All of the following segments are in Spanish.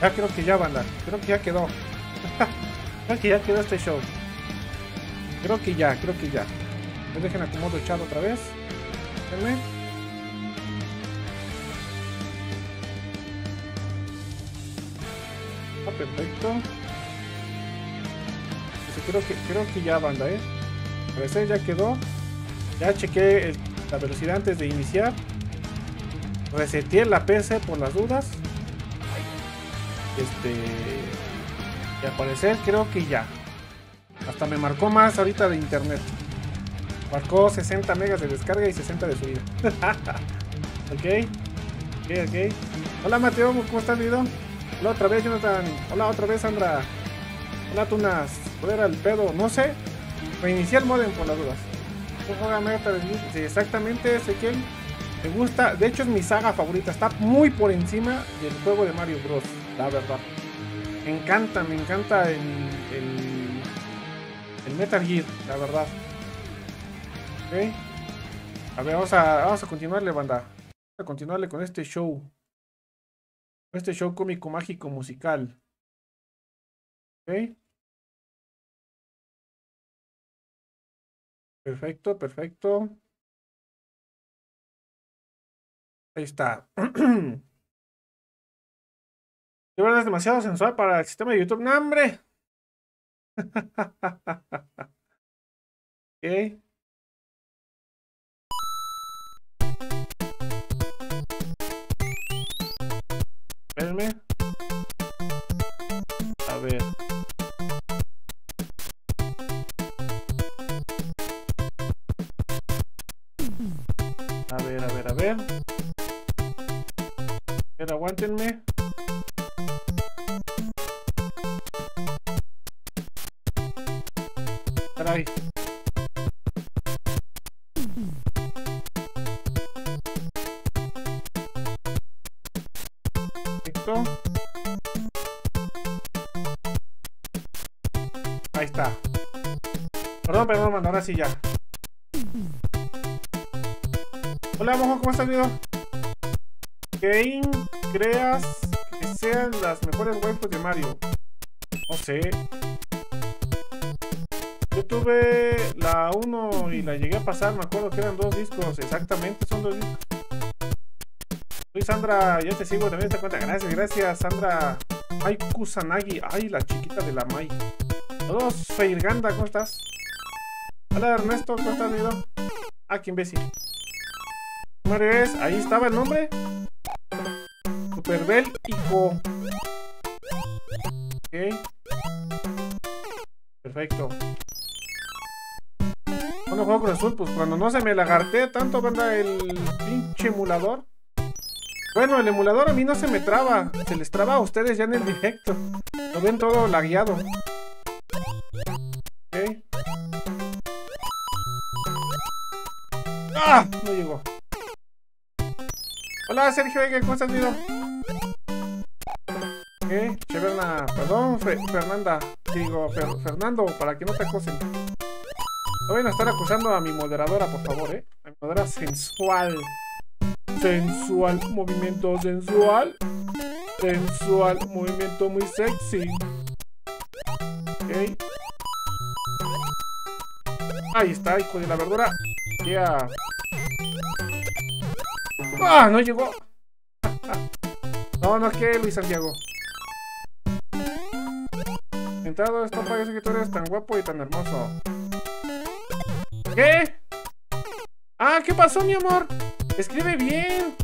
Ya creo que ya, banda. Creo que ya quedó. Creo que ya quedó este show. Creo que ya. Me dejen acomodo echado otra vez. Déjenme. Ah, perfecto. Creo que ya, banda, A veces ya quedó. Ya chequé la velocidad antes de iniciar. Reseteé la PC por las dudas. Y al parecer creo que ya. Hasta me marcó más ahorita de internet. Marcó 60 megas de descarga y 60 de subida. Ok. Hola Mateo, ¿cómo estás, Lido? Hola otra vez, Jonathan. Hola otra vez, Sandra. Hola Tunas. ¿Cuál era el pedo? No sé. Reinicié el modem por las dudas. Sí, exactamente, Ezequiel. Me gusta, de hecho es mi saga favorita. Está muy por encima del juego de Mario Bros. La verdad. Me encanta el Metal Gear, la verdad. Ok. A ver, vamos a continuarle, banda. Vamos a continuarle con este show. Este show cómico, mágico, musical. Ok. Perfecto. Ahí está. De verdad es demasiado sensual para el sistema de YouTube. ¡No, hombre! Ok. Espérenme. A ver. A ver. Pero aguántenme. Caray. Perfecto. Ahí está. Perdón, mano, ahora sí ya. Hola, mojo, ¿cómo estás, video? ¿Quién creas que sean las mejores waifus de Mario? No sé. Yo tuve la 1 y la llegué a pasar, me acuerdo que eran 2 discos, exactamente, son 2 discos. Soy Sandra, ya te sigo también esta cuenta. Gracias, Sandra. Ay, Kusanagi, ay, la chiquita de la Mai. Saludos, Feirganda, ¿cómo estás? Hola, Ernesto, ¿cómo estás, video? Ah, qué imbécil. Mario es, ahí estaba el nombre. Superbel Ico. Ok. Perfecto. Cuando juego con Azul, pues cuando no se me lagartea tanto, banda, el pinche emulador. Bueno, el emulador a mí no se me traba. Se les traba a ustedes ya en el directo. Lo ven todo lagueado. Ok. ¡Ah! No llegó. Hola, Sergio, ¿cómo estás, video? Ok, Cheverna, perdón, Fernanda. Digo, Fernando, para que no te acosen. No vayan a estar acusando a mi moderadora, por favor, A mi moderadora sensual. Sensual, movimiento sensual. Sensual, movimiento muy sexy. Ok. Ahí está, hijo de la verdura. Ya. ¡Ah! No llegó. No, ¿qué, Luis Santiago? Entrado, esto parece que tú eres tan guapo y tan hermoso. ¿Qué? Ah, ¿qué pasó, mi amor? Escribe bien.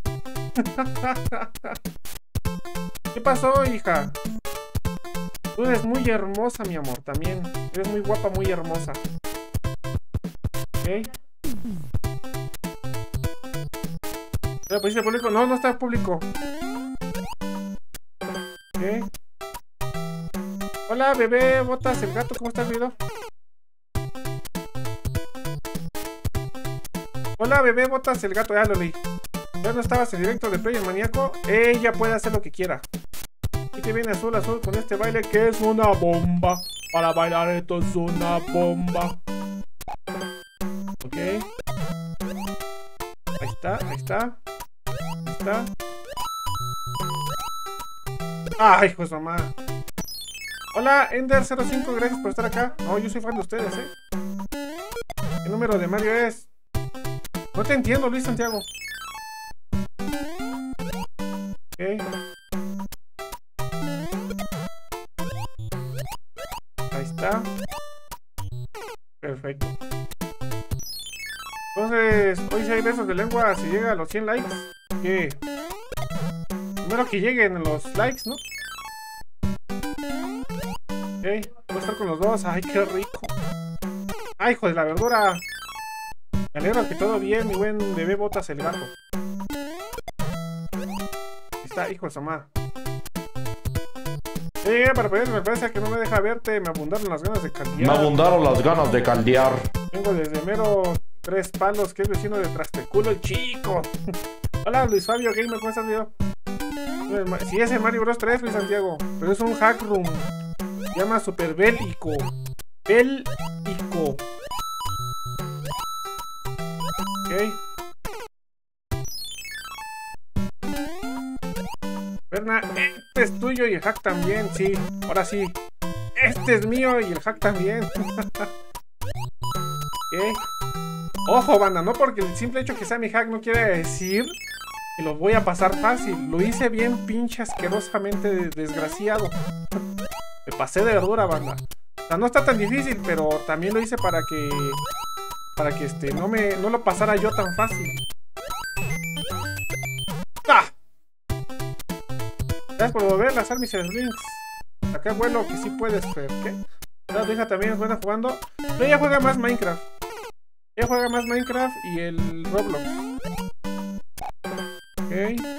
¿Qué pasó, hija? Tú eres muy hermosa, mi amor, también. Eres muy guapa, muy hermosa. Ok. ¿Ya pusiste público? No, no está público. Ok. Hola, bebé, botas, el gato, ¿cómo estás, video? Hola, bebé, botas, el gato, ya lo leí. Ya no estabas en directo de Player Maníaco. Ella puede hacer lo que quiera. Y te viene azul con este baile que es una bomba. Para bailar esto es una bomba. Ok. Ahí está. Ay, hijo de su mamá. Hola, Ender05, gracias por estar acá. No, yo soy fan de ustedes, ¿Qué número de Mario es? No te entiendo, Luis Santiago. Ok. Ahí está. Perfecto. Entonces, hoy si hay besos de lengua, si llega a los 100 likes. ¿Qué? Primero que lleguen los likes, ¿no? Ok, voy a estar con los dos. Ay, qué rico. Ay, hijo de la verdura. Me alegro que todo bien, mi buen bebé Botas el gato. Ahí está, hijo de su mamá. Para pedirme, me parece que no me deja verte. Me abundaron las ganas de caldear. Vengo desde mero 3 palos, que es vecino de Trasteculo, el chico. Hola, Luis Fabio Gamer, ¿cómo estás, video? Sí, es el Mario Bros 3, Luis Santiago. Pero es un hack room. Se llama Super Bélico. Bélico. Ok. Berna, este es tuyo y el hack también, sí. Ahora sí. Este es mío y el hack también. Ok. Ojo, banda, no porque el simple hecho que sea mi hack no quiere decir que lo voy a pasar fácil. Lo hice bien pinche asquerosamente desgraciado. Me pasé de verdura, banda. O sea, no está tan difícil, pero también lo hice para que no lo pasara yo tan fácil. ¡Ah! Gracias por volver a lanzar mis links. Acá vuelo que sí puedes, Fer. ¿Qué? Tu hija también es buena jugando. Pero ella juega más Minecraft. Ella juega más Minecraft y el Roblox. Ok.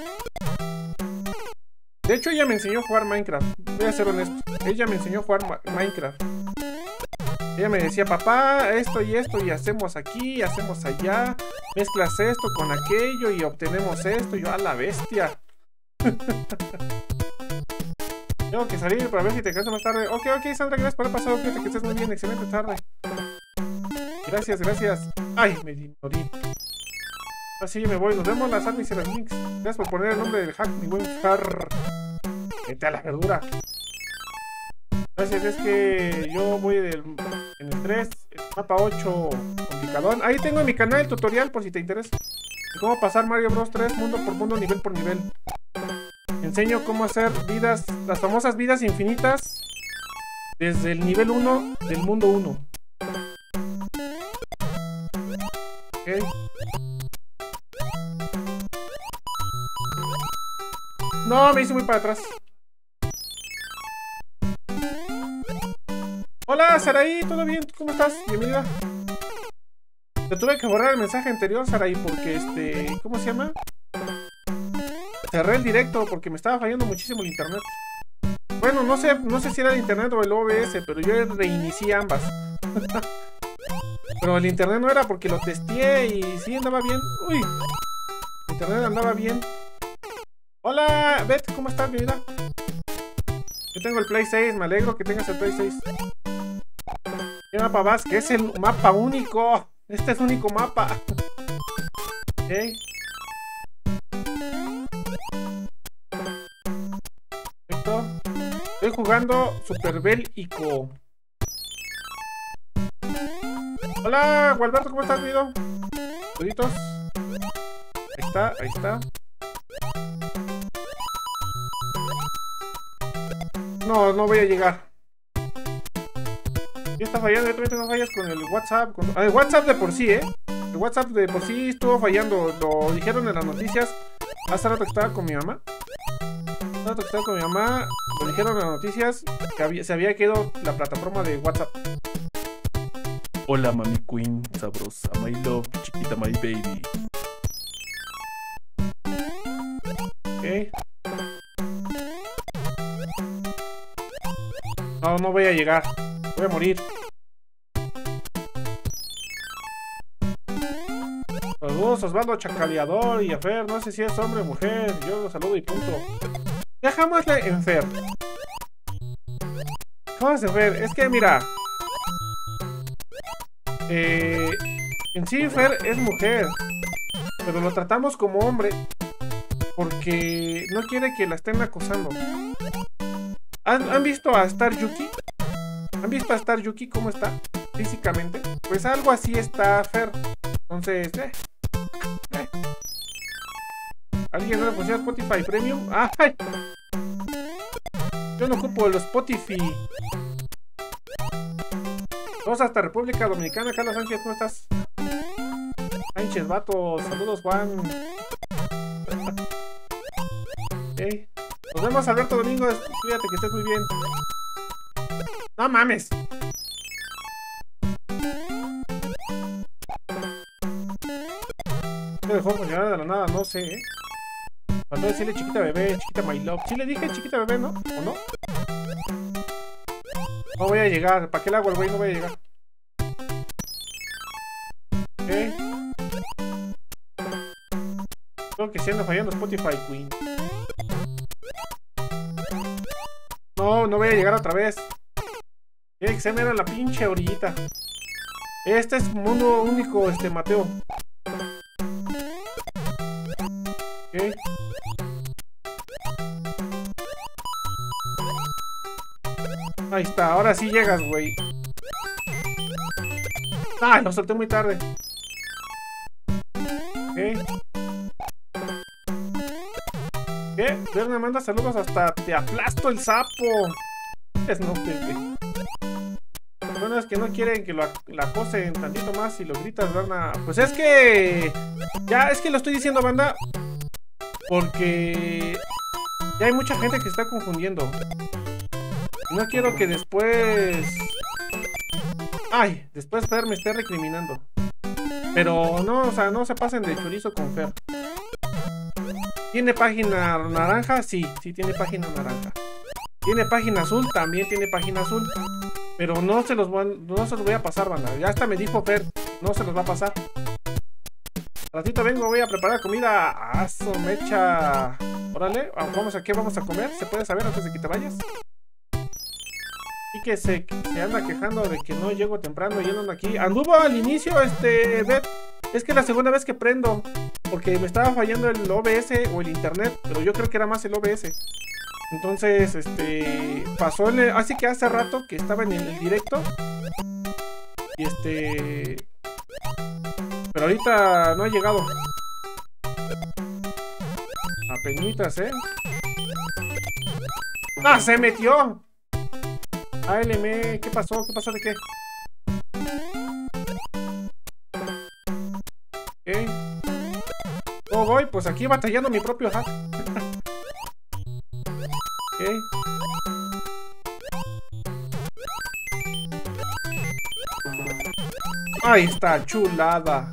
De hecho, ella me enseñó a jugar Minecraft. Voy a ser honesto. Ella me enseñó a jugar Minecraft. Ella me decía, papá, esto y hacemos aquí, hacemos allá. Mezclas esto con aquello y obtenemos esto. Y yo, a la bestia. Tengo que salir para ver si te canso más tarde. Ok, Sandra, gracias por haber pasado. Fíjate que estés muy bien. Excelente tarde. Gracias. Ay, me morí. Así me voy. Nos vemos las armas y las links. Gracias por poner el nombre del hack, mi buen Far. Vete a la verdura. Gracias, es que yo voy en el 3, el mapa 8 complicadón. Ahí tengo en mi canal el tutorial por si te interesa. De cómo pasar Mario Bros 3 mundo por mundo, nivel por nivel. Enseño cómo hacer vidas, las famosas vidas infinitas desde el nivel 1 del mundo 1. Ok. No, me hice muy para atrás. Hola, Saraí, ¿todo bien? ¿Cómo estás? Bienvenida. Te tuve que borrar el mensaje anterior, Saraí, porque ¿cómo se llama? Cerré el directo porque me estaba fallando muchísimo el internet. Bueno, no sé si era el internet o el OBS, pero yo reinicié ambas. Pero el internet no era porque lo testé y sí andaba bien. Uy, el internet andaba bien. Hola, Beth, ¿cómo estás, mi vida? Yo tengo el Play 6, me alegro que tengas el Play 6. ¿Qué mapa vas? Que es el mapa único. Este es el único mapa. Ok. Perfecto. Estoy jugando Super Bélico. Hola, Gualberto, ¿cómo estás, Guido? Saluditos. Ahí está. No voy a llegar. ¿Qué está fallando? Yo también tengo fallas con el WhatsApp. El WhatsApp de por sí, El WhatsApp de por sí estuvo fallando. Lo dijeron en las noticias. Hace rato que estaba con mi mamá. Lo dijeron en las noticias que se había quedado la plataforma de WhatsApp. Hola, mami queen, sabrosa, my love, chiquita, my baby. Ok. No voy a llegar. Voy a morir. Saludos, Osvaldo Chacaleador y a Fer. No sé si es hombre o mujer. Yo lo saludo y punto. Dejámosle en Fer. Dejámosle en Fer. Es que mira. En sí Fer es mujer. Pero lo tratamos como hombre. Porque no quiere que la estén acosando. ¿Han visto a Star Yuki? ¿Han visto a Star Yuki cómo está físicamente? Pues algo así está Fer. Entonces, ¿alguien no le funciona Spotify Premium? ¡Ay! Yo no ocupo los Spotify. Vamos hasta República Dominicana. Carlos Sánchez, ¿cómo estás? Sánchez, vato. Saludos, Juan. Okay. Nos vemos, Alberto Domínguez. Cuídate, que estés muy bien. No mames. ¿Qué dejó funcionar de la nada? No sé, ¿eh? Faltó decirle chiquita bebé, chiquita my love. ¿Sí le dije chiquita bebé, no? ¿O no? No voy a llegar. ¿Para qué le hago al güey? No voy a llegar. Ok. Creo que sí anda fallando Spotify, Queen. No, no voy a llegar otra vez. Tiene que ser mera la pinche orillita. Este es mundo único, Mateo. Ok. Ahí está, ahora sí llegas, güey. Ay, lo solté muy tarde. Ok. ¿Qué? Berna manda saludos hasta te aplasto el sapo. Es no, Pepe. Bueno, es que no quieren que la acosen tantito más y lo gritas, Berna. Pues es que... Ya, es que lo estoy diciendo, banda. Porque... Ya hay mucha gente que está confundiendo. No quiero que después... Ay, después Fer me esté recriminando. Pero no, o sea, no se pasen de chorizo con Fer. ¿Tiene página naranja? Sí, sí tiene página naranja. ¿Tiene página azul? También tiene página azul. Pero no se los voy a pasar, banda. Ya hasta me dijo Fer, no se los va a pasar. Ratito vengo, voy a preparar comida. ¡Aso, mecha! Órale, vamos a qué vamos a comer. ¿Se puede saber antes de que te vayas? Y que se anda quejando de que no llego temprano y ando aquí. Anduvo al inicio, Beth. Es que es la segunda vez que prendo. Porque me estaba fallando el OBS o el internet. Pero yo creo que era más el OBS. Entonces, pasó así que hace rato que estaba en el directo. Y pero ahorita no ha llegado. Apenitas, ¡Ah, se metió! ALM, ¿qué pasó? ¿Qué pasó de qué? ¿Qué? ¿Cómo voy? Pues aquí batallando mi propio hack. ¿Qué? Ahí está, chulada.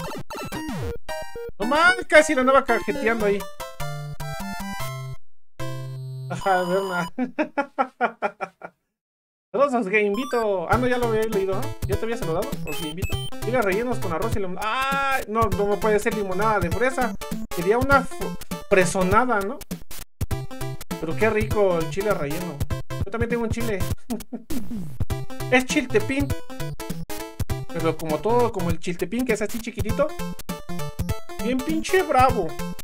Nomás casi la andaba cajeteando ahí. Ajá, Berna. Saludos, que invito. Ah, no, ya lo había leído, ¿no? ¿Ya te había saludado? Os invito. Diga rellenos con arroz y limonada. ¡Ah! No, no me puede ser limonada de fresa. Sería una fresonada, ¿no? Pero qué rico el chile relleno. Yo también tengo un chile. Es chiltepín. Pero como todo, como el chiltepín que es así chiquitito. Bien pinche bravo.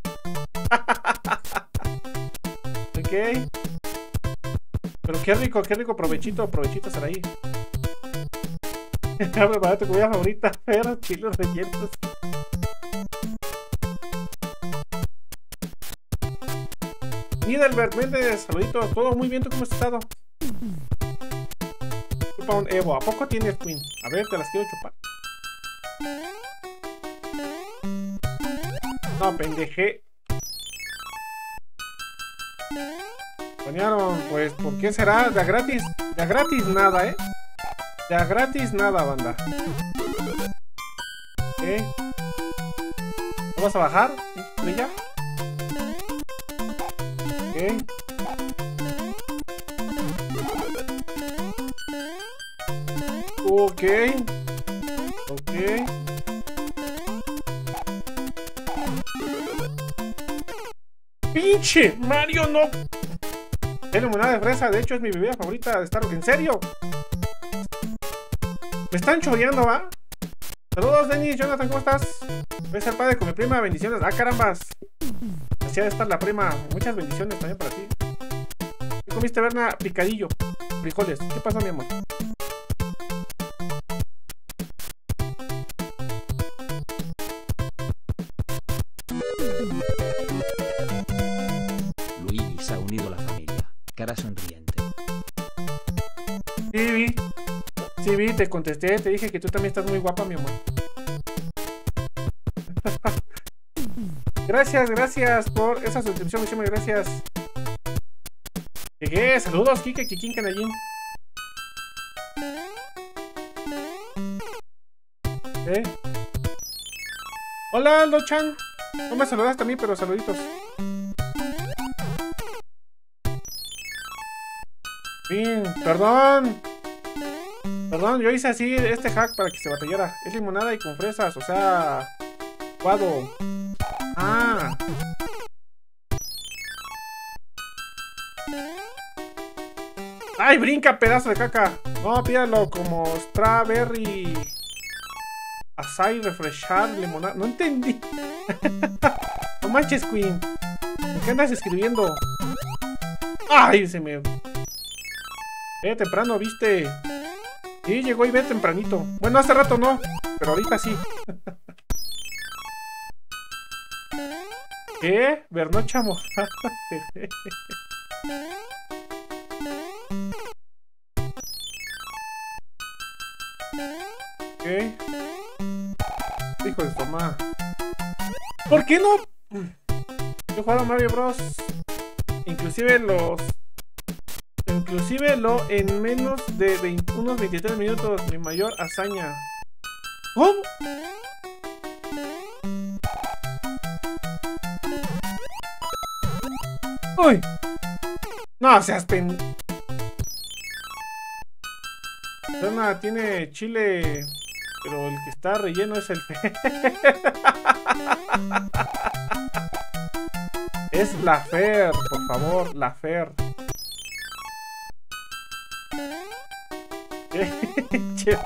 Ok. Pero qué rico provechito será ahí. Para tu comida favorita, pero chiles rellenos. Nidelbert Méndez, saluditos, todo muy bien, ¿tú cómo has estado? Chupa un Evo, ¿a poco tienes, Queen? A ver, te las quiero chupar. No, pendeje. Banearon, pues, ¿por qué será? De a gratis nada, De a gratis nada, banda. ¿Qué? ¿Vamos a bajar? ¿Brilla? ¿Qué? Ok. Ok. ¡Pinche Mario, no! Es limonada de fresa, de hecho es mi bebida favorita de Starbucks. ¿En serio? Me están choreando, ¿va? Saludos, Denis, Jonathan, ¿cómo estás? Voy a ser padre con mi prima, bendiciones. ¡Ah, carambas! Así ha de estar la prima. Muchas bendiciones también para ti. comiste, Berna? Picadillo. Frijoles. ¿Qué pasó, mi amor? Luis ha unido la familia. Cara sonriente. Sí, vi. Sí, vi, te contesté. Te dije que tú también estás muy guapa, mi amor. Gracias por esa suscripción. Muchísimas gracias. Llegué. Saludos, Kike, Kikín, Canallín. Hola, Aldo-chan. No me saludaste a mí, pero saluditos. Bien, perdón. Perdón, yo hice así este hack para que se batallara. Es limonada y con fresas, o sea... Guado. Ah. ¡Ay, brinca, pedazo de caca! No, pídalo como strawberry... Açaí, refreshar, limonada... No entendí. No manches, Queen. ¿Por qué andas escribiendo? ¡Ay, se me... temprano, ¿viste? Sí, llegó y ve tempranito. Bueno, hace rato no, pero ahorita sí. ¿Qué? Bernocha mojada. ¿Qué? Hijo de su mamá. ¿Por qué no? Yo he jugado Mario Bros. Inclusive lo en menos de unos 23 minutos. Mi mayor hazaña. ¿Cómo? ¡Uy! No seas pen... Berna tiene chile, pero el que está relleno es el fe. Es la Fer, por favor, la Fer. ¿Qué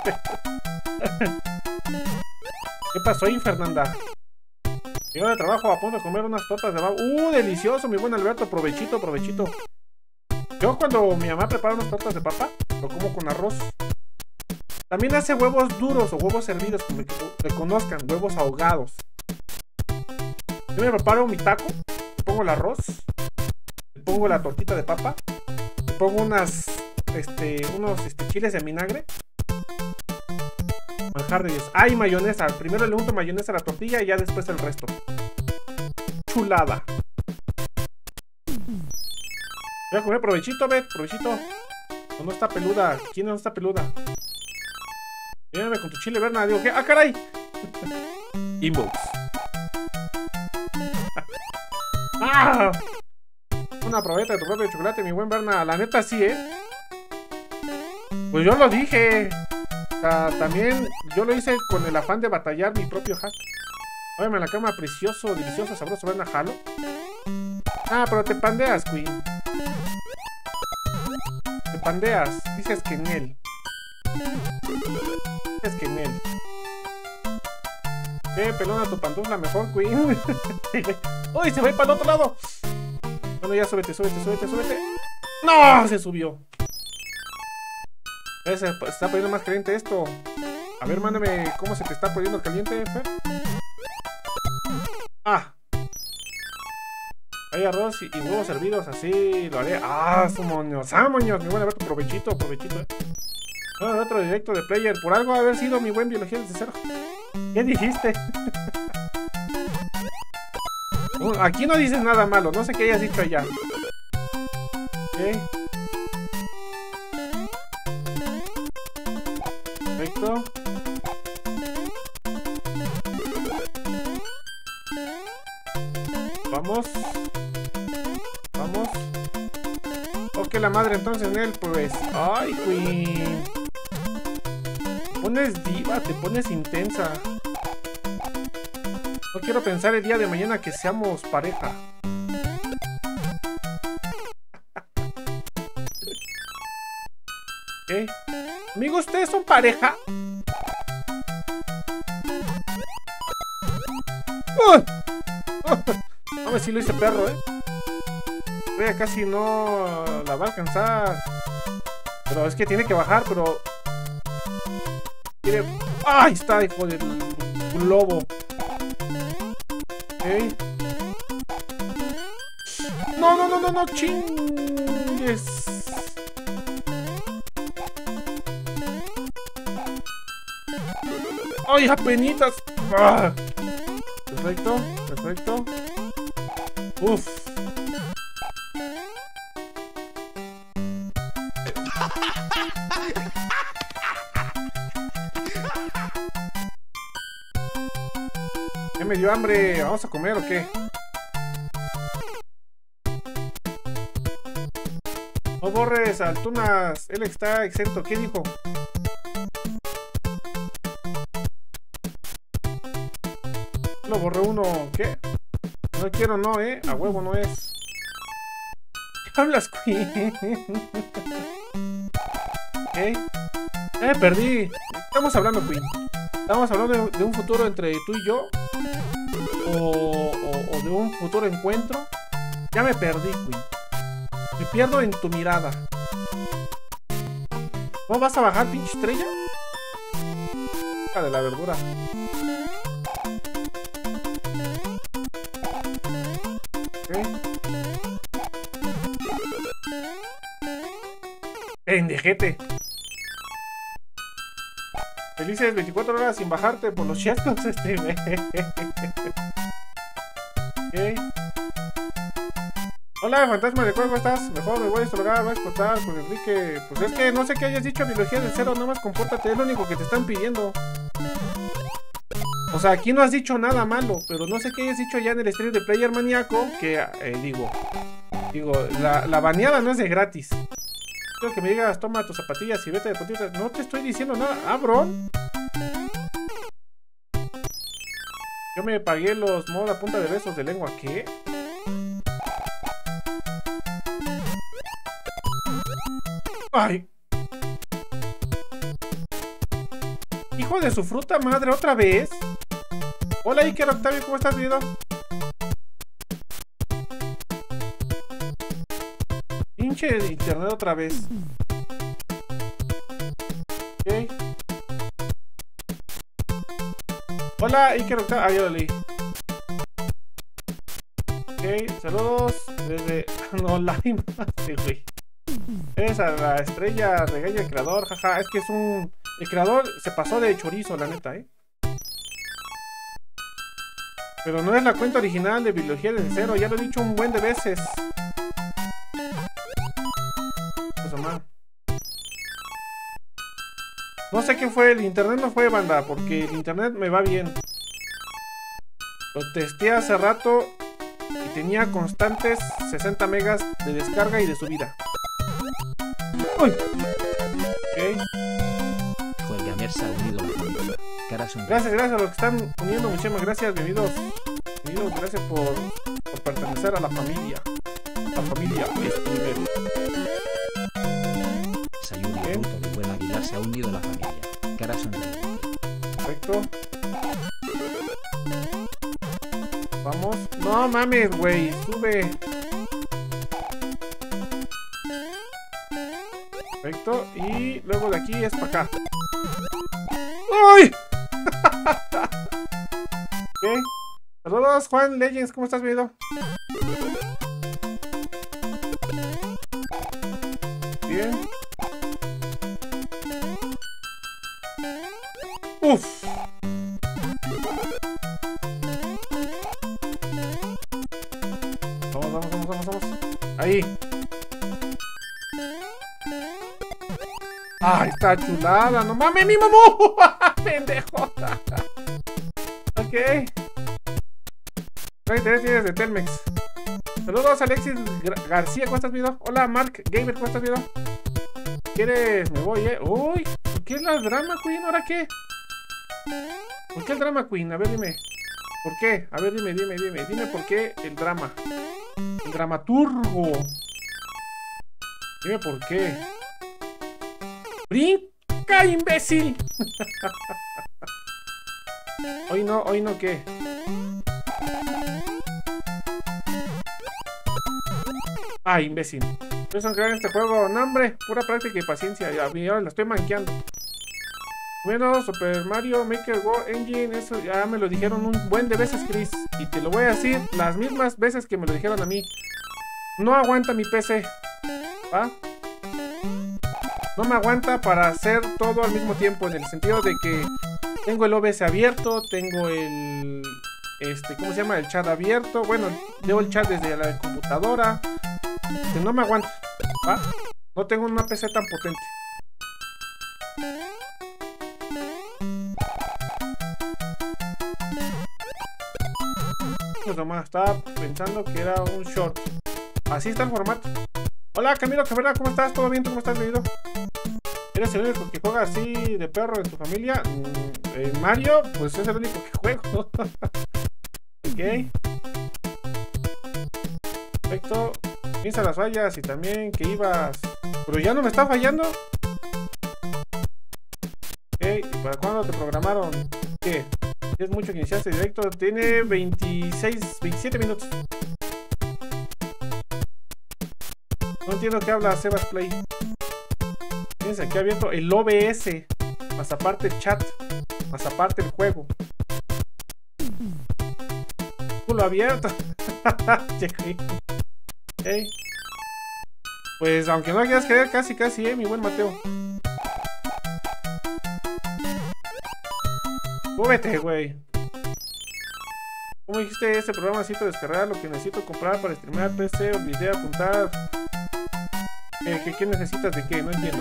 pasó ahí, Fernanda? Llego de trabajo a punto de comer unas tortas de babo. Delicioso, mi buen Alberto. Provechito, provechito. Yo cuando mi mamá prepara unas tortas de papa, lo como con arroz. También hace huevos duros o huevos hervidos, como le conozcan, huevos ahogados. Yo me preparo mi taco, le pongo el arroz, le pongo la tortita de papa, le pongo unos chiles en vinagre. Manjar de Dios. ¡Ay, mayonesa! Primero le unto mayonesa a la tortilla y ya después el resto. Chulada. Voy a comer provechito, Bet, provechito. No está peluda. ¿Quién no está peluda? Mírame con tu chile, Berna. Digo, ¿qué? ¡Ah, caray! Inbox. ¡Ah! Una probeta de tu propio chocolate, mi buen Berna. La neta sí, Pues yo lo dije. O sea, también yo lo hice con el afán de batallar mi propio hack. Óyeme en la cama, precioso, delicioso, sabroso, Berna, jalo. Ah, pero te pandeas, Queen. Te pandeas. Dices que en él. Dices que en él. Pelona tu pantufla mejor, Queen. ¡Uy, se va a ir para el otro lado! Bueno, ya súbete, súbete, súbete, súbete. ¡No! Se subió. Se está poniendo más caliente esto. A ver, mándame cómo se te está poniendo caliente, Fer. Ah. Hay arroz y huevos hervidos, así lo haré. Ah, su moños. Ah, moños. Mi buen Alberto, provechito, provechito. Bueno, otro directo de player. Por algo haber sido mi buen biología desde cero. ¿Qué dijiste? Aquí no dices nada malo. No sé qué hayas dicho allá. ¿Qué? Perfecto. Vamos. Vamos. Ok, la madre entonces en él, pues. Ay, Queen. Te pones diva, te pones intensa. No quiero pensar el día de mañana que seamos pareja. ¿Qué? Amigos, ¿ustedes son pareja? A ver si lo hice perro, estrella casi no la va a alcanzar. Pero es que tiene que bajar, pero... ¡Ahí está, hijo del globo! Ok. No, chingues. ¡Ay, apenitas! ¡Ah! Perfecto. Uf. Ya me dio hambre. ¿Vamos a comer o qué? No borres al Tunas. Él está exento. ¿Qué dijo? Lo borré uno. ¿Qué? No quiero, no, a huevo no es. ¿Qué hablas, Queen? ¿Qué? Perdí. Estamos hablando, Queen. Estamos hablando de un futuro entre tú y yo. O de un futuro encuentro. Ya me perdí, Queen. Me pierdo en tu mirada. ¿No vas a bajar, pinche estrella? Hija de la verdura. Pendejete. Felices 24 horas sin bajarte por los chascos este mes. Okay. Hola, fantasma de cuál, ¿cómo estás? Mejor me voy a destrogar, voy a explotar con Enrique. Pues es que no sé qué hayas dicho, biología del cero, nada más compórtate, es lo único que te están pidiendo. O sea, aquí no has dicho nada malo, pero no sé qué hayas dicho ya en el stream de Player Maníaco, que digo, la baneada no es de gratis. Quiero que me digas, toma tus zapatillas y vete de deportista. No te estoy diciendo nada. Ah, bro. Yo me pagué los mods a punta de besos de lengua. ¿Qué? Ay. Hijo de su fruta madre, ¿otra vez? Hola, Iker Octavio, ¿cómo estás, video? Pinche internet otra vez. Ok. Hola, Iker Octavio. Ah, ya lo leí. Ok, saludos desde no live. Sí, güey. Es a la estrella, regaña el creador, jaja. Es que es un... El creador se pasó de chorizo, la neta, Pero no es la cuenta original de Biología del Cero, ya lo he dicho un buen de veces. No sé qué fue, el internet no fue, banda, porque el internet me va bien. Lo testé hace rato y tenía constantes 60 megas de descarga y de subida. ¡Uy! Ok. Juegamer se ha unido a la familia. Gracias a los que están uniendo, muchísimas gracias, bienvenidos. Bienvenidos, gracias por pertenecer a la familia. La familia es primero. Sayuri, el puto de buen Aguilar se ha unido a la familia. Cara sonriente. Perfecto. Vamos. No mames, güey. Sube. Perfecto. Y luego de aquí es para acá. ¡Uy! Ok. Saludos, Juan Legends. ¿Cómo estás, video? Bien. Uf. Vamos. Ahí. ¡Ay, está chulada! ¡No mames, mi mamú! ¡Pendejota! Ok. 33 tienes de Telmex. Saludos, Alexis García. ¿Cómo estás, video? Hola, Mark Gamer. ¿Cómo estás, video? ¿Quieres? Me voy, Uy, ¿por qué la drama queen? ¿Ahora qué? ¿Por qué el drama queen? A ver, dime. ¿Por qué? A ver, dime. Dime por qué el drama. El dramaturgo. Dime por qué. ¡Brinca, imbécil! Hoy no, ¿qué? Ay, imbécil. No son crear este juego. No, hombre, pura práctica y paciencia. Ya la estoy manqueando. Bueno, Super Mario Maker World Engine, eso ya me lo dijeron un buen de veces, Chris. Y te lo voy a decir las mismas veces que me lo dijeron a mí. No aguanta mi PC. ¿Va? No me aguanta para hacer todo al mismo tiempo. En el sentido de que tengo el OBS abierto, tengo el... ¿cómo se llama? El chat abierto. Bueno, veo el chat desde la computadora. No me aguanta. ¿Va? No tengo una PC tan potente. Pues nomás estaba pensando que era un short. Así está el formato. Hola Camilo Cabrera, ¿cómo estás? ¿Todo bien? ¿Tú cómo estás, querido? ¿Eres el único que juega así de perro en tu familia? Mario, pues es el único que juego. Ok. Perfecto. Piensa las fallas y también que ibas... Pero ya no me está fallando. Ok, ¿y para cuándo te programaron? ¿Qué? Es mucho que iniciaste directo. Tiene 27 minutos. No entiendo qué habla Sebas Play. Fíjense, aquí abierto el OBS. Más aparte el chat. Más aparte el juego. ¿Tú lo abierto? Okay. Pues aunque no quieras creer, casi, mi buen Mateo. Súbete, güey. ¿Cómo dijiste este programa? Necesito descargar lo que necesito comprar para streamear PC o video, apuntar. ¿Qué necesitas de qué? No entiendo.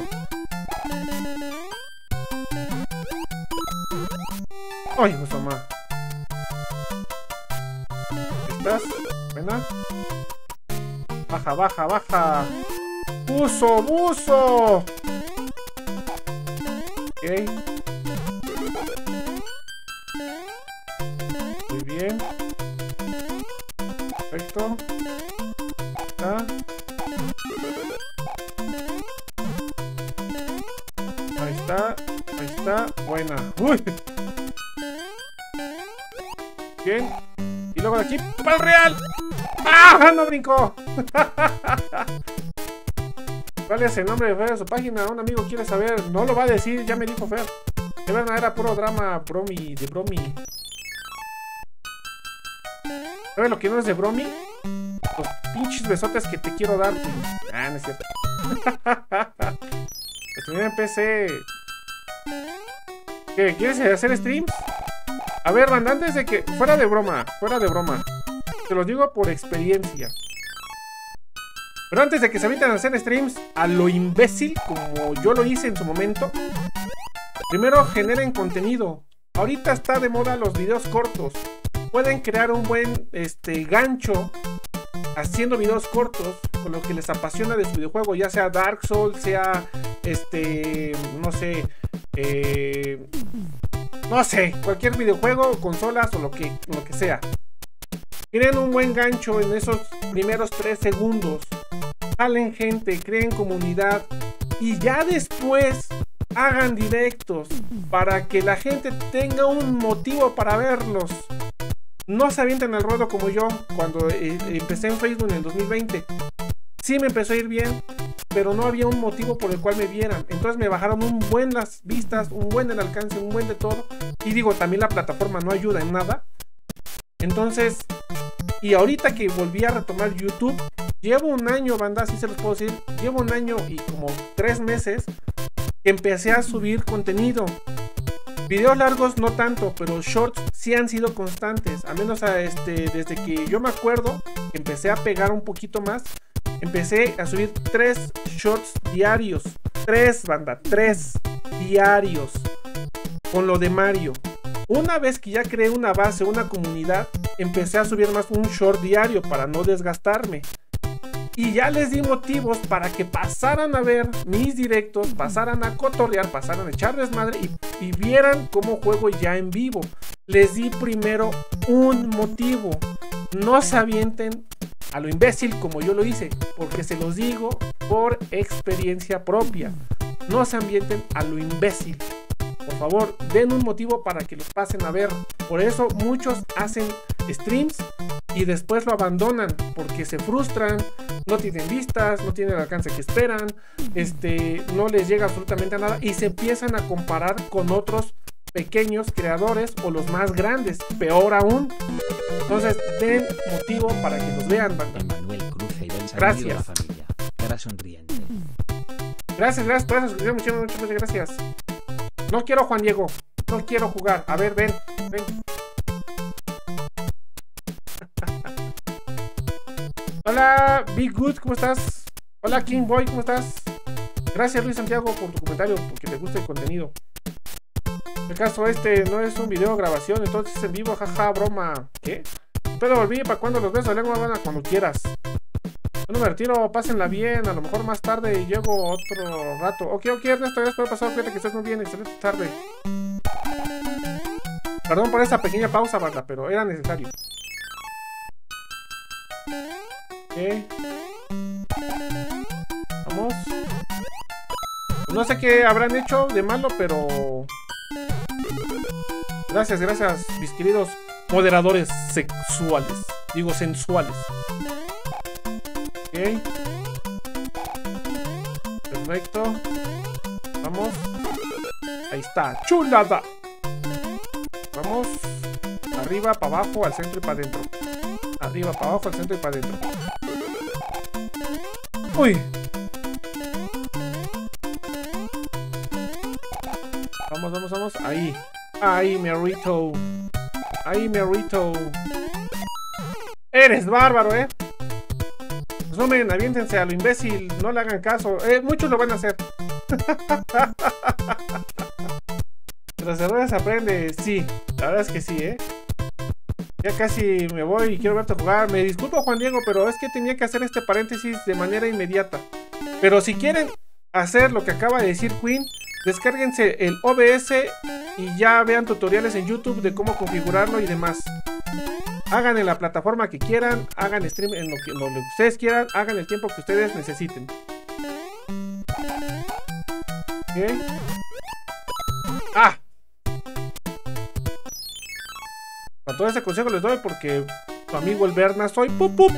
Ay, Josoma. ¿Estás? Buena. Baja, baja, baja. ¡Buzo, buzo! Ok. Muy bien. Perfecto. ¿Está? Ahí está. Ahí está. Buena. ¡Uy! Bien. Y luego de aquí, ¡pal real! ¡Ah! ¡No brincó! ¿Cuál es el nombre de Fer de su página? Un amigo quiere saber. No lo va a decir, ya me dijo Fer. De verdad, era puro drama bromi, de bromi. ¿Sabes lo que no es de bromi? Los pinches besotes que te quiero dar. Ah, no es cierto. Streamer en PC. ¿Qué? ¿Quieres hacer streams? A ver, banda, antes de que... Fuera de broma. Te los digo por experiencia. Pero antes de que se avienten a hacer streams a lo imbécil, como yo lo hice en su momento, primero generen contenido. Ahorita está de moda los videos cortos. Pueden crear un buen gancho haciendo videos cortos con lo que les apasiona de su videojuego, ya sea Dark Souls, sea no sé, cualquier videojuego, consolas o lo que sea. Creen un buen gancho en esos primeros 3 segundos. Jalen gente, creen comunidad y ya después hagan directos para que la gente tenga un motivo para verlos. No se avienten al ruedo como yo cuando empecé en Facebook en el 2020. Sí me empezó a ir bien, pero no había un motivo por el cual me vieran. Entonces me bajaron un buen las vistas, un buen el alcance, un buen de todo. Y digo, también la plataforma no ayuda en nada. Entonces, y ahorita que volví a retomar YouTube, llevo un año, banda, así se los puedo decir. Llevo un año y como 3 meses que empecé a subir contenido. Videos largos no tanto, pero shorts sí han sido constantes. Al menos desde que yo me acuerdo que empecé a pegar un poquito más. Empecé a subir 3 shorts diarios. 3, banda, 3 diarios. Con lo de Mario. Una vez que ya creé una base, una comunidad, empecé a subir más un short diario para no desgastarme. Y ya les di motivos para que pasaran a ver mis directos, pasaran a cotorrear, pasaran a echar desmadre y vieran cómo juego ya en vivo. Les di primero un motivo. No se avienten a lo imbécil como yo lo hice, porque se los digo por experiencia propia. No se ambienten a lo imbécil. Por favor, den un motivo para que los pasen a ver. Por eso muchos hacen streams y después lo abandonan porque se frustran, no tienen vistas, no tienen el alcance que esperan, no les llega absolutamente a nada y se empiezan a comparar con otros pequeños creadores o los más grandes, peor aún. Entonces den motivo para que los vean, banda. Emanuel Cruz y Ben Gracias. de la familia, cara sonriente. Gracias por esa suscripción, muchas gracias. No quiero, Juan Diego, no quiero jugar. A ver, ven. Hola, Big Good, ¿cómo estás? Hola, King Boy, ¿cómo estás? Gracias, Luis Santiago, por tu comentario, porque te gusta el contenido. El caso no es un video grabación, entonces es en vivo, jaja, broma. ¿Qué? Pero volví, ¿para cuando los besos de lengua van a cuando quieras? Yo no me retiro, pásenla bien, a lo mejor más tarde y llego otro rato. Ok, Ernesto, ya puede pasar, fíjate que estés muy bien, excelente tarde. Perdón por esa pequeña pausa, banda, pero era necesario. Ok. Vamos. No sé qué habrán hecho de malo, pero... Gracias, mis queridos moderadores sexuales. Digo, sensuales. Ok. Perfecto. Vamos. Ahí está. ¡Chulada! Vamos. Arriba, para abajo, al centro y para adentro. Arriba, para abajo, al centro y para adentro. ¡Uy! Vamos. Ahí. Ahí, Merito. Eres bárbaro, Resumen, aviéntense a lo imbécil. No le hagan caso. Muchos lo van a hacer. De los errores aprende. Sí, la verdad es que sí, Ya casi me voy y quiero verte jugar. Me disculpo, Juan Diego, pero es que tenía que hacer este paréntesis de manera inmediata. Pero si quieren hacer lo que acaba de decir Queen, descárguense el OBS y ya vean tutoriales en YouTube de cómo configurarlo y demás. Hagan en la plataforma que quieran, hagan stream en lo que ustedes quieran, hagan el tiempo que ustedes necesiten. ¿Ok? ¡Ah! Para todo ese consejo les doy porque tu amigo el Berna soy. ¡Pup, pup!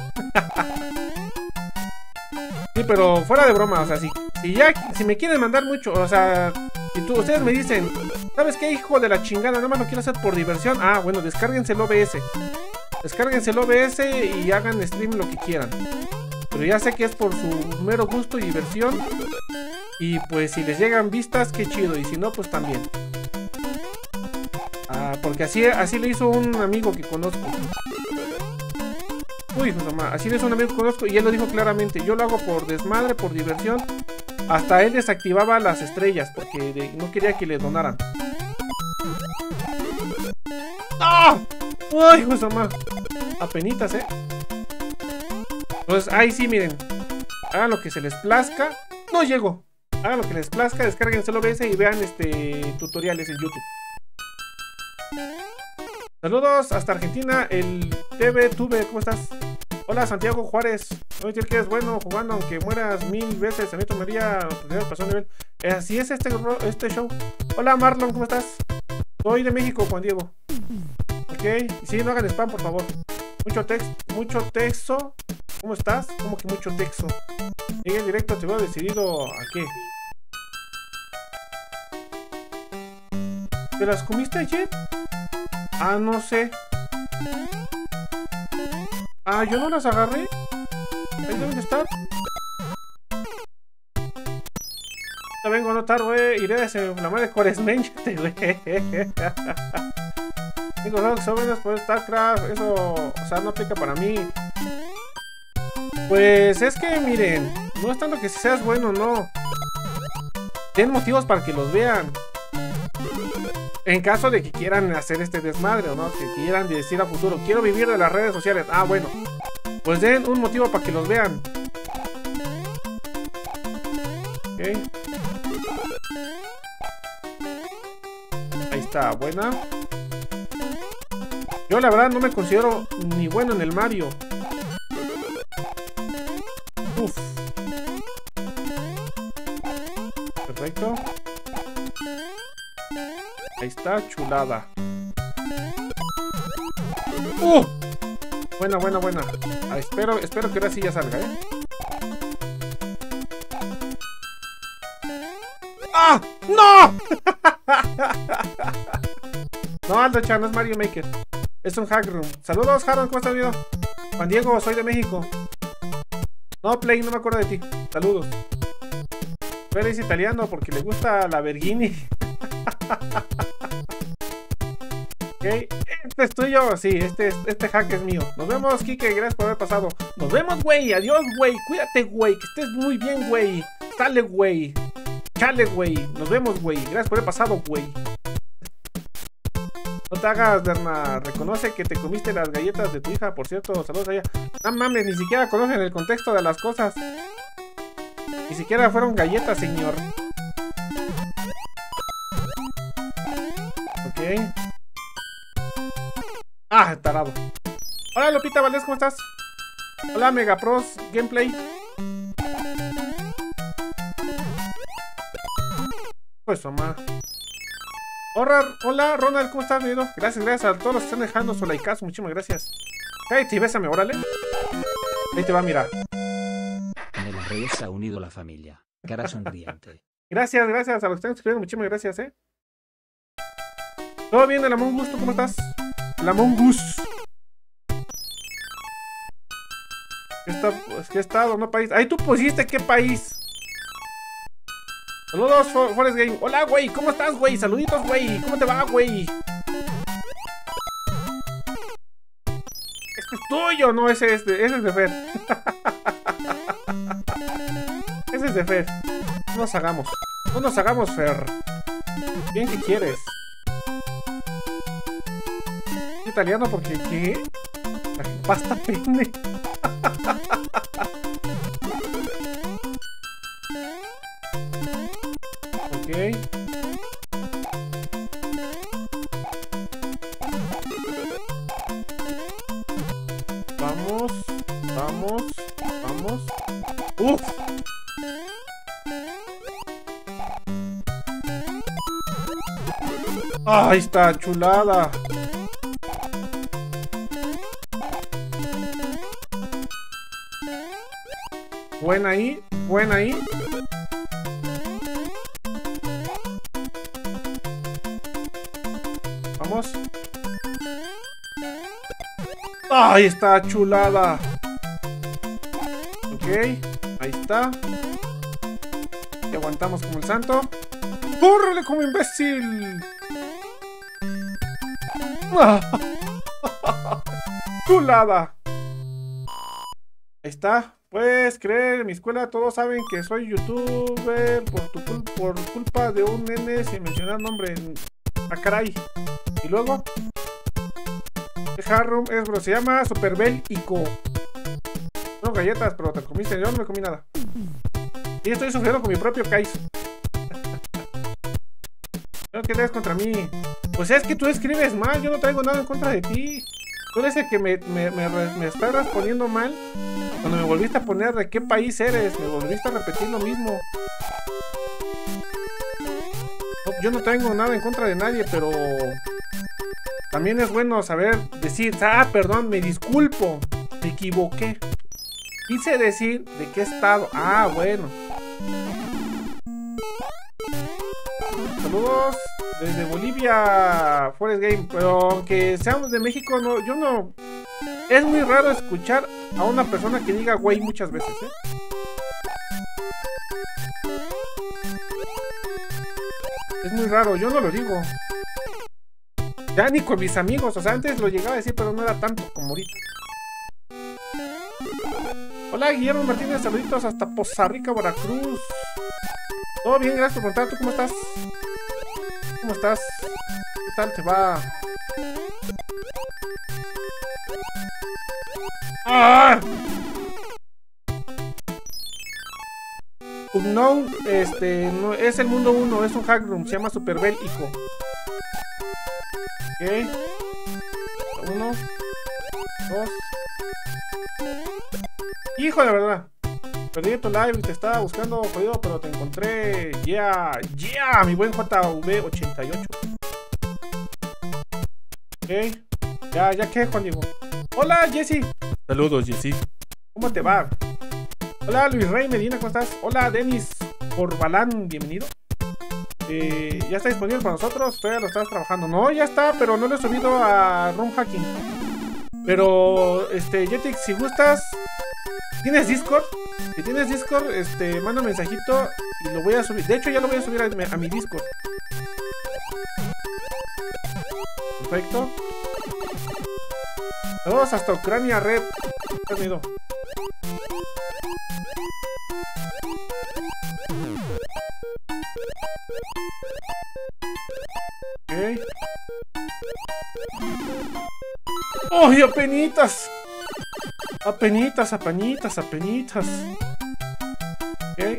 Sí, pero fuera de broma, o sea, si me quieren mandar mucho, o sea, si ustedes me dicen, ¿sabes qué, hijo de la chingada? Nada más lo quiero hacer por diversión. Ah, bueno, descárguense el OBS. Descárguense el OBS y hagan stream lo que quieran. Pero ya sé que es por su mero gusto y diversión. Y pues si les llegan vistas, qué chido. Y si no, pues también. Porque así le hizo un amigo que conozco. Uy, pues mamá, así le hizo un amigo que conozco y él lo dijo claramente. Yo lo hago por desmadre, por diversión. Hasta él desactivaba las estrellas porque no quería que le donaran. ¡Ah! ¡Ay, pues mamá! Apenitas, Entonces, ahí sí, miren. Hagan lo que se les plazca. ¡No llego! Hagan lo que les plazca, descárguense el OBS y vean tutoriales en YouTube. Saludos hasta Argentina, el TV Tube, ¿cómo estás? Hola Santiago Juárez, no decir que es bueno jugando aunque mueras 1000 veces, a mí tomaría pasó a nivel. Así es este show. Hola Marlon, ¿cómo estás? Soy de México, Juan Diego. Ok, y sí, no hagan spam, por favor. Mucho texto. ¿Cómo estás? ¿Cómo que mucho texto? Llegué en directo, te veo decidido a qué. ¿Te las comiste ayer? Ah, no sé. Ah, yo no las agarré. Ahí deben de estar. Ya vengo a notar, güey. Iré a desinflamar el cuaresmenchete, güey. Digo, no, son buenas por StarCraft. Eso, o sea, no aplica para mí. Pues es que, miren, no es tanto que si seas bueno, no. Tienen motivos para que los vean. En caso de que quieran hacer este desmadre o no, que quieran decir a futuro, quiero vivir de las redes sociales. Ah, bueno, pues den un motivo para que los vean. Ok. Ahí está, buena. Yo la verdad no me considero ni bueno en el Mario. Uf. Perfecto. Ahí está, chulada. Buena, buena, buena. Ah, espero que ahora sí ya salga, ¿eh? ¡Ah! ¡No! No, Aldo-chan, no es Mario Maker. Es un hack room. Saludos, Harold, ¿cómo estás, amigo? Juan Diego, soy de México. No, Play, no me acuerdo de ti. Saludos. Pero es italiano porque le gusta la Berghini. Ok, este es tuyo. Sí, este hack es mío. Nos vemos, Kike, gracias por haber pasado. Nos vemos, güey. Adiós, güey. Cuídate, güey. Que estés muy bien, güey. Sale, güey. Chale, güey. Nos vemos, güey. Gracias por haber pasado, güey. No te hagas, Berna. Reconoce que te comiste las galletas de tu hija. Por cierto, saludos allá. No mames, ni siquiera conocen el contexto de las cosas. Ni siquiera fueron galletas, señor. Ok. Ah, tarado. Hola, Lupita Valdés, ¿cómo estás? Hola, Megapros Gameplay. Pues, mamá. Hola, Ronald, ¿cómo estás, amigo? Gracias a todos los que están dejando su likeazo. Muchísimas gracias. Cállate y bésame, órale. Ahí te va, mira. En las redes se ha unido la familia. Cara sonriente. Gracias a los que están escribiendo. Muchísimas gracias, ¿Todo bien, el Among Us? ¿Tú cómo estás? El Among Us. ¿Qué estado? No país. ¡Ay, tú pusiste qué país! Saludos, Forest Game. Hola, güey. ¿Cómo estás, güey? Saluditos, güey. ¿Cómo te va, güey? Este es tuyo. No, ese es de Fer. Ese es de Fer. No nos hagamos, Fer. Bien que quieres. Italiano porque ¿qué? La pasta pene. Ok. Vamos. ¡Uf! ¡Ahí está, chulada! Buena ahí. Vamos. ¡Ahí está, chulada! Ok, ahí está. Y aguantamos como el santo. ¡Córrele como imbécil! ¡Chulada! Ahí está. Puedes creer, en mi escuela todos saben que soy youtuber por culpa de un nene sin mencionar nombre. Ah, caray. Y luego el Harrum es, bro, se llama Superbell Ico. Son galletas, pero te comiste. Yo no me comí nada. Y estoy sufriendo con mi propio Kaizo. ¿Qué tienes contra mí? Pues es que tú escribes mal. Yo no traigo nada en contra de ti. Tú eres el que me estás respondiendo mal. Cuando me volviste a poner de qué país eres, me volviste a repetir lo mismo. Yo no tengo nada en contra de nadie, pero también es bueno saber decir, perdón, me disculpo, me equivoqué. Quise decir de qué estado. Ah, bueno. Saludos desde Bolivia, Forest Game. Pero aunque seamos de México, no, yo no. Es muy raro escuchar a una persona que diga güey muchas veces, Es muy raro, yo no lo digo. Ya ni con mis amigos, o sea, antes lo llegaba a decir, pero no era tanto como ahorita. Hola, Guillermo Martínez, saluditos hasta Poza Rica, Veracruz. Todo bien, gracias por preguntar. ¿Tú cómo estás? ¿Cómo estás? ¿Qué tal te va? ¡Ah! Unknown, no, es el mundo 1, es un hack room, se llama Superbell Ico. Ok. 1, 2. Hijo de verdad. Perdí tu live y te estaba buscando jodido, pero te encontré. Yeah, mi buen JV88. Ok. Ya que, Juan Diego. Hola, Jessy. Saludos, Jessy. ¿Cómo te va? Hola, Luis Rey Medina, ¿cómo estás? Hola, Denis Corbalán, bienvenido. ¿Ya está disponible para nosotros? ¿Todavía lo estás trabajando? No, ya está, pero no lo he subido a Room Hacking. Pero, Jetix, si gustas, ¿tienes Discord? Si tienes Discord, manda un mensajito y lo voy a subir. De hecho, ya lo voy a subir a mi Discord. Perfecto. Saludos hasta Ucrania, Red. ¿Qué miedo? Ok. ¡Ay, apenitas! Apenitas. Ok.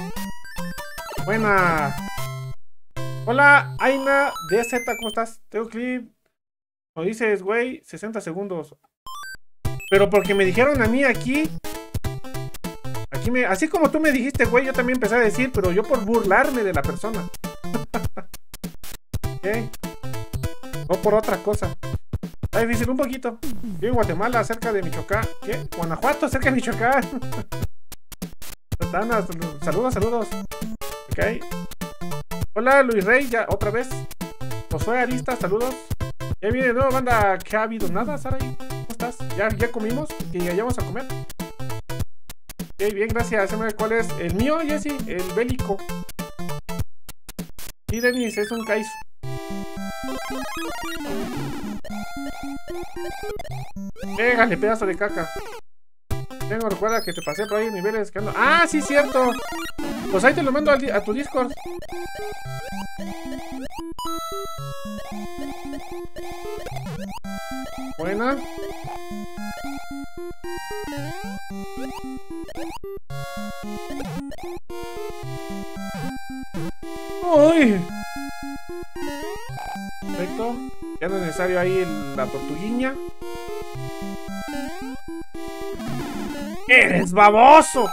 Buena. Hola, Aina DZ, ¿cómo estás? Tengo clip. Como dices, güey, 60 segundos. Pero porque me dijeron a mí aquí. Así como tú me dijiste, güey, yo también empecé a decir, pero yo por burlarme de la persona. Ok. No por otra cosa. Está difícil un poquito. Vivo en Guatemala, cerca de Michoacán. ¿Qué? Guanajuato, cerca de Michoacán. Saludos. Ok. Hola, Luis Rey, ya otra vez. Josué Arista, saludos. Ya viene de nuevo, banda. ¿Qué ha habido? Nada, Saraí. ¿Cómo estás? ¿Ya comimos? ¿Y ya vamos a comer? Ok, bien, gracias. ¿Cuál es? El mío, Jessy, el bélico. Sí, Denis, es un Kaizo. Pégale, pedazo de caca. Recuerda que te pasé por ahí niveles que ando. ¡Ah, sí, cierto! Pues ahí te lo mando a tu Discord. Buena. ¡Uy! Perfecto. Ya no es necesario ahí la tortuguiña. ¡Eres baboso!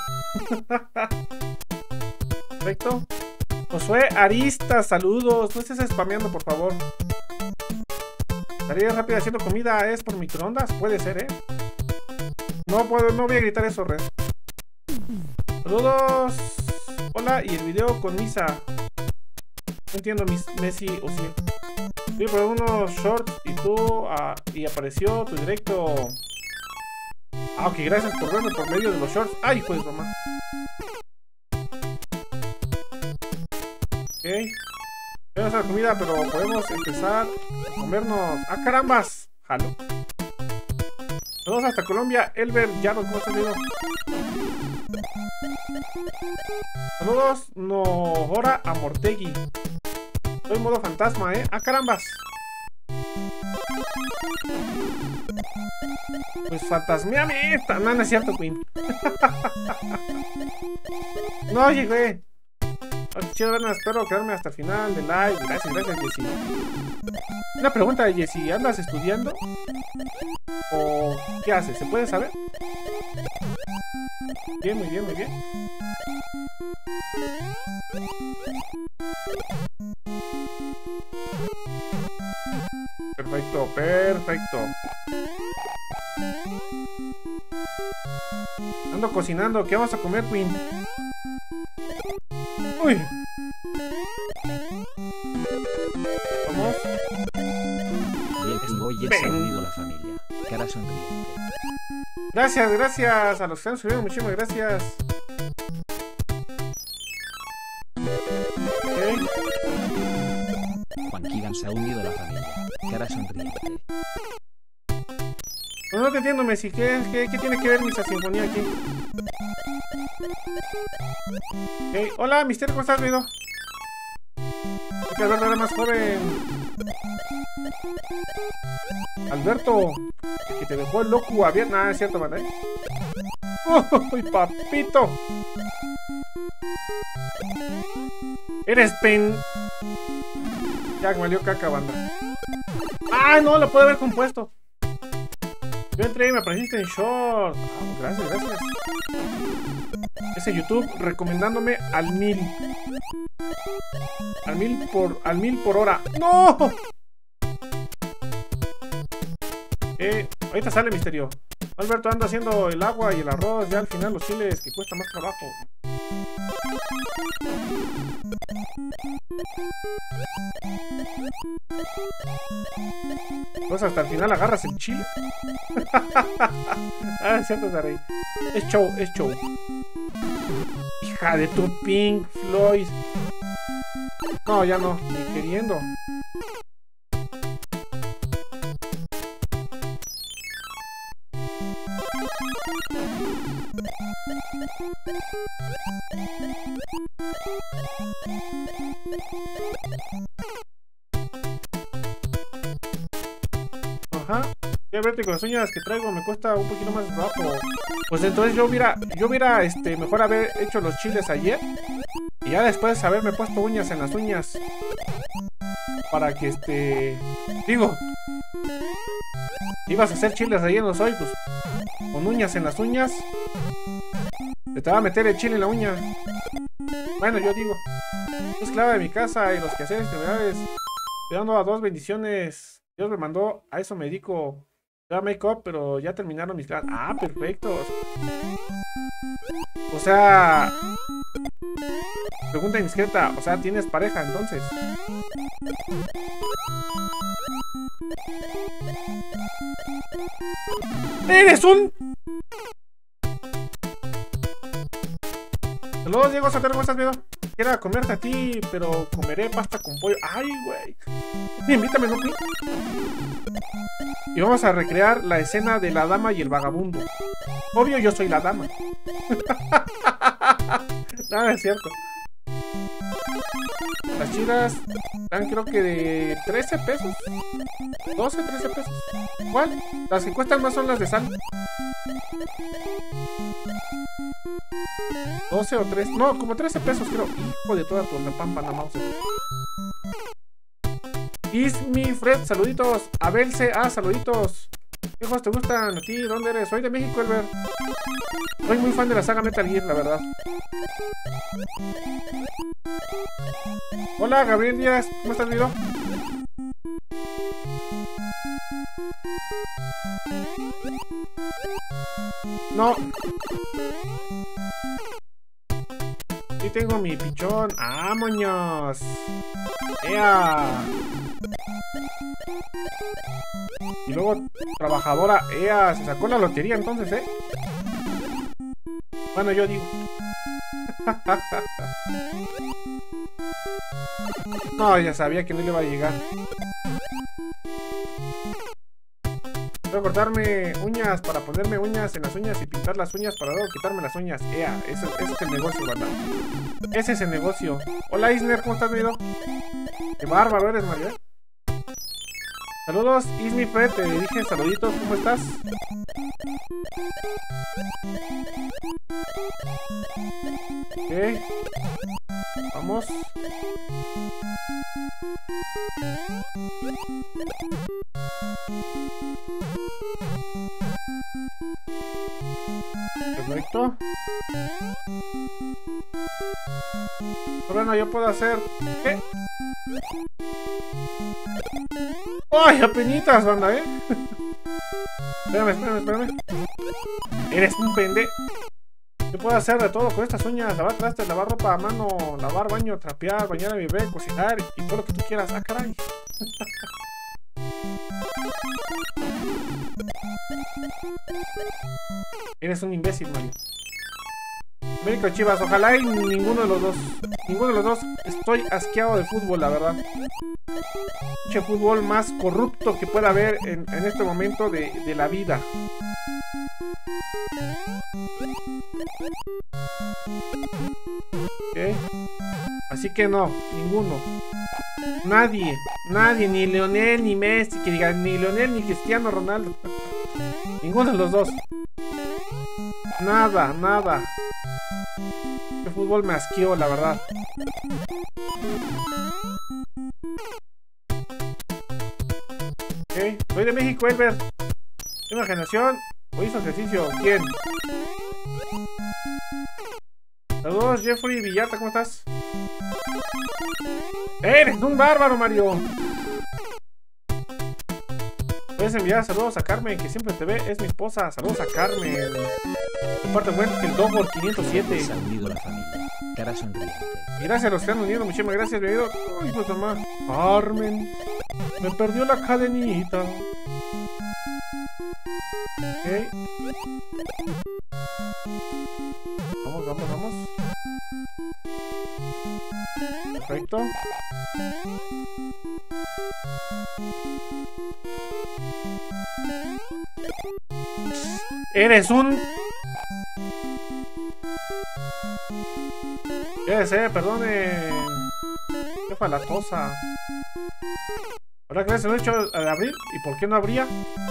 Perfecto. Josué Arista, saludos. No estés spameando, por favor. Tarea rápida haciendo comida es por microondas. Puede ser, No voy a gritar eso, Red. Saludos. Hola, y el video con Misa. No entiendo, Messi o sí. Vi por unos shorts y apareció tu directo. Ah, ok, gracias por verme por medio de los shorts. Ay, pues mamá. Ok. Tenemos la comida, pero podemos empezar a comernos. ¡Ah, carambas! Jalo. Saludos hasta Colombia, Elber Llano, ¿cómo estás, amigo? Saludos, Nohora Amortegui. Estoy en modo fantasma, ¡Ah, carambas! Pues fantasmeame esta. No, no es cierto, Queen. No llegué. Chido, espero quedarme hasta el final del live. Gracias, Jessy. Una pregunta, Jessy. ¿Andas estudiando? ¿O qué haces? ¿Se puede saber? Bien, muy bien. Perfecto. Ando cocinando. ¿Qué vamos a comer, Queen? Uy. ¿Vamos? Bien, hoy ya se ha unido la familia. Cara sonriente. Gracias a los que han subido. Muchísimas gracias. Okay. Juan Kigan se ha unido a la familia. Cara sonriente. Pues no te entiendo, Messi. ¿Qué tiene que ver Misa Sinfonía aquí? Okay. Hola, Mister, ¿cómo estás, Vido? Hay que hablar de más joven. Alberto, el que te dejó el loco abierto. Nada, es cierto, ¿verdad? ¡Uy, papito! Eres Ya que valió caca, banda. ¡Ah, no! Lo puedo haber compuesto. Yo entré y me apareciste en short. Gracias. Ese YouTube recomendándome al 1000. Al 1000 por hora. ¡No! Ahorita sale Misterio. Alberto anda haciendo el agua y el arroz. Ya al final los chiles que cuesta más trabajo. Pues hasta el final agarras el chile. Ah, es cierto, Daray. Es show, es show. Hija de tu Pink Floyd. No, ya no, ni queriendo. Ajá. Ya verte con las uñas que traigo me cuesta un poquito más de trabajo. Pues entonces yo hubiera mejor haber hecho los chiles ayer. Y ya después haberme puesto uñas en las uñas. Para que digo, ibas a hacer chiles rellenos hoy, pues con uñas en las uñas. Te va a meter el chile en la uña. Bueno, yo digo, esclava de mi casa y los quehaceres criminales. Te dando a 2 bendiciones. Dios me mandó, a eso me dedico. Ya make-up, pero ya terminaron mis clases. Ah, perfecto. O sea, pregunta indiscreta. O sea, ¿tienes pareja entonces? ¡Eres un! Saludos, Diego Sotero, ¿cómo estás, amigo? Quiero comerte a ti, pero comeré pasta con pollo. ¡Ay, güey! Invítame, ¿no, güey? Y vamos a recrear la escena de la dama y el vagabundo. Obvio, yo soy la dama. Nada, es cierto. Las chidas dan creo que de 13 pesos. 12, 13 pesos. ¿Cuál? Las que cuestan más son las de sal. 12 o 3. No, como 13 pesos creo. Hijo de toda tu pampa la mouse. Ismi Fred, saluditos. Abel C.A, saluditos. ¿Qué juegos te gustan a ti? ¿Dónde eres? Soy de México, Elber. Soy muy fan de la saga Metal Gear, la verdad. Hola, Gabriel Díaz. ¿Cómo estás, Vido? No. Sí tengo mi pichón. ¡Ah, moños! ¡Ea! Y luego, trabajadora. ¡Ea! Se sacó la lotería entonces, ¿eh? Bueno, yo digo. No, ya sabía que no le iba a llegar. Voy a cortarme uñas para ponerme uñas en las uñas y pintar las uñas para luego quitarme las uñas. Ea, ese es el negocio, ¿verdad? Ese es el negocio. Hola, Isner, ¿cómo estás, amigo? Qué bárbaro eres, Mario. Saludos, Ismi Fred, te dije saluditos, ¿cómo estás? Ok. Vamos. Perfecto. Pero bueno, yo puedo hacer... ¿Qué? ¡Ay, apenitas, banda, eh! Espérame. Eres un pendejo. Yo puedo hacer de todo con estas uñas. Lavar trastes, lavar ropa a mano, lavar baño, trapear, bañar a mi bebé, cocinar y todo lo que tú quieras. ¡Ah, caray! Eres un imbécil, Mario. América Chivas, ojalá y ninguno de los dos. Ninguno de los dos. Estoy asqueado de fútbol, la verdad. Pinche fútbol más corrupto que pueda haber en este momento de la vida. Ok. Así que no, ninguno. Nadie, ni Lionel, ni Messi, que digan, ni Lionel, ni Cristiano Ronaldo. Ninguno de los dos. Nada. El fútbol me asqueó, la verdad. Ok, soy de México, Elber. Tengo generación. Hoy hizo ejercicio. ¿Quién? Saludos, Jeffrey Villarta, ¿cómo estás? ¡Eres un bárbaro, Mario! Puedes enviar saludos a Carmen, que siempre te ve, es mi esposa. Saludos a Carmen. De parte bueno, el Dogor 507. Se ha unido la familia. Cara sonriente. Y gracias a los que han unido, muchísimas gracias, mi amigo. Ay, pues mamá. Carmen. Me perdió la cadenita. Ok. Vamos, vamos, vamos. Perfecto. Eres un... ¿Qué es, perdone? Qué falatosa. Ahora que se lo he hecho al abrir, ¿y por qué no habría?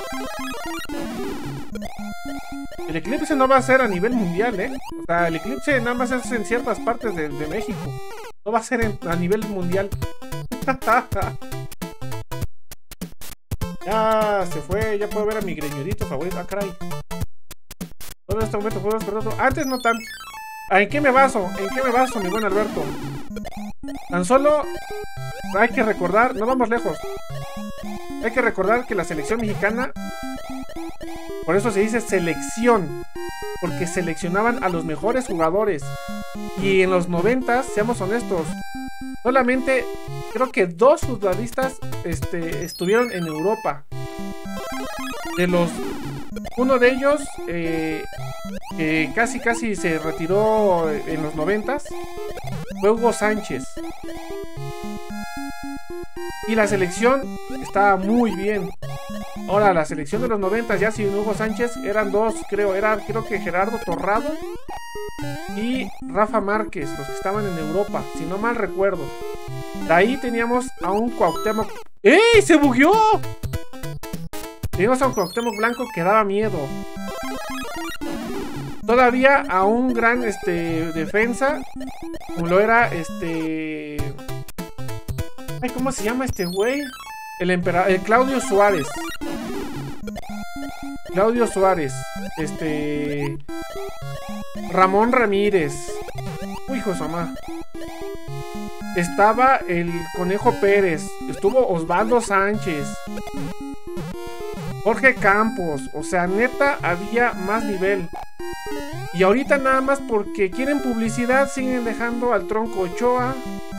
El eclipse no va a ser a nivel mundial, O sea, el eclipse nada más es en ciertas partes de México. No va a ser a nivel mundial. Ya se fue, ya puedo ver a mi greñudito favorito. Ah, caray. Todo este momento puedo despertar. Antes no tanto. ¿En qué me baso? ¿En qué me baso, mi buen Alberto? Tan solo hay que recordar, no vamos lejos. Hay que recordar que la selección mexicana, por eso se dice selección, porque seleccionaban a los mejores jugadores. Y en los 90, seamos honestos, solamente creo que 2 futbolistas estuvieron en Europa. De los... Uno de ellos casi se retiró en los 90s fue Hugo Sánchez. Y la selección estaba muy bien. Ahora, la selección de los 90s, ya sin Hugo Sánchez, eran 2, creo que Gerardo Torrado y Rafa Márquez, los que estaban en Europa, si no mal recuerdo. De ahí teníamos a un Cuauhtémoc. ¡Ey! ¡Se bugueó! Teníamos a un Cuauhtémoc Blanco que daba miedo. Todavía a un gran defensa, como lo era Ay, ¿cómo se llama este güey? El Claudio Suárez. Claudio Suárez. Ramón Ramírez. Uy, Josama. Estaba el Conejo Pérez. Estuvo Osvaldo Sánchez. Jorge Campos. O sea, neta, había más nivel. Y ahorita nada más porque quieren publicidad siguen dejando al Tronco Ochoa.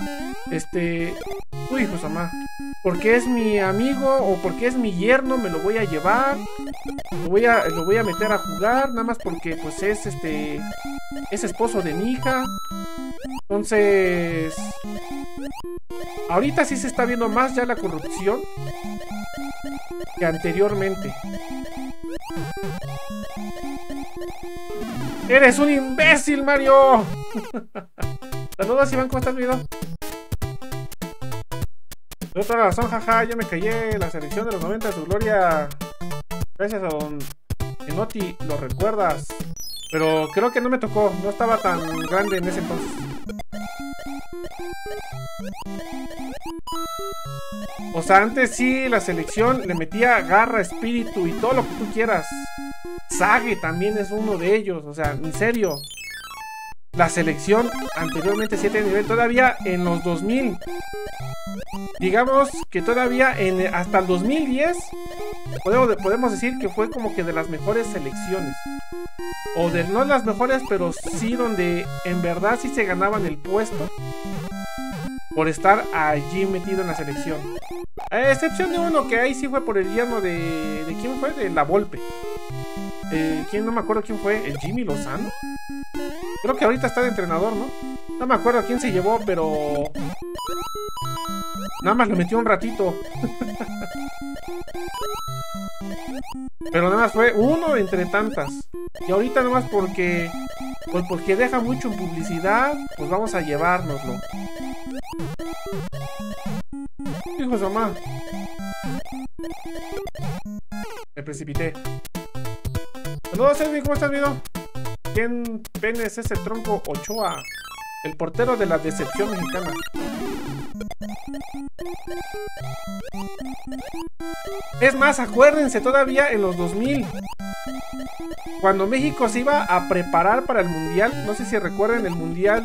Uy, Josama. Porque es mi amigo o porque es mi yerno, me lo voy a llevar. Lo voy a meter a jugar. Nada más porque pues es esposo de mi hija. Entonces, ahorita sí se está viendo más ya la corrupción que anteriormente. ¡Eres un imbécil, Mario! Saludos, Iván, ¿cómo estás, video? De otra razón, jaja, ya me callé. La selección de los 90 de su gloria. Gracias a don Enotti, lo recuerdas. Pero creo que no me tocó, no estaba tan grande en ese entonces. O sea, antes sí la selección le metía garra, espíritu y todo lo que tú quieras. Sague también es uno de ellos, o sea, en serio. La selección anteriormente sí tenía nivel, todavía en los 2000. Digamos que todavía hasta el 2010 podemos decir que fue como que de las mejores selecciones. O de no las mejores, pero sí donde en verdad sí se ganaban el puesto por estar allí metido en la selección. A excepción de uno que ahí sí fue por el yerno de ¿quién fue? De La Volpe. ¿Quién? No me acuerdo quién fue. ¿El Jimmy Lozano? Creo que ahorita está de entrenador, ¿no? No me acuerdo quién se llevó, pero nada más lo metió un ratito. Pero nada más fue uno entre tantas. Y ahorita nada más porque pues porque deja mucho en publicidad, pues vamos a llevárnoslo. Hijos de mamá. Me precipité. Saludos, Edwin, ¿cómo estás, video? ¿Quién pene es ese Tronco Ochoa? El portero de la decepción mexicana. Es más, acuérdense, todavía en los 2000, cuando México se iba a preparar para el mundial, no sé si recuerden el mundial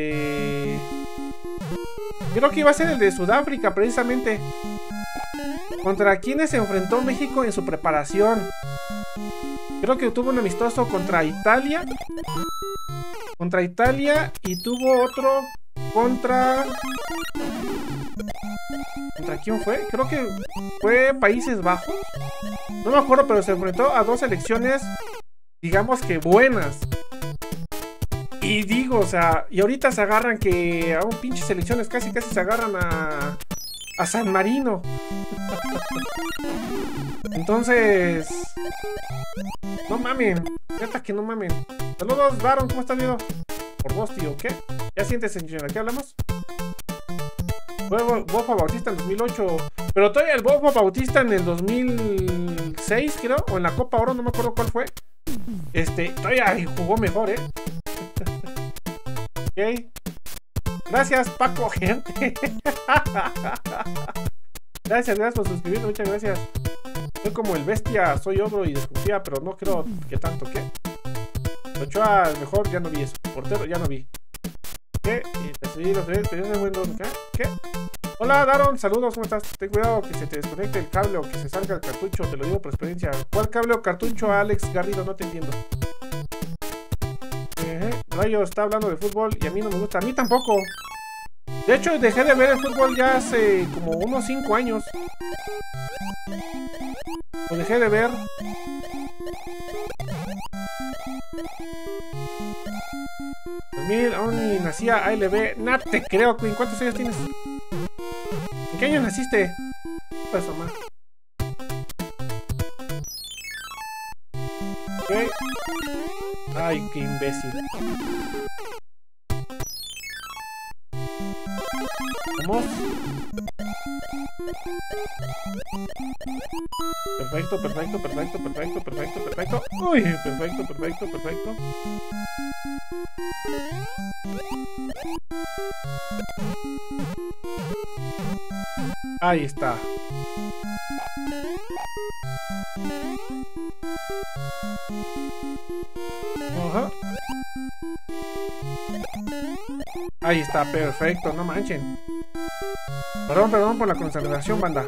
creo que iba a ser el de Sudáfrica, precisamente. ¿Contra quiénes se enfrentó México en su preparación? Creo que tuvo un amistoso contra Italia. Contra Italia y tuvo otro contra... ¿Contra quién fue? Creo que fue Países Bajos. No me acuerdo, pero se enfrentó a dos selecciones, digamos que buenas. Y digo, o sea, y ahorita se agarran que a un pinche selecciones casi se agarran a San Marino. Entonces, no mamen, neta que no mamen. Saludos, Daron, ¿cómo estás, viendo? Por vos, tío, ¿qué? ¿Ya sientes, señora? ¿Qué hablamos? Fue Bofo Bautista en 2008. Pero todavía el Bofo Bautista en el 2006, creo. O en la Copa Oro, no me acuerdo cuál fue. Todavía jugó mejor, Ok. Gracias, Paco, gente. Gracias por suscribirme, muchas gracias. Soy como el bestia, soy ogro y desconfía, pero no creo que tanto, ¿qué? Ochoa, mejor, ya no vi eso. Portero, ya no vi. ¿Qué? ¿Qué? Hola, Daron, saludos, ¿cómo estás? Ten cuidado que se te desconecte el cable o que se salga el cartucho, te lo digo por experiencia. ¿Cuál cable o cartucho, Alex Garrido? No te entiendo. Rayo está hablando de fútbol y a mí no me gusta. A mí tampoco. De hecho, dejé de ver el fútbol ya hace como unos 5 años. Lo dejé de ver. Aún ni nacía ALB. No te creo, Queen. ¿Cuántos años tienes? ¿En qué año naciste? Pues, mamá. Ok. Ay, qué imbécil. Vamos. Perfecto. Uy, perfecto. Ahí está. Ajá. Ahí está, perfecto, no manchen. Perdón por la concentración, banda.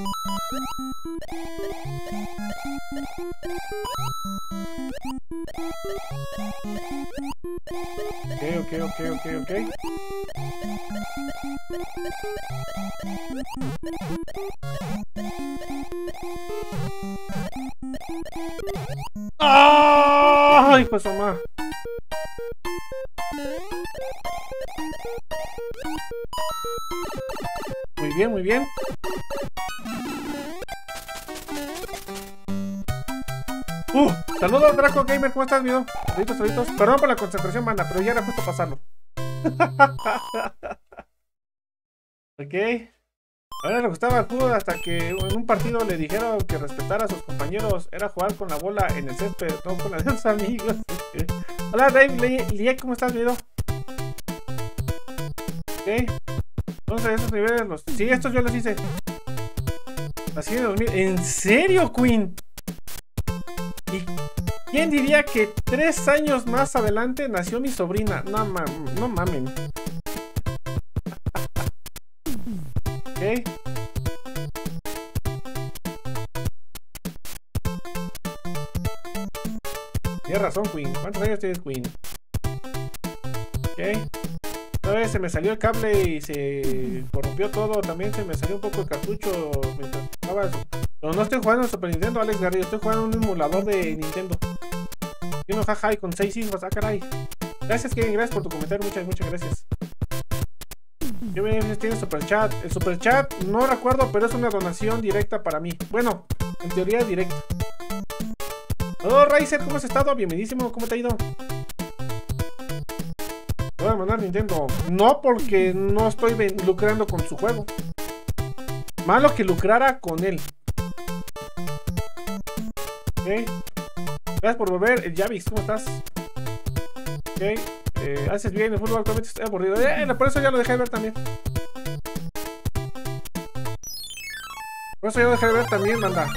Ok. ¡Ay, pues mamá! Muy bien. Saludos, Draco Gamer, ¿cómo estás, amigo? Saluditos. Perdón por la concentración, banda, pero ya era justo pasarlo. Ok. Ahora le gustaba el fútbol hasta que en un partido le dijeron que respetara a sus compañeros. Era jugar con la bola en el césped, no con la de los amigos. Hola, Dave Lie, ¿cómo estás, amigo? Ok. Entonces, esos niveles sí, estos yo los hice. Así de 2000. ¿En serio, Queen? ¿Y quién diría que 3 años más adelante nació mi sobrina? No mamen. Ok. Tienes razón, Queen. ¿Cuántos años tienes, Queen? Ok. Una vez se me salió el cable y se corrompió todo. También se me salió un poco el cartucho mientras jugaba eso. Pero no estoy jugando en Super Nintendo, Alex Garrido. Estoy jugando en un emulador de Nintendo. Y uno jaja y con 6 hijos. Ah, caray. Gracias, Kevin. Gracias por tu comentario. Muchas gracias. Yo me tiene super chat. El super chat no recuerdo, pero es una donación directa para mí. Bueno, en teoría es directa. Hola, Riser, ¿cómo has estado? Bienvenidísimo. ¿Cómo te ha ido? Voy a mandar Nintendo. No, porque no estoy lucrando con su juego. Malo que lucrara con él. Ok. Gracias por volver. El Javix, ¿cómo estás? Ok. Haces bien. El fútbol actualmente estoy aburrido. Por eso ya lo dejé de ver también. Por eso ya lo dejé de ver también, banda.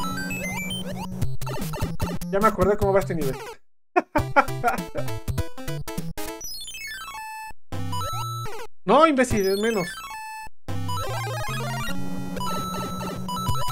Ya me acordé cómo va este nivel. No, imbécil, es menos.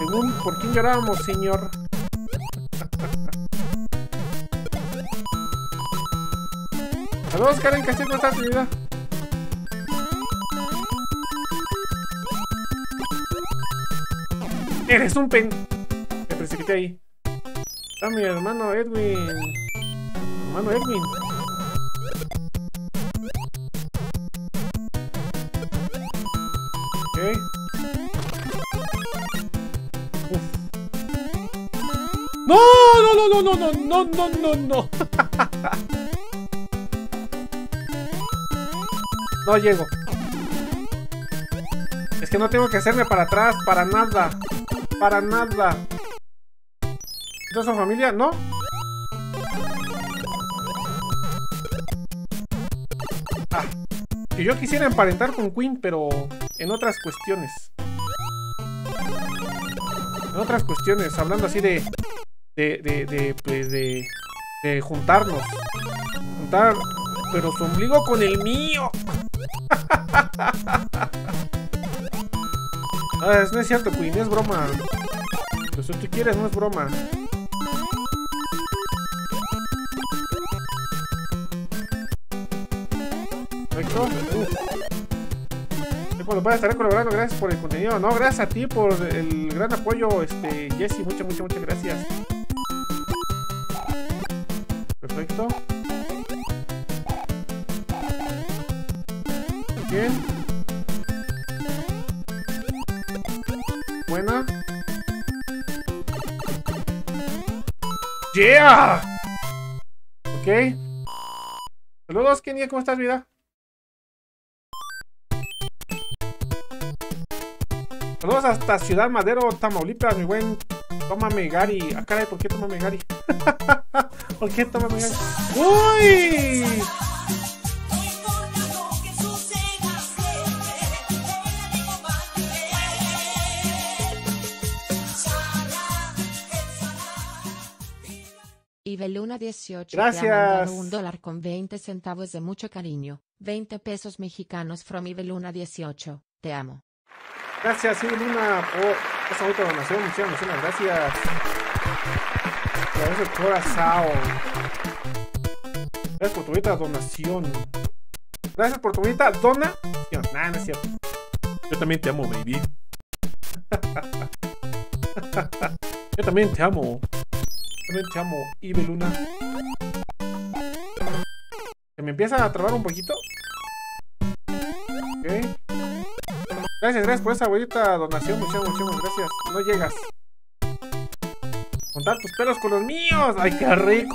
Según por quién llorábamos, señor. Saludos, Karen Castillo, ¿cómo estás, mi vida? Eres un Me precipité ahí. Está mi hermano Edwin. Hermano Edwin. Ok. Uf. No, no, no, no, no, no, no, no, no, no. No llego. Es que no tengo que hacerme para atrás, para nada. Para nada. ¿Entonces son familia? ¿No? Ah, que yo quisiera emparentar con Queen, pero en otras cuestiones. En otras cuestiones, hablando así de juntarnos. Juntar, pero su ombligo con el mío. No es cierto, Queen, es broma. Pero si tú quieres, no es broma. Perfecto. Cuando puedas estar colaborando, gracias por el contenido. No, gracias a ti por el gran apoyo, Jesse. Muchas gracias. Perfecto. Bien. Buena. ¡Yeah! Ok. Saludos, Kenia, ¿cómo estás, vida? Saludos hasta Ciudad Madero, Tamaulipas, mi buen Tómame Gary. Ah, caray, ¿por qué Tómame Gary? ¿Por qué Tómame Gary? ¡Uy! Ibeluna 18 gracias. Te ha mandado $1 con 20 centavos de mucho cariño. 20 pesos mexicanos from Ibeluna 18. Te amo. Gracias, Ibeluna, por esa bonita donación. Muchísimas gracias. Gracias el corazón. Gracias por tu bonita donación. Gracias por tu bonita donación. Nah, no es cierto. Yo también te amo, baby. Yo también te amo. También te amo, Ibeluna. ¿Se me empieza a trabar un poquito? Ok. Gracias por esa bonita donación. Muchas gracias. No llegas. Contar tus pelos con los míos. ¡Ay, qué rico!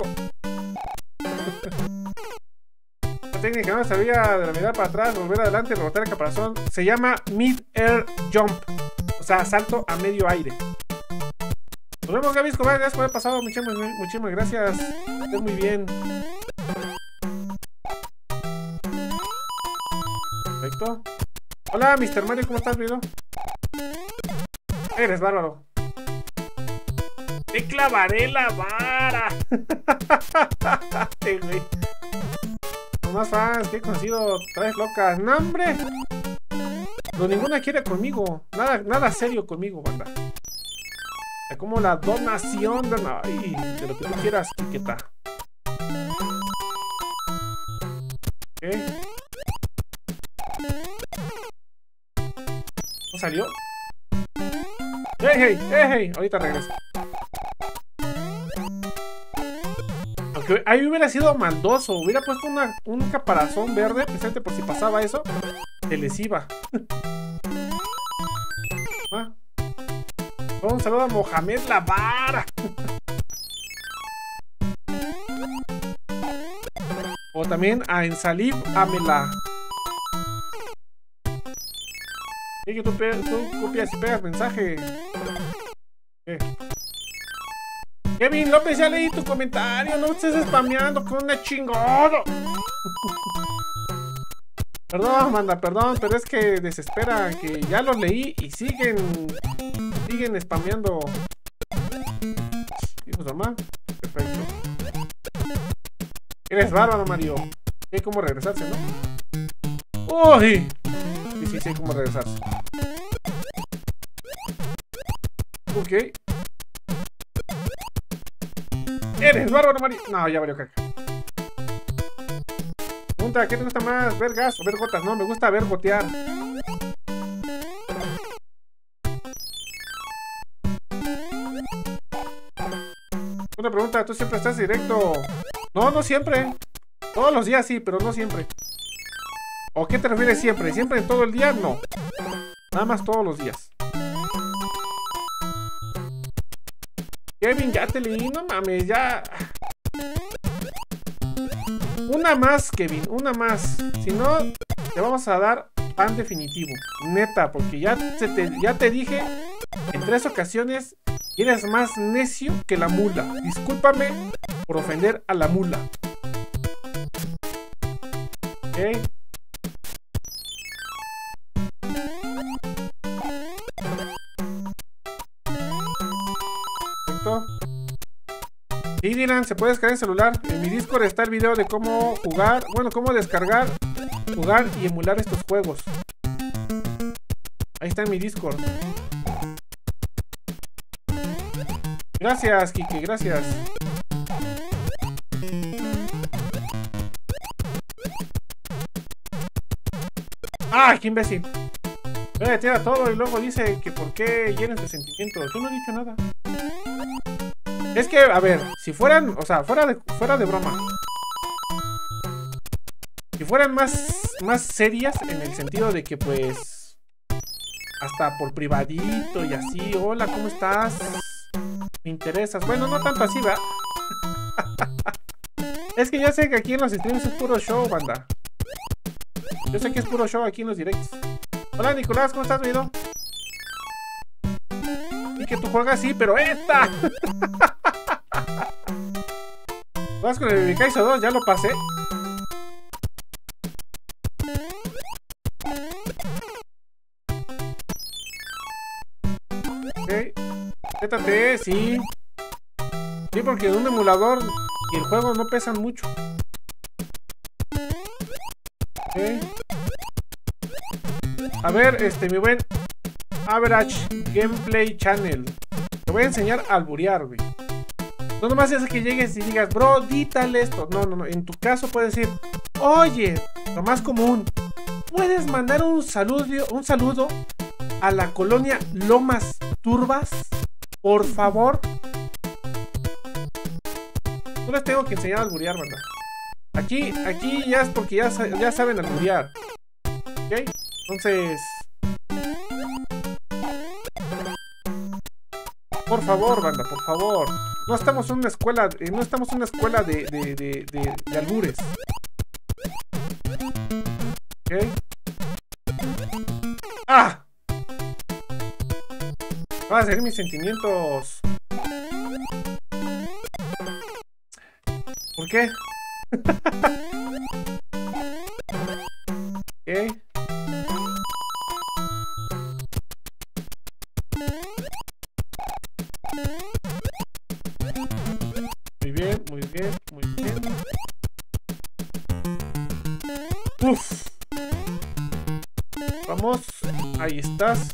La técnica no sabía de la mirada para atrás, volver adelante, rebotar el caparazón. Se llama Mid-Air Jump. O sea, salto a medio aire. Nos vemos, Gaby Escobar. Gracias por haber pasado. Muchísimas gracias. Estás muy bien. Perfecto. Hola, Mr. Mario. ¿Cómo estás, video? Eres bárbaro. ¡Te clavaré la vara! Güey. Los más fans que he conocido, traes locas. ¡No, hombre! No, ninguna quiere conmigo. Nada serio conmigo, banda. Como la donación de lo que tú quieras, Quiqueta. Ok. ¿No salió? ¡Hey! Ahorita regreso. Aunque ahí hubiera sido maldoso. Hubiera puesto un caparazón verde presente por si pasaba eso. Se les iba. ¿Ah? Un saludo a Mohamed Lavara. O también a Ensalib Amela. Que tú copias y pegas mensaje. Kevin López, ya leí tu comentario. No estés spameando con una chingada. Perdón, manda, perdón, pero es que desesperan que ya los leí y siguen spameando. ¿Hijos de mamá? Perfecto. Eres bárbaro, Mario. Hay como regresarse, ¿no? ¡Uy! Sí, hay como regresarse. Ok. Eres bárbaro, Mario. No, ya valió caca. Pregunta, ¿qué te gusta más? ¿Ver gas o ver gotas? No, me gusta ver gotear. Una pregunta, ¿tú siempre estás directo? No, no siempre. Todos los días sí, pero no siempre. ¿O qué te refieres siempre? ¿Siempre en todo el día? No. Nada más todos los días. Kevin, ya te leí, no mames, ya. Una más, Kevin, una más. Si no, te vamos a dar pan definitivo. Neta, porque ya te dije en 3 ocasiones que eres más necio que la mula. Discúlpame por ofender a la mula. Ok. Sí, Dylan, se puede descargar en celular. En mi Discord está el video de cómo jugar, bueno, cómo descargar, jugar y emular estos juegos. Ahí está en mi Discord. Gracias, Kike, gracias. ¡Ah, qué imbécil! Me tira todo y luego dice que por qué llenas de sentimientos. Yo no he dicho nada. Es que, a ver, si fueran, o sea, fuera de broma. Si fueran más serias en el sentido de que, pues, hasta por privadito y así, hola, ¿cómo estás? Me interesas. Bueno, no tanto así, ¿verdad? Es que yo sé que aquí en los streams es puro show, banda. Yo sé que es puro show aquí en los directos. Hola, Nicolás, ¿cómo estás, oído? Y que tú juegas así, pero esta. Vas con el Kaizo 2, ya lo pasé. Ok. ZTE, sí. Sí, porque un emulador y el juego no pesan mucho. Ok. A ver, mi buen Average Gameplay Channel. Te voy a enseñar a alburear, güey. No nomás es que llegues y digas, bro, dítale esto. No, no, no. En tu caso puedes decir, oye, lo más común, ¿puedes mandar un saludo a la colonia Lomas Turbas? Por favor. No les tengo que enseñar a alburear, banda. Aquí ya es porque ya saben alburear. ¿Ok? Entonces, por favor, banda, por favor. No estamos en una escuela, de albures. ¿Ok? ¡Ah! Van a ser mis sentimientos. ¿Por qué? ¿Ok? Muy bien, muy bien, muy bien. Uf. Vamos, ahí estás.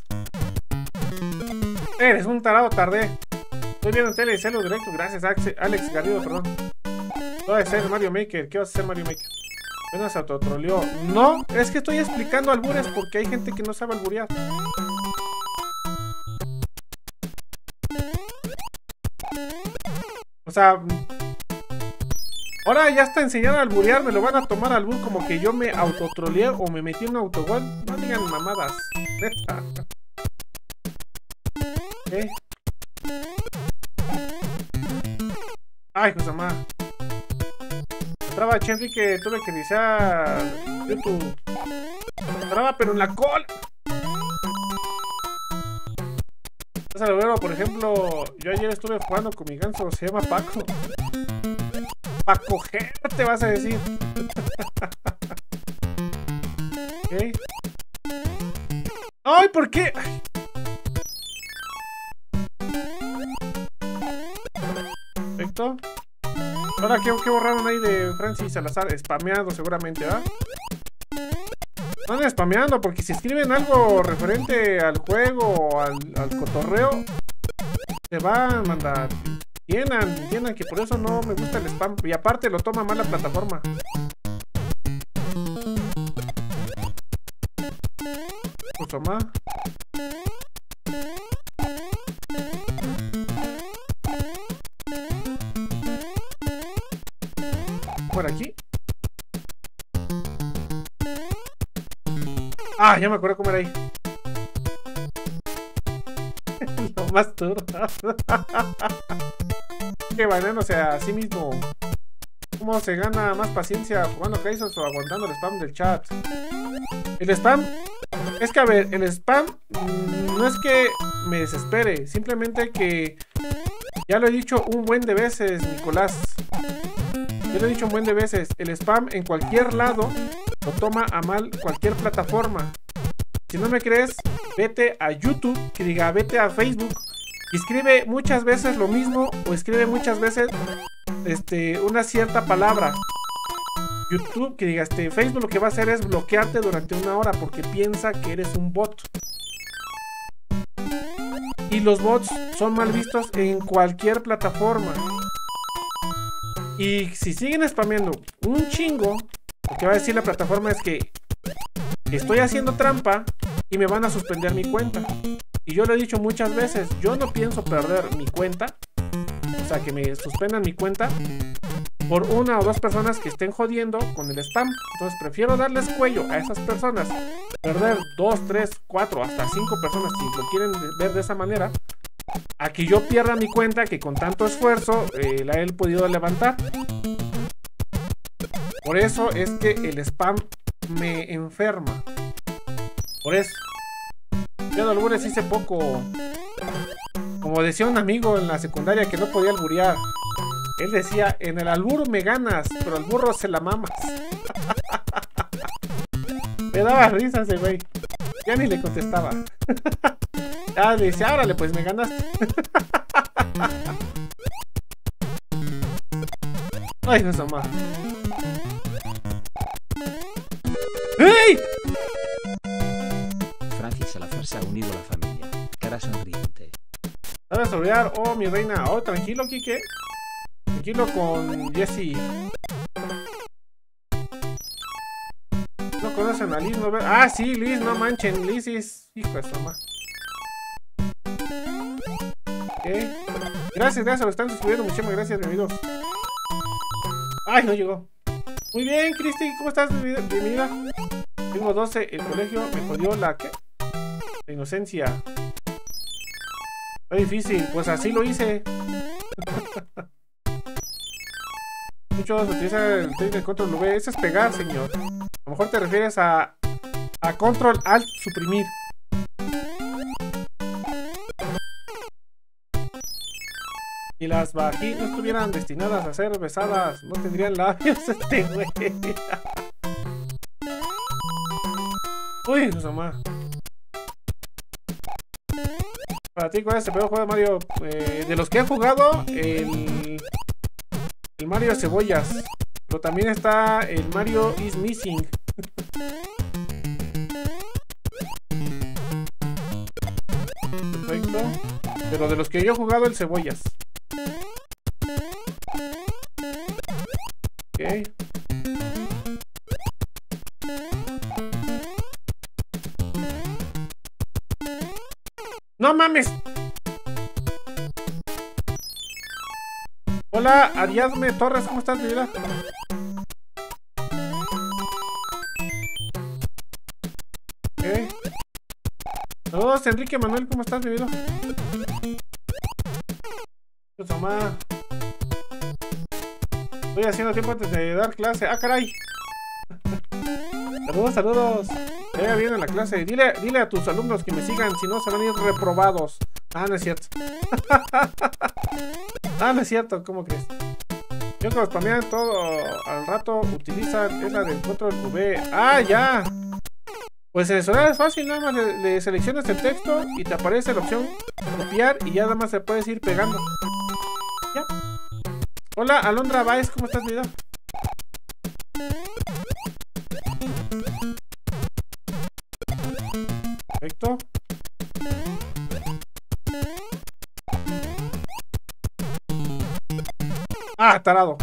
Eres un tarado, tardé. Estoy viendo en tele y celo directo. Gracias, Alex Garrido, perdón. No de ser Mario Maker. ¿Qué vas a hacer, Mario Maker? Apenas autotroleó. No, es que estoy explicando albures porque hay gente que no sabe alburear. O sea, ahora ya está enseñando a alburear, me lo van a tomar albur como que yo me autotroleé o me metí en un autogol. No digan mamadas, neta. ¿Qué? Ay, cosa más. Traba, Chenry, que tuve que iniciar YouTube. Traba, pero en la cola. Por ejemplo, yo ayer estuve jugando con mi ganso, se llama Paco. Pa' cogerte, vas a decir. ¿Ok? ¡Ay, ¿por qué? Ay. Perfecto. Ahora, ¿qué borraron ahí de Francis Salazar? Spameado seguramente, ¿verdad? No andan spameando, porque si escriben algo referente al juego o al cotorreo, Se va a mandar. Entiendan que por eso no me gusta el spam. Y aparte lo toma mal la plataforma. Pues toma. Por aquí. Ah, ya me acuerdo cómo era ahí. Lo más duro. Qué banano, o sea, así mismo. ¿Cómo se gana más paciencia jugando Kaisos o aguantando el spam del chat? El spam. Es que a ver, el spam no es que me desespere. Simplemente que ya lo he dicho un buen de veces, Nicolás. Ya lo he dicho un buen de veces. El spam en cualquier lado lo toma a mal cualquier plataforma. Si no me crees, vete a YouTube, que diga, vete a Facebook. Y escribe muchas veces lo mismo o escribe muchas veces una cierta palabra. YouTube, que diga, Facebook lo que va a hacer es bloquearte durante 1 hora porque piensa que eres un bot. Y los bots son mal vistos en cualquier plataforma. Y si siguen spameando un chingo, lo que va a decir la plataforma es que estoy haciendo trampa y me van a suspender mi cuenta. Y yo lo he dicho muchas veces, yo no pienso perder mi cuenta, o sea, que me suspendan mi cuenta por 1 o 2 personas que estén jodiendo con el spam. Entonces prefiero darles cuello a esas personas, perder 2, 3, 4, hasta 5 personas si lo quieren ver de esa manera, a que yo pierda mi cuenta que con tanto esfuerzo la he podido levantar. Por eso es que el spam me enferma. Por eso. Yo de albures hice poco. Como decía un amigo en la secundaria que no podía alburear. Él decía, en el albur me ganas, pero al burro se la mamas. Me daba risa ese güey. Ya ni le contestaba. Ya le decía, órale, pues me ganaste. Ay, no, mamá. ¡Ey! Francis Salazar se ha unido a la familia. Cara sonriente. ¿Sabes olvidar? Oh, mi reina. Oh, tranquilo, Kike. Tranquilo con Jessie. ¿No conocen a Liz? ¿No ven? Ah, sí, Liz, no manchen. Liz es... hijo de su mamá. Okay. Gracias, lo están suscribiendo. Muchísimas gracias, bienvenidos. Ay, no llegó. Muy bien, Cristi, ¿cómo estás, bienvenida? Tengo 12, el colegio me jodió la... ¿qué? La inocencia. Está difícil, pues así lo hice. Muchos utilizan el trick de control V. Ese es pegar, señor. A lo mejor te refieres a control alt suprimir. Si las vaginas no estuvieran destinadas a ser besadas, no tendrían labios güey. Uy, no sé más. Para ti, ¿cuál es el peor juego de Mario? De los que he jugado, el Mario Cebollas. Pero también está el Mario is Missing. Perfecto. Pero de los que yo he jugado, el Cebollas. Ok. ¡No mames! Hola, Ariadne Torres, ¿cómo estás, mi vida? Okay. Saludos, Enrique Manuel, ¿cómo estás, mi vida? Pues, mamá. Estoy haciendo tiempo antes de dar clase. ¡Ah, caray! Saludos. Vaya bien en la clase. Dile a tus alumnos que me sigan, si no se van a ir reprobados. Ah, no es cierto. Ah, no es cierto, ¿cómo crees? Yo que los spamean todo al rato utilizan, es la del control V. ¡Ah, ya! Pues en el celular es fácil, nada más le seleccionas el texto y te aparece la opción copiar y ya nada más se puedes ir pegando. Ya. Hola, Alondra Baez, ¿cómo estás, mi vida? Perfecto. Ah, tarado.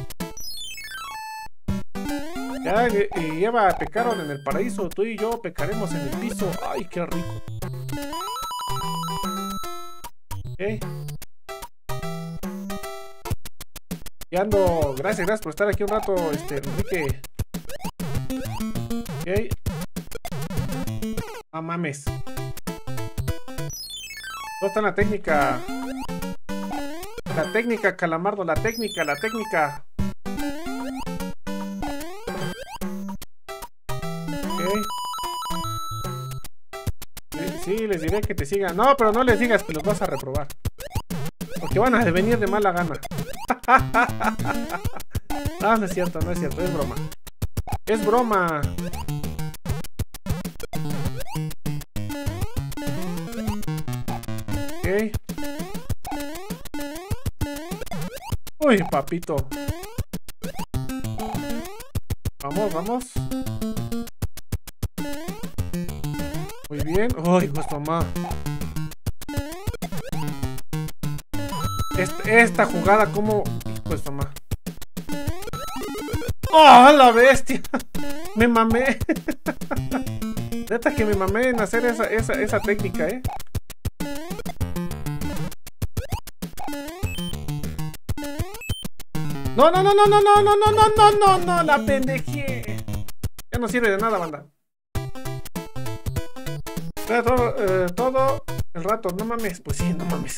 Ya y Eva pecaron en el paraíso, tú y yo pecaremos en el piso. Ay, qué rico. Ok. Y ando, gracias por estar aquí un rato, Enrique. Ok. No mames. ¿Dónde está la técnica? La técnica, Calamardo, la técnica. Ok. Sí, les diré que te sigan. No, pero no les digas que los vas a reprobar. Porque van a venir de mala gana. No, no es cierto, es broma. Es broma. Ok. Uy, papito. Vamos. Muy bien. Uy, pues mamá. Esta jugada, como... Pues mamá. ¡Oh, la bestia! Me mamé. Neta que me mamé en hacer esa técnica, No, la pendejé. Ya no sirve de nada, banda. Todo el rato, no mames. Pues sí, no mames.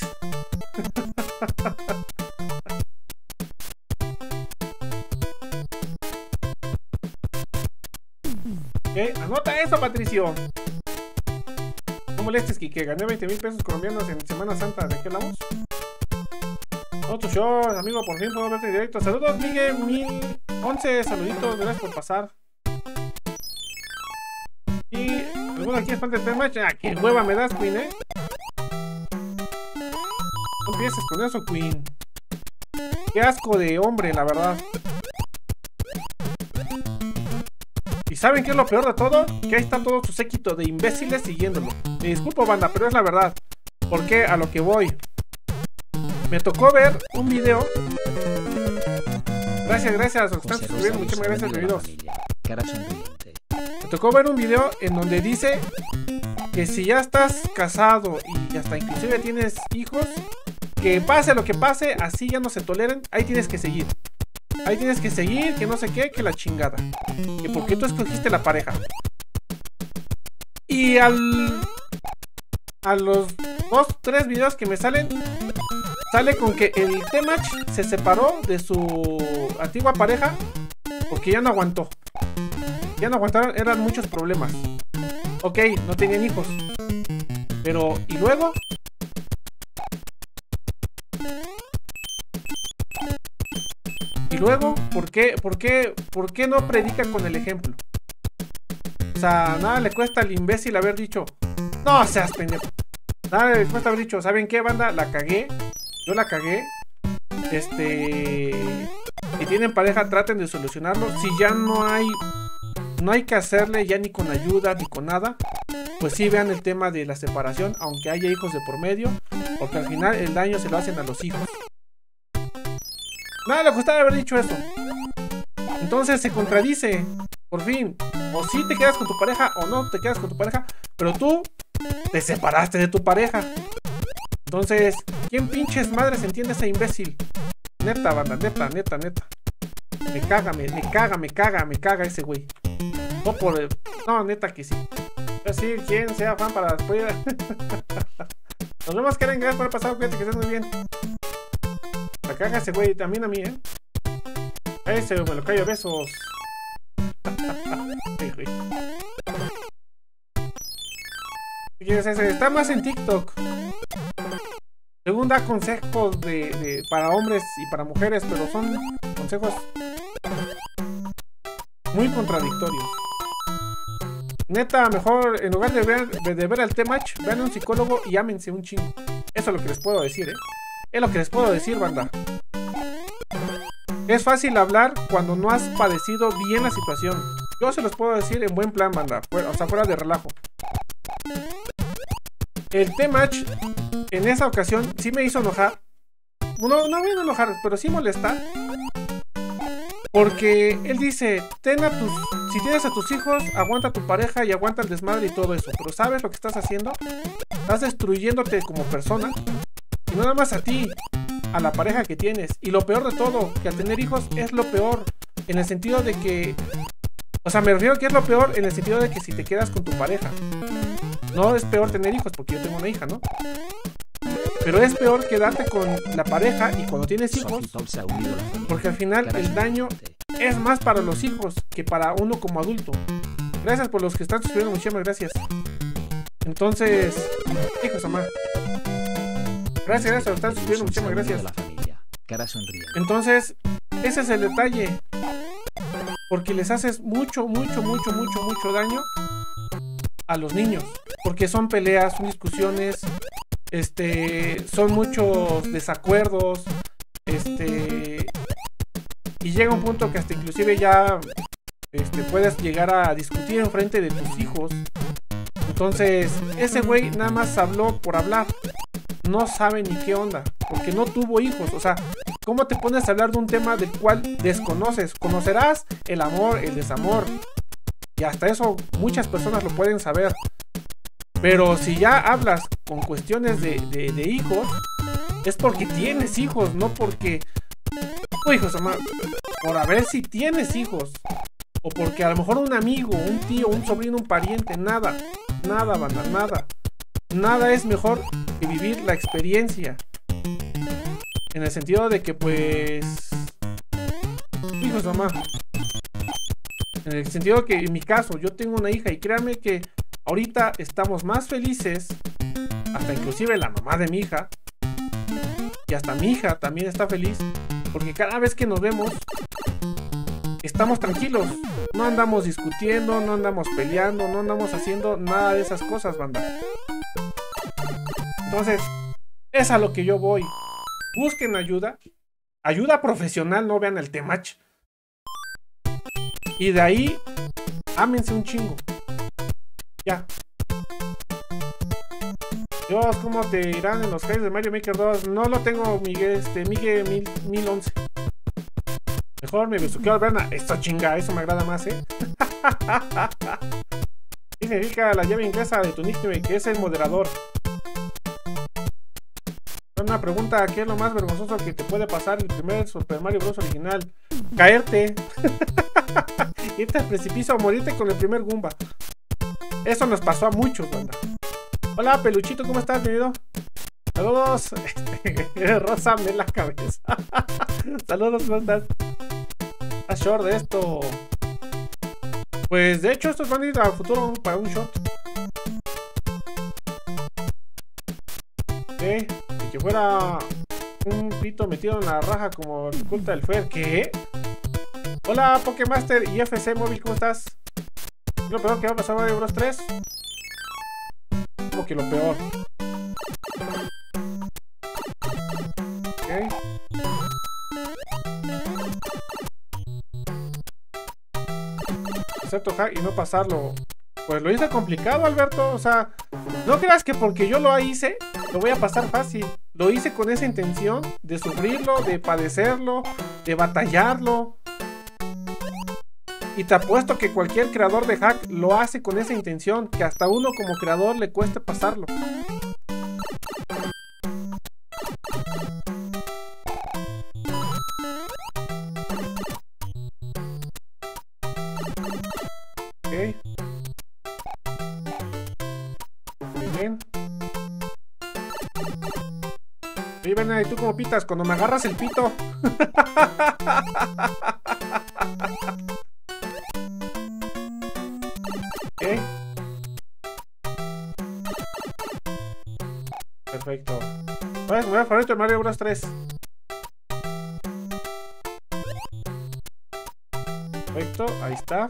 Ok, anota eso, Patricio. No molestes, Kike. Gané 20,000 pesos colombianos en Semana Santa. ¿De qué hablamos? Otro show, amigo, por fin puedo verte en directo. Saludos, Miguel 1011. Saluditos, gracias por pasar. Y alguno aquí espanta el tema. Ah, qué hueva me das, Queen, No empieces con eso, Queen. Qué asco de hombre, la verdad. ¿Y saben qué es lo peor de todo? Que ahí está todo su séquito de imbéciles siguiéndolo. Me disculpo, banda, pero es la verdad. Porque a lo que voy. Me tocó ver un video. Gracias a los que están suscribiendo. Muchísimas gracias, queridos. Me tocó ver un video en donde dice que si ya estás casado y hasta inclusive tienes hijos, que pase lo que pase, así ya no se toleren, ahí tienes que seguir. Ahí tienes que seguir, que no sé qué, que la chingada. Que porque tú escogiste la pareja. Y a los 2-3 videos que me salen, sale con que el Temach se separó de su antigua pareja porque ya no aguantó. Ya no aguantaron, eran muchos problemas. Ok, no tenían hijos. Pero, ¿y luego? ¿Y luego? ¿Por qué no predica con el ejemplo? O sea, nada le cuesta al imbécil haber dicho, no seas pendejo. Nada le cuesta haber dicho, ¿saben qué, banda? La cagué. Yo la cagué. Si tienen pareja, traten de solucionarlo. Si ya no hay que hacerle ya ni con ayuda ni con nada, pues sí vean el tema de la separación, aunque haya hijos de por medio, porque al final el daño se lo hacen a los hijos. Nada le costaba haber dicho eso. Entonces se contradice. Por fin, o sí te quedas con tu pareja o no te quedas con tu pareja, pero tú te separaste de tu pareja. Entonces, ¿quién pinches madres entiende ese imbécil? Neta, banda, neta. Me caga ese güey. No, neta que sí. Es decir, quien sea fan para después. Nos vemos, Karen, gracias por el pasado, cuídate que estés muy bien. La caga ese güey, también a mí, Ese me lo callo a besos. ¿Qué quieres ese? Está más en TikTok. Según da consejos para hombres y para mujeres, pero son consejos muy contradictorios. Neta, mejor en lugar de ver al Temach, vean a un psicólogo y ámense un chingo. Eso es lo que les puedo decir, Es lo que les puedo decir, banda. Es fácil hablar cuando no has padecido bien la situación. Yo se los puedo decir en buen plan, banda. O sea, fuera de relajo. El Temach en esa ocasión sí me hizo enojar. no voy a enojar, pero sí molestar. Porque él dice, si tienes a tus hijos, aguanta a tu pareja y aguanta el desmadre y todo eso. Pero ¿sabes lo que estás haciendo? Estás destruyéndote como persona. Y no nada más a ti, a la pareja que tienes. Y lo peor de todo, que al tener hijos es lo peor. En el sentido de que... O sea, me refiero a que es lo peor en el sentido de que si te quedas con tu pareja. No es peor tener hijos, porque yo tengo una hija, ¿no? Pero es peor quedarte con la pareja y cuando tienes hijos, porque al final el daño es más para los hijos que para uno como adulto. Gracias por los que están suscribiendo, muchísimas gracias. Entonces, hijos, mamá. Gracias por estar suscribiendo, muchísimas gracias. Entonces, ese es el detalle. Porque les haces mucho daño a los niños. Porque son peleas, son discusiones. Son muchos desacuerdos, y llega un punto que hasta inclusive ya, puedes llegar a discutir enfrente de tus hijos. Entonces, ese güey nada más habló por hablar, no sabe ni qué onda, porque no tuvo hijos. O sea, ¿cómo te pones a hablar de un tema del cual desconoces? Conocerás el amor, el desamor, y hasta eso muchas personas lo pueden saber. Pero si ya hablas con cuestiones de hijos, es porque tienes hijos, no porque... hijos, mamá, por a ver si tienes hijos. O porque a lo mejor un amigo, un tío, un sobrino, un pariente, nada, banda, nada. Nada es mejor que vivir la experiencia. En el sentido de que, pues... hijos, mamá. En el sentido que, en mi caso, yo tengo una hija y créanme que... ahorita estamos más felices, hasta inclusive la mamá de mi hija, y hasta mi hija también está feliz, porque cada vez que nos vemos, estamos tranquilos, no andamos discutiendo, no andamos peleando, no andamos haciendo nada de esas cosas, banda. Entonces, es a lo que yo voy. Busquen ayuda profesional, no vean el temach. Y de ahí, ámense un chingo. Ya. Dios, ¿cómo te irán en los highs de Mario Maker 2? No lo tengo, Miguel, Miguel 1011. Mejor me besuqueo al Berna. Esto chinga, eso me agrada más, ¿eh? ¿Qué significa la llave inglesa de tu nickname? Que es el moderador. Una pregunta, ¿qué es lo más vergonzoso que te puede pasar el primer Super Mario Bros. Original? Caerte. Irte al precipicio o morirte con el primer Goomba. Eso nos pasó a muchos, banda. Hola, Peluchito, ¿cómo estás, querido? Saludos. Rózame la cabeza. Saludos, ¿cómo estás? Estás short de esto. Pues, de hecho, estos van a ir al futuro para un short. Ok. Y que fuera un pito metido en la raja como el culto del Fer. ¿Qué? Hola, Pokémaster y FC Móvil, ¿cómo estás? Lo peor que va a pasar Mario Bros 3. Como que lo peor. Ok. Excepto hack y no pasarlo. Pues lo hice complicado, Alberto. O sea, no creas que porque yo lo hice, lo voy a pasar fácil. Lo hice con esa intención de sufrirlo, de padecerlo, de batallarlo. Y te apuesto que cualquier creador de hack lo hace con esa intención, que hasta uno como creador le cueste pasarlo. Ok. Muy bien. Oye, ven ahí, tú como pitas, cuando me agarras el pito. Ok. Perfecto. Voy a favorito de Mario Bros 3. Perfecto, ahí está.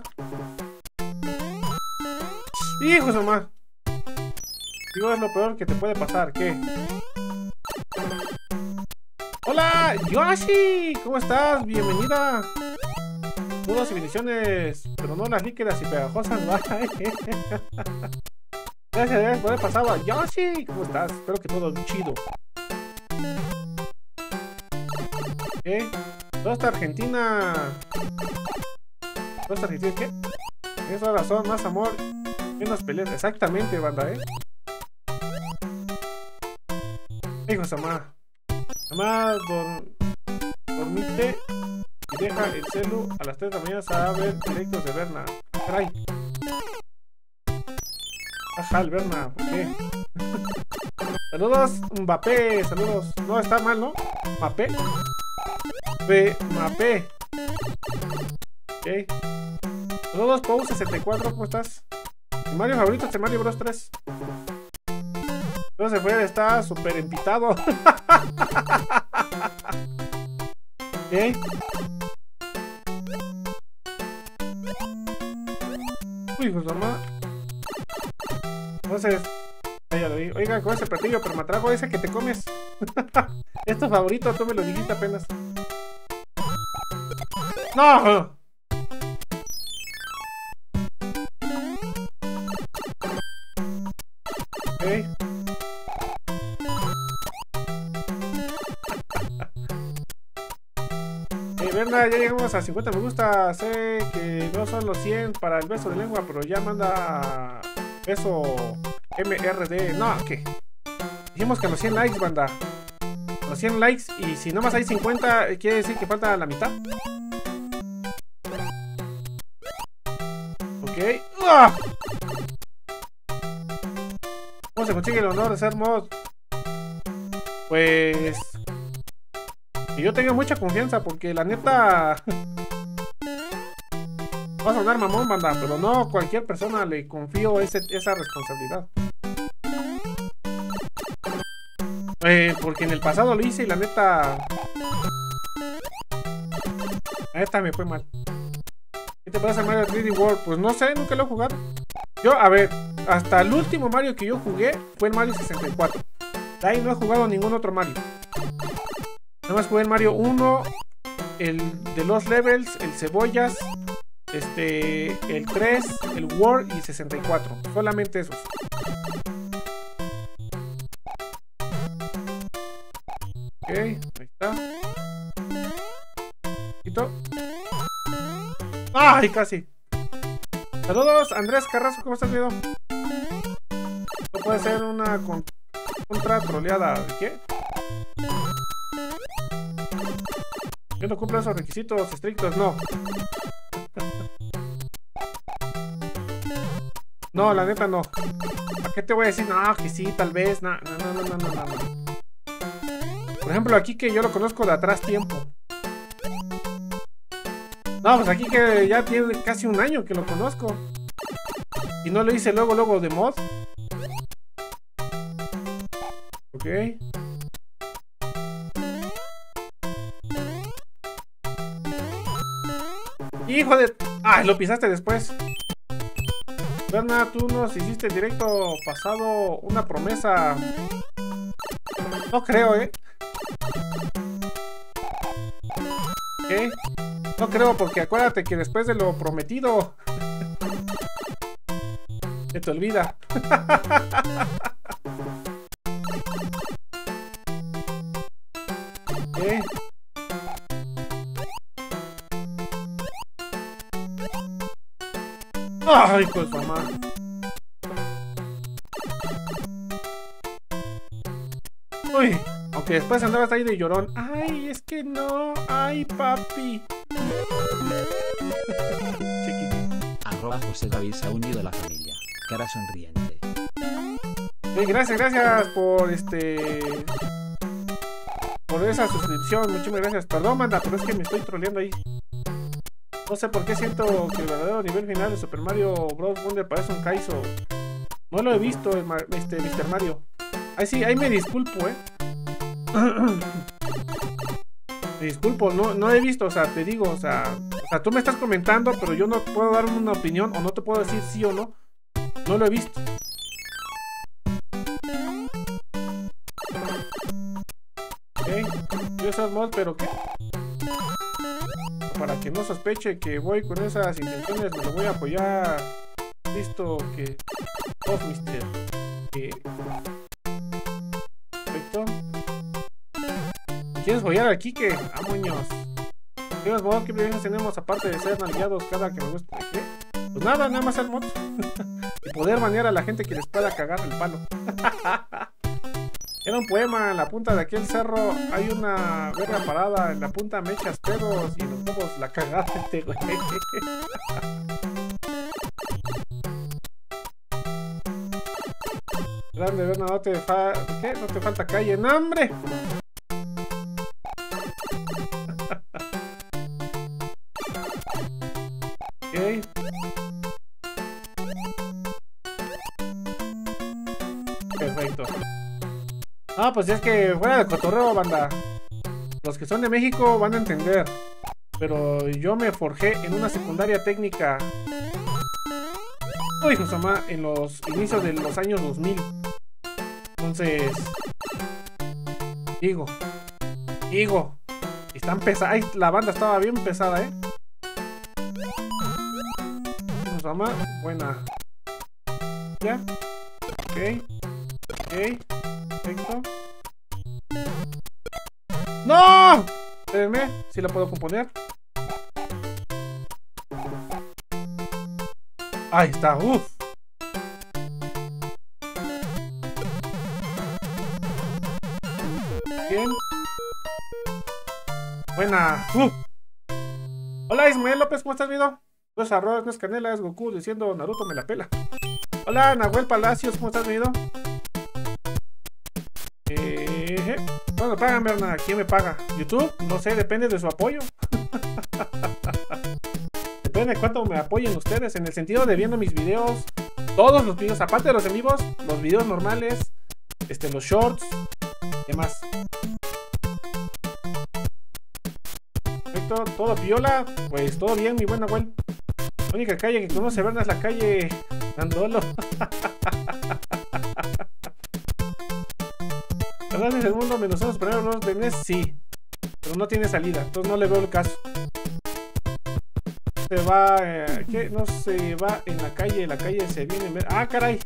¡Hijo de su madre! Digo, es lo peor que te puede pasar. ¿Qué? ¡Hola! ¡Yoshi! ¿Cómo estás? Bienvenida. Saludos y bendiciones, pero no las líquidas y pegajosas. Gracias por haber pasado. Yoshi, ¿cómo estás? Espero que todo chido. ¿Qué? Toda esta Argentina. ¿Toda esta Argentina qué? Tienes toda razón, más amor, menos peleas. Exactamente, banda, Hijo, Samá. Samá, dormite y deja el celu a las 3 de la mañana a ver directos de Berna. Caray. Ajá, el Berna, ¿por qué? Saludos, Mbappé, saludos. No, está mal, ¿no? Mbappé. Mbappé. Ok. Saludos, Pau64, ¿cómo estás? Mi Mario favorito es de Mario Bros 3. Entonces Fred está súper empitado. Ok. Uy, pues mamá. Entonces, ya lo vi. Oiga, con ese platillo, pero me trago ese que te comes. Es tu favorito, tú me lo dijiste apenas. ¡No! Ok. Berna, ya llegamos a 50 me gusta. Sé que no son los 100 para el beso de lengua, pero ya manda beso MRD. No, ¿qué? Dijimos que a los 100 likes, banda. A los 100 likes, y si nomás hay 50, quiere decir que falta la mitad. Ok. ¡Uah! ¿Cómo se consigue el honor de ser mod? Pues... y yo tengo mucha confianza, porque la neta... va a sonar mamón, banda, pero no cualquier persona le confío esa responsabilidad. Porque en el pasado lo hice y la neta me fue mal. ¿Qué te parece Mario 3D World? Pues no sé, nunca lo he jugado. Yo, a ver, hasta el último Mario que yo jugué fue el Mario 64. De ahí no he jugado ningún otro Mario. Nada más jugué el Mario 1, el de los Levels, el Cebollas, el 3, el World y 64. Solamente esos. Ok, ahí está. ¿Listo? ¡Ay, casi! Saludos, Andrés Carrasco, ¿cómo estás, video? No puede ser una contra troleada. ¿Qué? Yo no cumplo esos requisitos estrictos, no. No, la neta no. ¿A qué te voy a decir? No, que sí, tal vez. No. Por ejemplo, aquí que yo lo conozco de atrás tiempo. No, pues aquí que ya tiene casi un año que lo conozco. Y no lo hice luego de mod. Ok. Hijo de... ¡ay! Lo pisaste después. Berna, tú nos hiciste en directo pasado una promesa. No creo, ¿Qué? No creo, porque acuérdate que después de lo prometido se te olvida. ¿Qué? ¡Ay, pues mamá! Uy, aunque después andabas ahí de llorón. ¡Ay, es que no! ¡Ay, papi! Arroba José David se ha unido a la familia. Cara sonriente. Gracias por por esa suscripción. Muchísimas gracias. Perdón, manda, pero es que me estoy troleando ahí. No sé por qué siento que el verdadero nivel final de Super Mario Bros. Wonder parece un Kaizo. No lo he visto, Mr. Mario. Ahí sí, ahí me disculpo, Me disculpo, no he visto, o sea, te digo, o sea, tú me estás comentando, pero yo no puedo dar una opinión, o no te puedo decir sí o no. No lo he visto. Ok, yo soy mod, pero ¿qué? Para que no sospeche que voy con esas intenciones, me lo voy a apoyar. Listo, que... oh, mister. Perfecto. ¿Quieres follar al Kike. Amoños. ¿Qué más modos que tenemos aparte de ser nalgueados cada que me gusta? ¿Qué? Pues nada más ser mods. Y poder banear a la gente que les pueda cagar el palo. Era un poema. En la punta de aquel cerro hay una verga parada. En la punta me echas pedos y en los huevos la cagaste, güey. Grande, Berna, no te falta calle. ¡No, hombre! Ok. Perfecto. Ah, pues es que fuera de cotorreo, banda. Los que son de México van a entender. Pero yo me forjé en una secundaria técnica. Uy, Josama, en los inicios de los años 2000. Entonces, digo, están pesadas. La banda estaba bien pesada, Josama, buena. Ya. Ok. Perfecto. ¡No! Espérenme, si la puedo componer. Ahí está, uff. Bien. Buena. Hola Ismael López, ¿cómo estás, video? No es arroz, no es canela, es Goku diciendo Naruto me la pela. Hola Nahuel Palacios, ¿cómo estás, video? ¿Cuándo pagan, Berna? ¿Quién me paga? ¿YouTube? No sé, depende de su apoyo. Depende de cuánto me apoyen ustedes, en el sentido de viendo mis videos, todos los videos, aparte de los en vivos, los videos normales, los shorts, demás. Perfecto, todo piola, pues todo bien, mi buen Nahuel. La única calle que conoce Berna es la calle Andolo. ¿Verdad? En el mundo menos los primeros de NES, sí, pero no tiene salida, entonces no le veo el caso. Se va, ¿qué? No se va en la calle se viene en ver. ¡Ah, caray!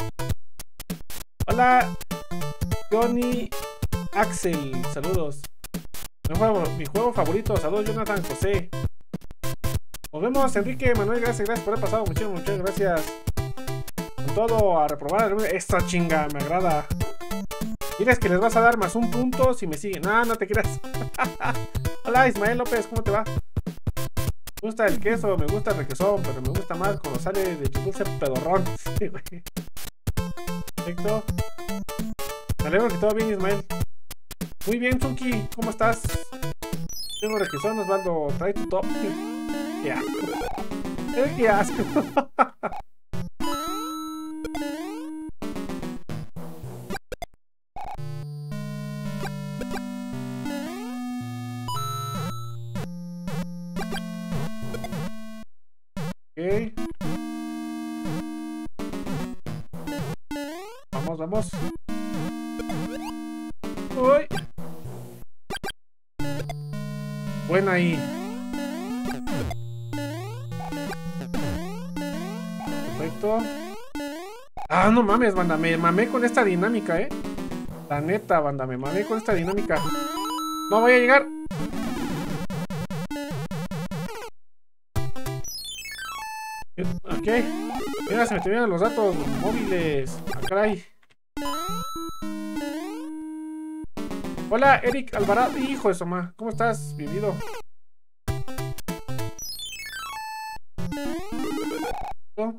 Hola, Johnny Axel, saludos. Mi juego favorito, saludos Jonathan José. Nos vemos, Enrique Manuel, gracias por haber pasado, muchas gracias. Con todo, a reprobar esta chinga, me agrada. Diles que les vas a dar más un punto si me siguen. No te creas. Hola Ismael López, ¿cómo te va? Me gusta el queso, me gusta el requesón, pero me gusta más cuando sale de dulce pedorrón. Sí, güey. Perfecto. Me alegro que todo bien, Ismael. Muy bien, Chunky, ¿cómo estás? Tengo requesón, Osvaldo, trae tu top. Qué asco. Qué asco. Ok. Vamos. Uy. Buena ahí. Perfecto. Ah, no mames, banda. Me mamé con esta dinámica, La neta, banda. Me mamé con esta dinámica. No voy a llegar. Ok. Mira, se me terminan los datos móviles. Ah, caray. Hola, Eric Alvarado. Hijo de Soma. ¿Cómo estás, vivido? ¿No?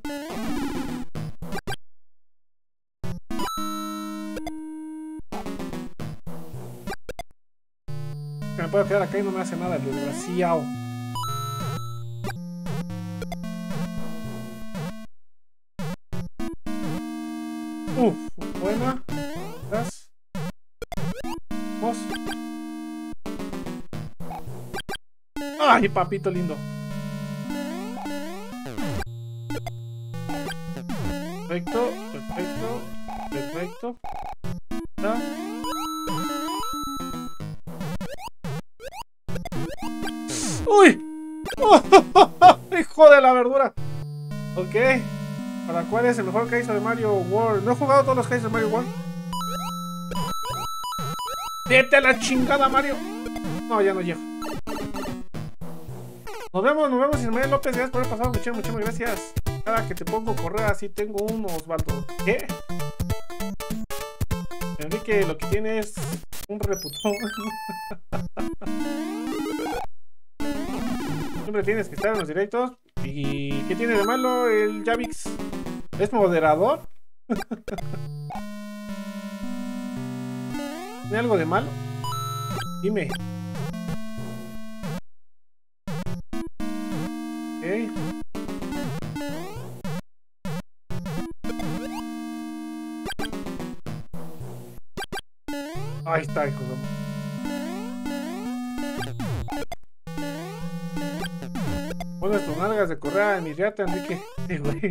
Me puedo quedar acá y no me hace nada el desgraciado. Buena. ¿Estás? ¿Vos? ¡Ay, papito lindo! Perfecto. ¿Está? ¡Uy! ¡Hijo de la verdura! Ok. ¿Para cuál es el mejor Kaizo de Mario World? No he jugado todos los Kaizos de Mario World. ¡Vete a la chingada, Mario! No, ya no llego. Nos vemos, Ismael López. Gracias por haber pasado. Muchas gracias. Cada que te pongo correa, así tengo uno, Osvaldo. ¿Qué? Enrique lo que tiene es un reputón. Siempre tienes que estar en los directos. ¿Y qué tiene de malo el Javix? ¿Es moderador? ¿Tiene algo de malo? Dime. Ok. Ahí está, hijo de... Pones tus nalgas de correa en mi riata, Enrique. Sí, güey.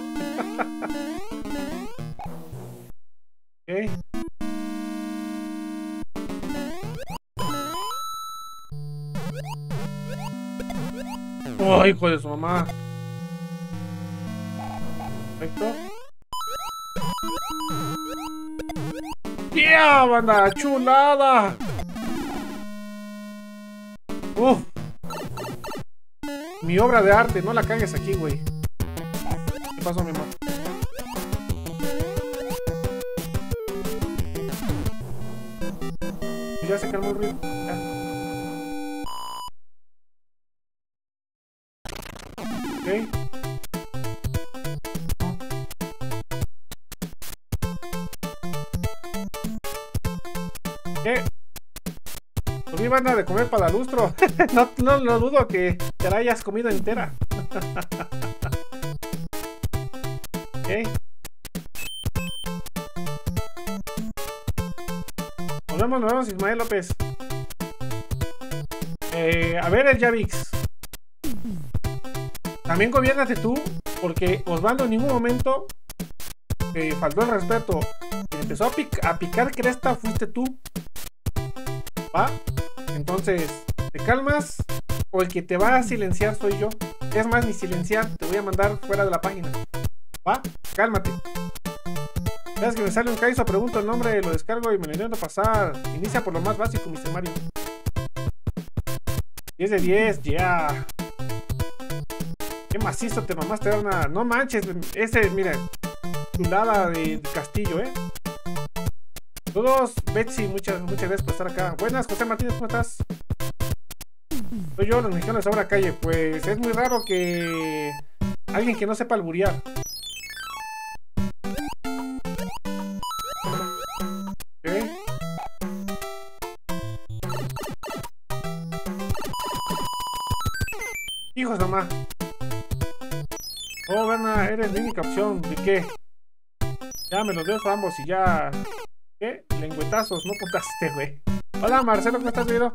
Ok. Oh, hijo de su mamá. Perfecto. ¡Yeah, banda! ¡Chulada! ¡Uf! Mi obra de arte, no la cagues aquí, güey. ¿Qué pasó, mi amor? Ya se calmó el ruido. Ok. ¿Qué? Por mi banda de comer para lustro. no dudo que te la hayas comido entera. Ok. Nos vemos, Ismael López. A ver, el Javix. También gobiérnate tú, porque Osvaldo en ningún momento faltó el respeto. Quien empezó a picar cresta fuiste tú. ¿Va? Entonces, ¿te calmas? O el que te va a silenciar soy yo. Es más, ni silenciar, te voy a mandar fuera de la página. ¿Va? Cálmate. Sabes que me sale un Kaizo, pregunto el nombre, lo descargo y me lo intento pasar. Inicia por lo más básico, Mr. Mario. 10 de 10, ya. Yeah. Qué macizo te mamaste, una... No manches, ese, mira. Chulada de castillo, Todos, Betsy, muchas gracias por estar acá. Buenas, José Martínez, ¿cómo estás? Soy yo, los mexicanos de Sabor Calle. Pues es muy raro que alguien que no sepa alburear. Ok. Hijos, mamá. Oh, Berna, eres la única opción. ¿De qué? Ya me los dejo ambos y ya... ¿Qué? Lengüetazos, no putaste, güey. Hola, Marcelo, ¿cómo estás, video?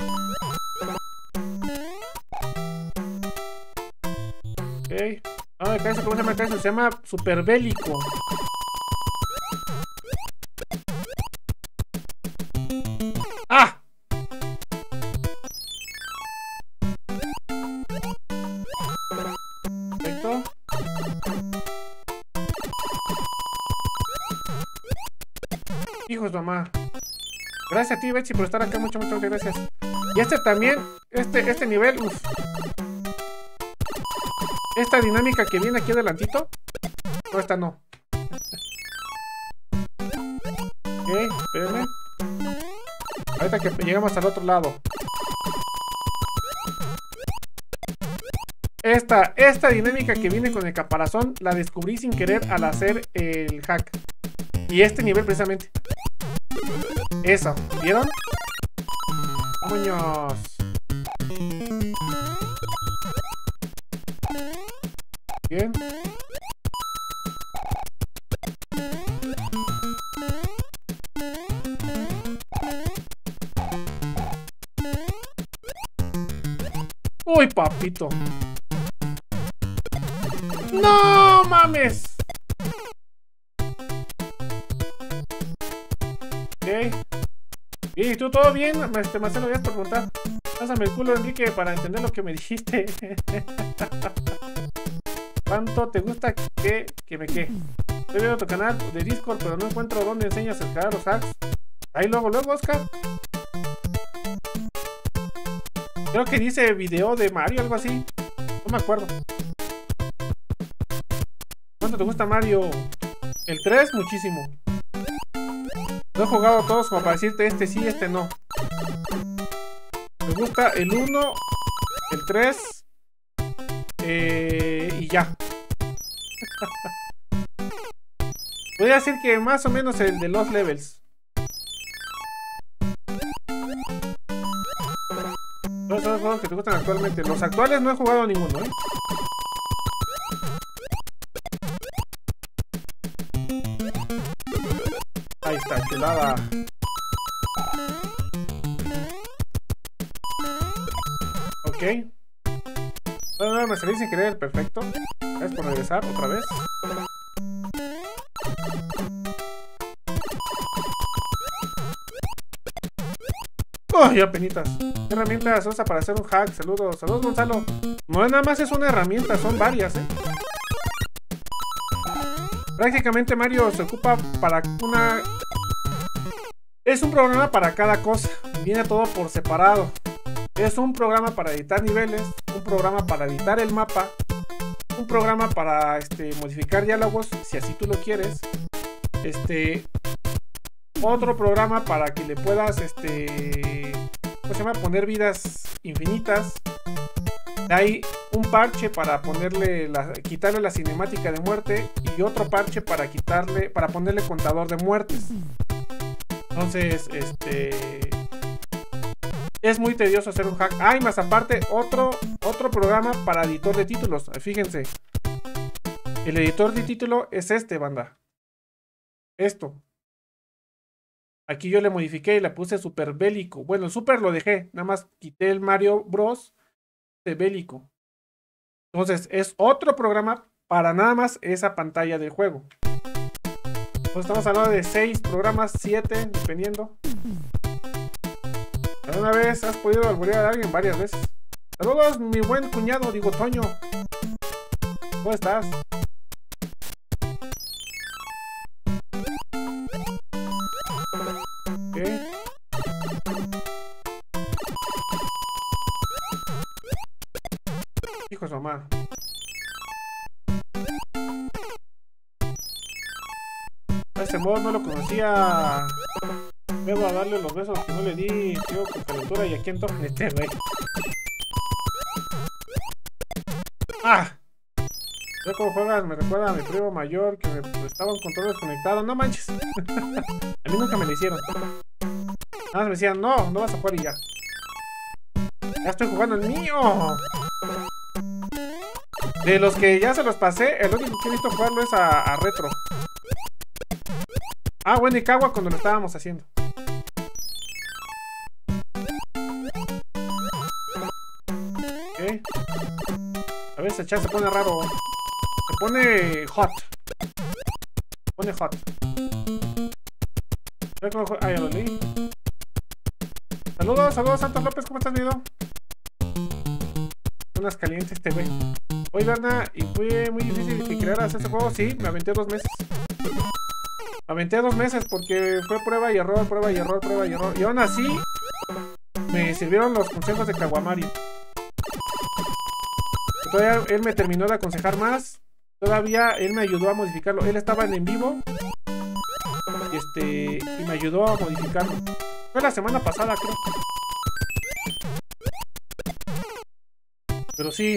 Ok. No, me cae, ¿cómo se llama? Se llama Superbélico. ¡Ah! Perfecto. Hijos, mamá. Gracias a ti, Betsy, por estar acá. Muchas gracias. Y este también, este nivel, uff. Esta dinámica que viene aquí adelantito. No, esta no. Ok, espérenme. Ahorita que llegamos al otro lado. Esta dinámica que viene con el caparazón la descubrí sin querer al hacer el hack. Y este nivel precisamente. Eso, ¿vieron? ¡Coños! Bien. ¡Uy, papito! ¡No mames! Ok. ¿Y tú todo bien? Marcelo, gracias por preguntar. Pásame el culo, Enrique, para entender lo que me dijiste. ¿Cuánto te gusta que me quede? Estoy viendo tu canal de Discord, pero no encuentro dónde enseñas a crear los hacks. Ahí luego, Oscar. Creo que dice video de Mario, algo así. No me acuerdo. ¿Cuánto te gusta Mario? El 3, muchísimo. No he jugado todos como para decirte este sí, este no. Me gusta el 1, el 3 y ya. Voy a decir que más o menos el de los levels. Todos son los juegos que te gustan actualmente. Los actuales no he jugado ninguno, ¿eh? Ahí está, chulada. Ok. Bueno, me salí sin querer, perfecto. Gracias por regresar otra vez. ¡Ay, apenitas! ¿Qué herramientas usa para hacer un hack? Saludos, saludos Gonzalo. No nada más es una herramienta, son varias, ¿eh? Prácticamente Mario se ocupa para una... Es un programa para cada cosa. Viene todo por separado. Es un programa para editar niveles, un programa para editar el mapa, un programa para modificar diálogos, si así tú lo quieres. Otro programa para que le puedas ¿cómo se llama? Poner vidas infinitas. Hay un parche para quitarle la cinemática de muerte y otro parche para ponerle contador de muertes. Entonces, es muy tedioso hacer un hack. Y más aparte, otro programa para editor de títulos. Fíjense. El editor de título es banda. Esto. Aquí yo le modifiqué y le puse super bélico. Bueno, el super lo dejé. Nada más quité el Mario Bros. De bélico. Entonces, es otro programa para nada más esa pantalla del juego. Entonces, estamos hablando de 6 programas, 7, dependiendo. ¿Alguna vez has podido alburear a alguien? Varias veces. Saludos, mi buen cuñado, digo Toño. ¿Cómo estás? ¿Qué? Hijo de su mamá. Ese mod no lo conocía. Vengo a darle los besos que no le di, tío, con calentura y aquí en todo güey. ¡Ah! Yo como juegas me recuerda a mi primo mayor que me prestaba un control desconectado. No manches. A mí nunca me lo hicieron. Nada más me decían, no vas a jugar y ya. Ya estoy jugando el mío. De los que ya se los pasé, el único que he visto jugarlo es a Retro. Bueno, y Kawa cuando lo estábamos haciendo. Ok. A ver, ese chat se pone raro. Se pone hot. Ya lo leí. Saludos, Santos López, ¿cómo estás, Nido? Unas calientes güey. Oye, Berna, ¿y fue muy difícil que crearas ese juego? Sí, me aventé 2 meses. Porque fue prueba y error. Y aún así, me sirvieron los consejos de Kawamari. Todavía él me terminó de aconsejar más. Todavía él me ayudó a modificarlo. Él estaba en vivo. Y me ayudó a modificarlo. Fue la semana pasada, creo. Pero sí.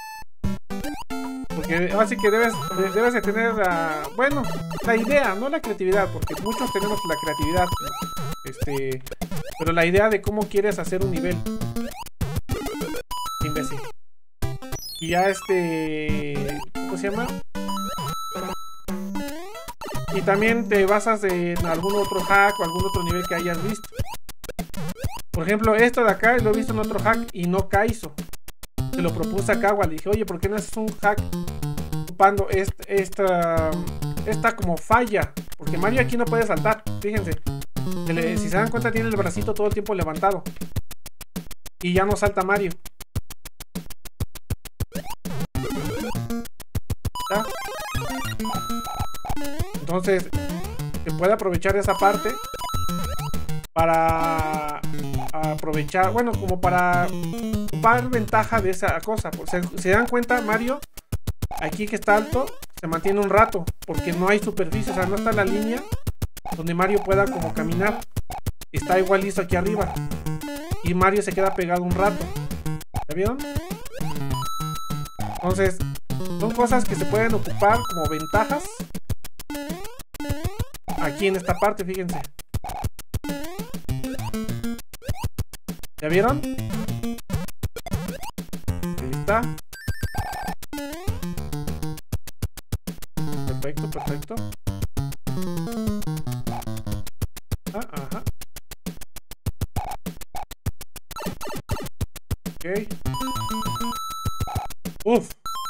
Porque así que debes de tener la idea, no la creatividad, porque muchos tenemos la creatividad, pero la idea de cómo quieres hacer un nivel. Imbécil. Y ya ¿cómo se llama? Y también te basas en algún otro hack o algún otro nivel que hayas visto. Por ejemplo, esto de acá lo he visto en otro hack y no Kaizo. Se lo propuse a Kawa, le dije, oye, ¿por qué no haces un hack ocupando esta como falla? Porque Mario aquí no puede saltar, fíjense. Si se dan cuenta, tiene el bracito todo el tiempo levantado. Y ya no salta Mario. ¿Está? Entonces, se puede aprovechar esa parte para aprovechar, bueno, como para ocupar ventaja de esa cosa. Se dan cuenta, Mario, aquí que está alto, se mantiene un rato, porque no hay superficie, o sea, no está la línea donde Mario pueda como caminar. Está igual listo aquí arriba. Y Mario se queda pegado un rato. ¿Ya vieron? Entonces, son cosas que se pueden ocupar como ventajas. Aquí en esta parte, fíjense. ¿Ya vieron? Ahí está. Perfecto, perfecto. Ajá. Ok. Uf.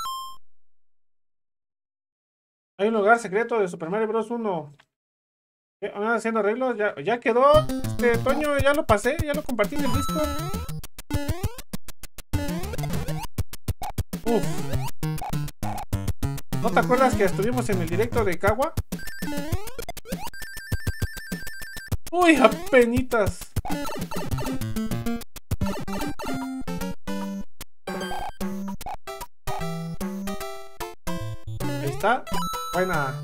Hay un lugar secreto de Super Mario Bros. 1. ¿Andan haciendo arreglos? Ya quedó. Toño, ya lo pasé. Ya lo compartí en el Discord. Uf. ¿No te acuerdas que estuvimos en el directo de Kawa? Uy, apenitas. Ahí está. Buena.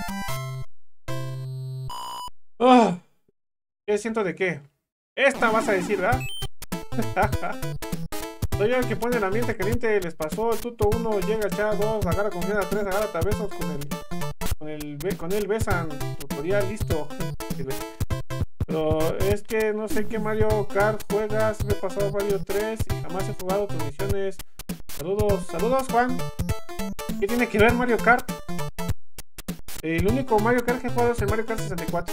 ¿Qué siento de qué? Esta vas a decir, ¿verdad? Soy yo el que pone el ambiente caliente. Les pasó el tuto 1, llega el chat 2, agarra confianza 3, agarra besos con el besan. Tutorial listo. Pero es que no sé qué Mario Kart juegas. Me he pasado Mario 3 y jamás he jugado tus misiones. Saludos Juan. ¿Qué tiene que ver Mario Kart? El único Mario Kart que he jugado es el Mario Kart 64.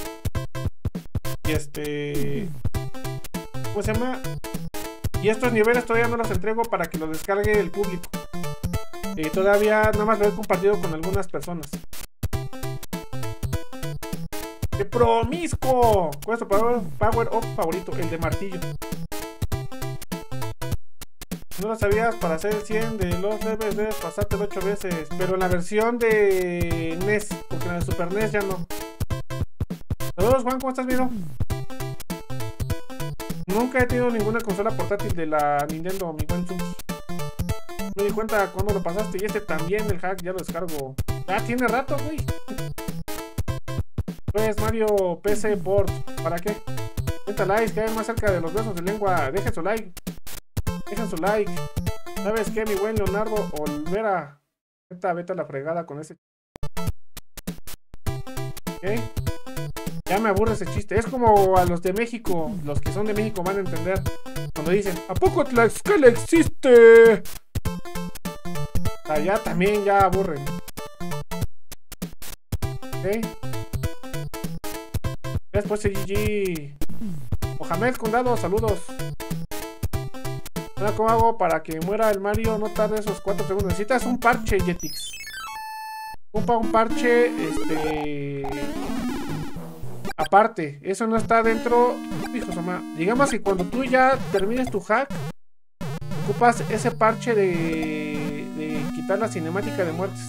Y ¿cómo se llama? Y estos niveles todavía no los entrego para que los descargue el público. Todavía nada más lo he compartido con algunas personas. ¡Qué promiscuo! ¿Cuál es tu power up favorito? El de martillo. No lo sabías, para hacer el 100 de los levels debes pasártelo 8 veces. Pero en la versión de NES, porque en la de Super NES ya no. Saludos Juan, ¿cómo estás, Miro? Nunca he tenido ninguna consola portátil de la Nintendo, mi buen Chus. Me di cuenta cuando lo pasaste y también, el hack, ya lo descargo. Ya tiene rato, güey. Pues Mario PC Board, ¿para qué? 30 likes, que hay más cerca de los besos de lengua. Dejen su like. ¿Sabes qué, mi buen Leonardo Olvera? Vete a la fregada con ese. ¿Ok? Ya me aburre ese chiste. Es como a los de México. Los que son de México van a entender. Cuando dicen, ¿a poco Tlaxcala existe? O sea, ya también ya aburren. ¿Ok? Después el GG. Mohamed Condado, saludos. ¿Cómo hago para que muera el Mario? No tarde esos 4 segundos. Necesitas un parche, Jetix. Ocupa un parche, aparte. Eso no está dentro. Hijos, digamos que cuando tú ya termines tu hack, ocupas ese parche de quitar la cinemática de muertes.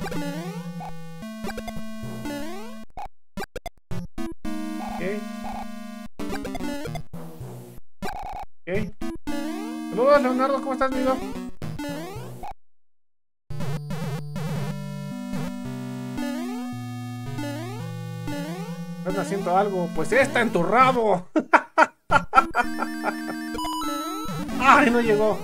Ok. Saludos, Leonardo, ¿cómo estás, amigo? ¿Estás haciendo algo? Pues está en tu rabo. Ay, no llegó.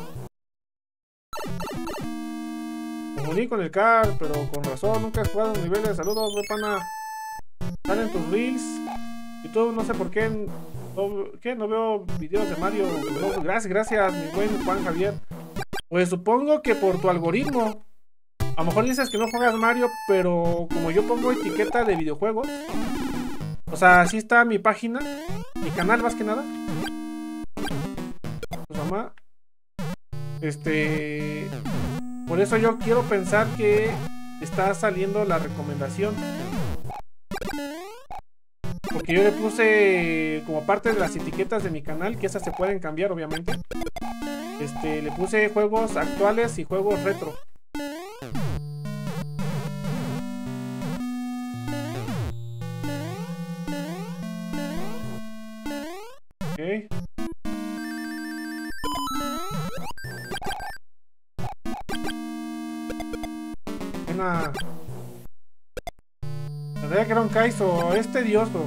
Me uní con el car, pero con razón, nunca has jugado un nivel de saludos, pana. Salen tus reels. Y tú no sé por qué. No veo videos de Mario. No, gracias, mi buen Juan Javier. Pues supongo que por tu algoritmo. A lo mejor dices que no juegas Mario, pero como yo pongo etiqueta de videojuegos, o sea, así está mi página, mi canal más que nada. Pues mamá, por eso yo quiero pensar que está saliendo la recomendación. Porque yo le puse como parte de las etiquetas de mi canal, que esas se pueden cambiar obviamente. Le puse juegos actuales y juegos retro. Ok. Buena. Tendría que era un Kaizo. Es tedioso.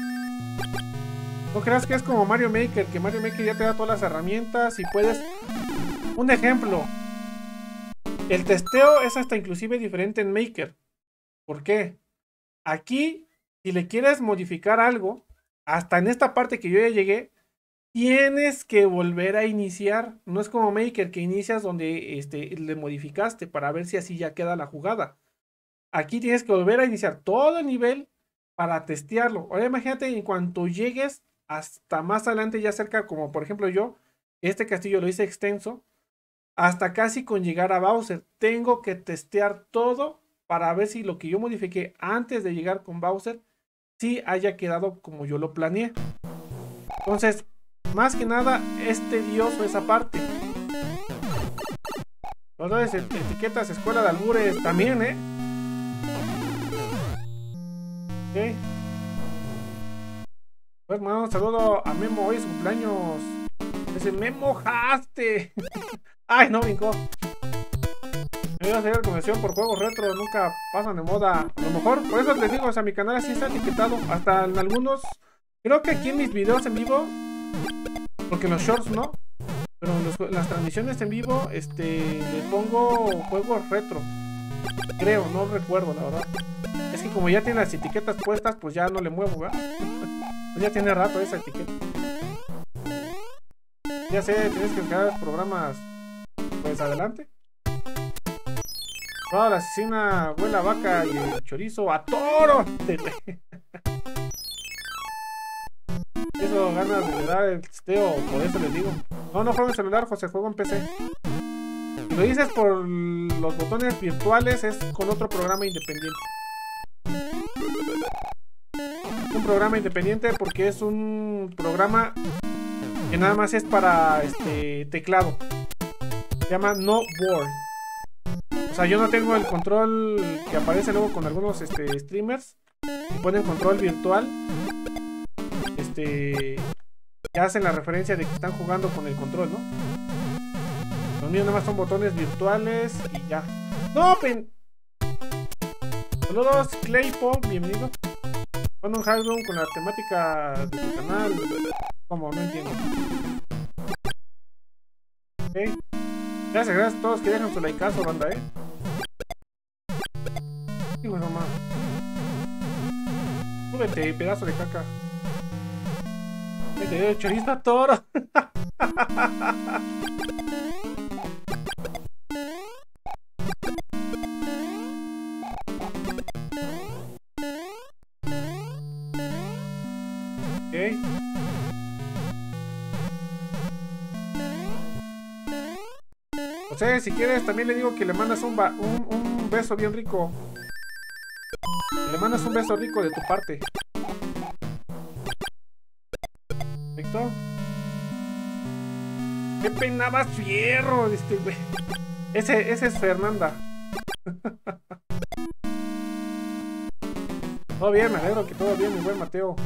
No creas que es como Mario Maker, que Mario Maker ya te da todas las herramientas y puedes... Un ejemplo. El testeo es hasta inclusive diferente en Maker. ¿Por qué? Aquí, si le quieres modificar algo, hasta en esta parte que yo ya llegué, tienes que volver a iniciar. No es como Maker, que inicias donde le modificaste para ver si así ya queda la jugada. Aquí tienes que volver a iniciar todo el nivel para testearlo. Ahora imagínate en cuanto llegues hasta más adelante, ya cerca, como por ejemplo yo, este castillo lo hice extenso, hasta casi con llegar a Bowser. Tengo que testear todo para ver si lo que yo modifiqué antes de llegar con Bowser, sí haya quedado como yo lo planeé. Entonces, más que nada, es tedioso esa parte. Entonces, etiquetas, escuela de albures también, Ok. Pues mando un saludo a Memo, hoy es su cumpleaños. Ese me mojaste. Ay, no brincó. Me iba a hacer conversión por juegos retro, nunca pasan de moda. A lo mejor, por eso les digo, o sea, mi canal así está etiquetado. Hasta en algunos, creo que aquí en mis videos en vivo, porque en los shorts no, pero en las transmisiones en vivo, le pongo juegos retro. Creo, no recuerdo, la verdad. Es que como ya tiene las etiquetas puestas, pues ya no le muevo, ¿verdad? Pues ya tiene rato esa etiqueta. Ya sé, tienes que buscar programas. Pues adelante. Toda la asesina, huele a vaca y el chorizo a toro. Eso ganas de dar el testeo, por eso les digo. No juego en celular, José, juego en PC. Si lo dices por los botones virtuales, es con otro programa independiente. Un programa independiente porque es un programa que nada más es para teclado. Se llama No Board. O sea, yo no tengo el control que aparece luego con algunos streamers que ponen control virtual. Que hacen la referencia de que están jugando con el control, ¿no? Los míos nada más son botones virtuales y ya. ¡No, Saludos, Claypop, bienvenido. Mando un high room con la temática de tu canal. ¿Cómo? No entiendo. Ok. Gracias a todos que dejan su likeazo, banda, Digo nomás. Súbete, pedazo de caca. Me dio chorizo a toro. Ok. O sea, si quieres, también le digo que le mandas un beso bien rico. Le mandas un beso rico de tu parte. ¿Perfecto? ¡Qué peinabas fierro! Güey. Ese es Fernanda. Todo bien, me alegro que todo bien, mi buen Mateo.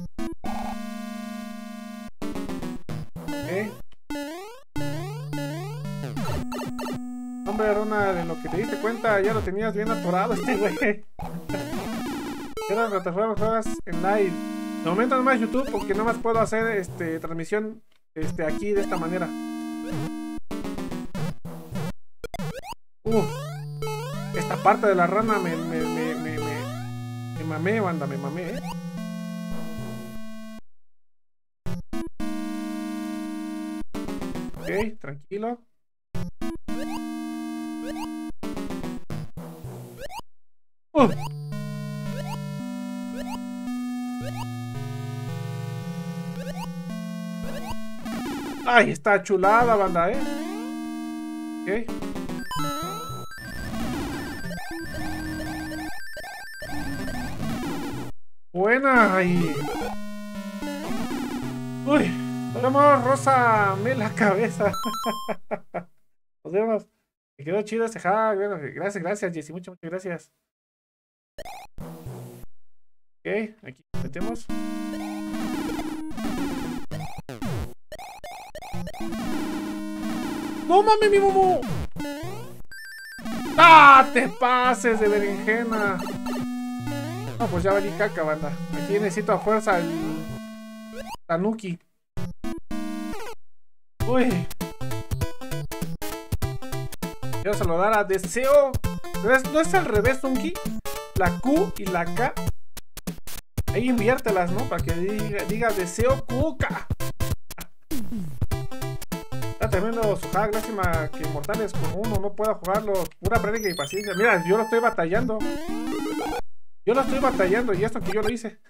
Hombre, Rona, de lo que te diste cuenta, ya lo tenías bien atorado güey. Eran plataformas juegas en live. De momento nomás YouTube, porque nomás puedo hacer transmisión aquí de esta manera. Esta parte de la rana me mamé, banda, me mamé, Ok, tranquilo. Ay, está chulada, banda, Ok. Buena ahí. Uy, nos vemos, Rosa, me la cabeza. Nos vemos. Me quedó chido ese hack. Bueno, gracias, Jessy, muchas gracias. Ok, aquí metemos. ¡No mames, mi momo! ¡Ah! ¡Te pases de berenjena! No, pues ya valí caca, banda. Aquí necesito a fuerza el Tanuki. Uy. Quiero saludar a Deseo. ¿No es al revés, Tunki? La Q y la K. Ahí inviértelas, ¿no? Para que diga Deseo Cuca. Está tremendo su hack. Lástima que Mortales como uno no pueda jugarlo. Pura práctica y paciencia. Mira, yo lo estoy batallando. Y esto que yo lo hice.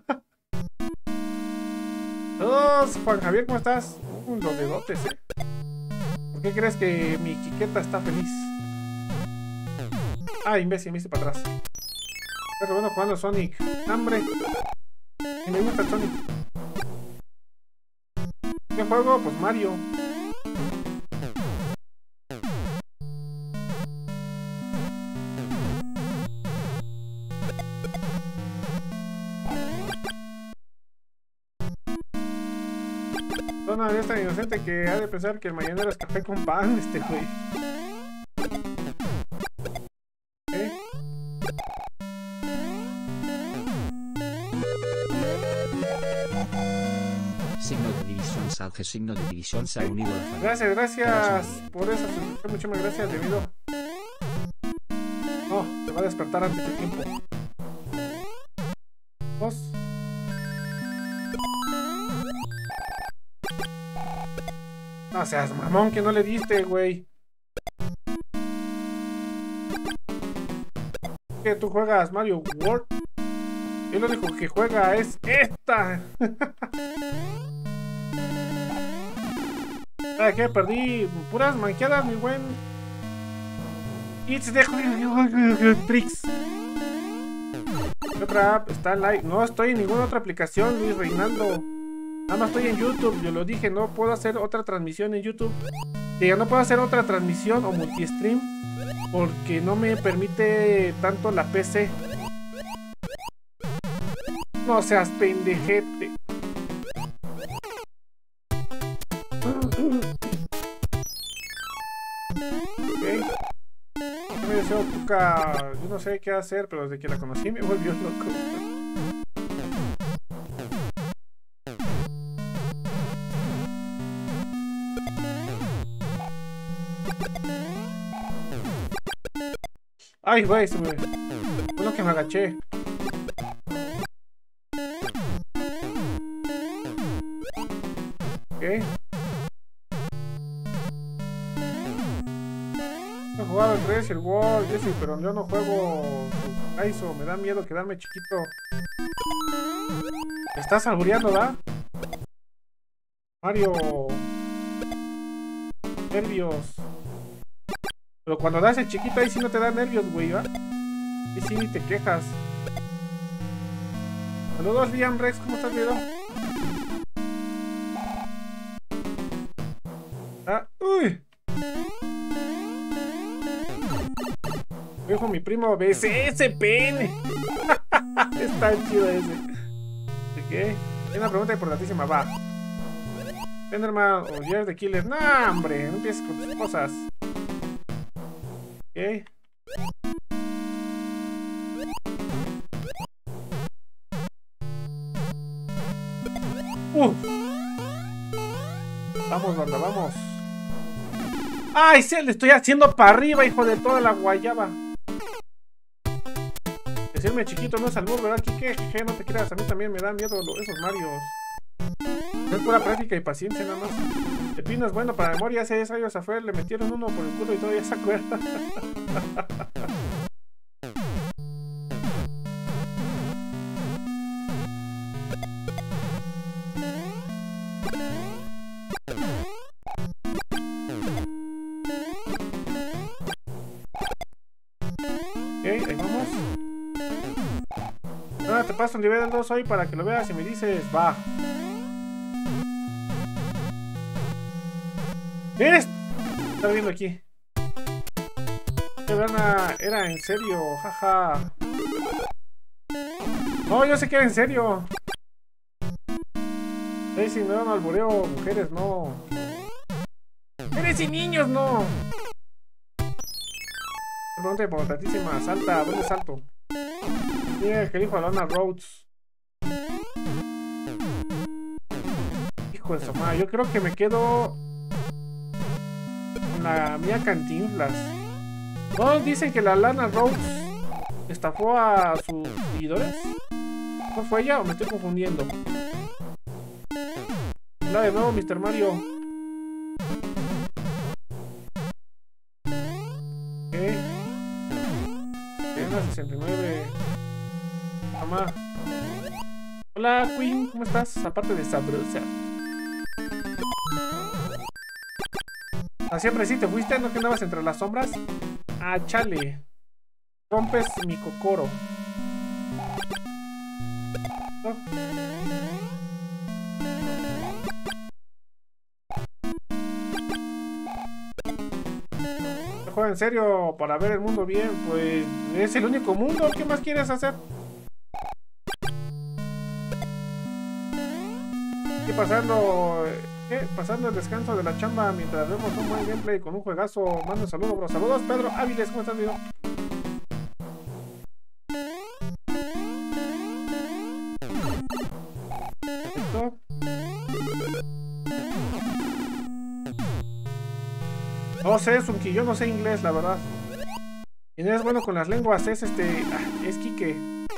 Todos, Juan Javier, ¿cómo estás? Los dedotes, ¿eh? ¿Por qué crees que mi Quiqueta está feliz? Ah, imbécil, me hice para atrás. Estoy bueno jugando Sonic. ¡Hambre! Y me gusta Sonic. ¿Qué juego? Pues Mario. Zona es tan inocente que ha de pensar que el mañanero es café con pan, güey. ¿Eh? Signo de división salge, signo de división se ha unido a la familia. Gracias por eso. Muchas gracias, debido. No, se va a despertar antes de tiempo. Dos. No seas mamón, que no le diste, güey. ¿Qué tú juegas Mario World? Yo lo único que juega es esta. ¿Sabes qué? Perdí puras manqueadas, mi buen. It's the tricks. Otra app está en live. No estoy en ninguna otra aplicación, Luis Reinaldo. Nada más estoy en YouTube. Yo lo dije, no puedo hacer otra transmisión en YouTube. Diga, no puedo hacer otra transmisión o multistream porque no me permite tanto la PC. No seas pendejete. Okay. Me deseo Cuca. Yo no sé qué hacer, pero desde que la conocí me volvió loco. Ay, güey, se me... Fue lo que me agaché. Ok. He jugado el 3 y el World, Jesse, pero yo no juego ISO. Me da miedo quedarme chiquito. ¿Me estás albureando, da? Mario... Nervios. Pero cuando das el chiquito ahí sí no te da nervios, güey, ¿va? Y sí ni te quejas. Saludos, Liam Rex, ¿cómo estás, video? Ah, uy. Dijo mi primo, besé ese pene. Está chido ese. ¿Qué? Hay una pregunta importantísima, va. Enderman o Year the Killer. No, hombre, no empieces con tus cosas. Ok. Vamos, banda, vamos. ¡Ay, se le estoy haciendo para arriba, hijo de toda la guayaba! Decirme chiquito no es albur, ¿verdad, Kike? Jeje, no te creas, a mí también me dan miedo esos Marios. Es pura práctica y paciencia nada más. El pino es bueno para memoria, hace 10 años afuera le metieron uno por el culo y todavía se acuerda. Ok, ahí vamos. Ahora te paso un nivel 2 hoy para que lo veas y me dices, va. ¿Ves? Estaba viendo aquí. Era en serio, jaja. No, yo sé que era en serio. Si no era un albureo, mujeres, no. Mujeres y niños, no. Pregunta importantísima. Salta, ¿dónde salto? Mira, que dijo Alana Rhodes. Hijo de su madre, yo creo que me quedo con la mía Cantinflas. ¿No dicen que la Lana Rhodes estafó a sus seguidores? ¿No fue ella o me estoy confundiendo? Hola de nuevo, Mr. Mario. Ok. En la 69. Mamá. Hola, Queen, ¿cómo estás? Aparte de sabrosa. ¿A siempre sí te fuiste? ¿No que andabas entre las sombras? Ah, chale. Rompes mi cocoro. Oh. Juega en serio para ver el mundo bien, pues es el único mundo. ¿Qué más quieres hacer? ¿Qué pasando? Pasando el descanso de la chamba mientras vemos un buen gameplay con un juegazo. Mando un saludo, bro. Saludos, Pedro Áviles, ¿cómo estás, amigo? Perfecto. No sé, Sunki, yo no sé inglés, la verdad. Quien es bueno con las lenguas es es Kike.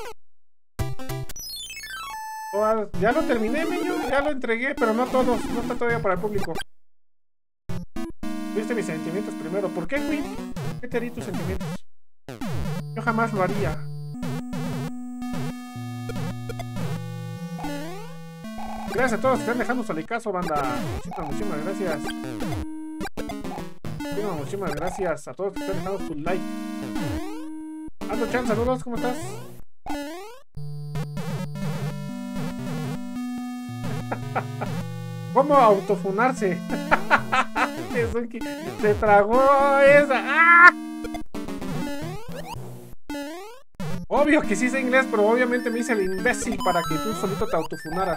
Ya lo terminé, niño, ya lo entregué, pero no todos, no está todavía para el público. Viste mis sentimientos primero. ¿Por qué, Queen? ¿Qué te harí tus sentimientos? Yo jamás lo haría. Gracias a todos que están dejando su likeazo, banda. Muchísimas gracias. Muchísimas gracias a todos que están dejando su like. Aldo Chan, saludos, ¿cómo estás? ¿Cómo autofunarse? Se tragó esa. ¡Ah! Obvio que sí sé inglés, pero obviamente me hice el imbécil para que tú solito te autofunaras.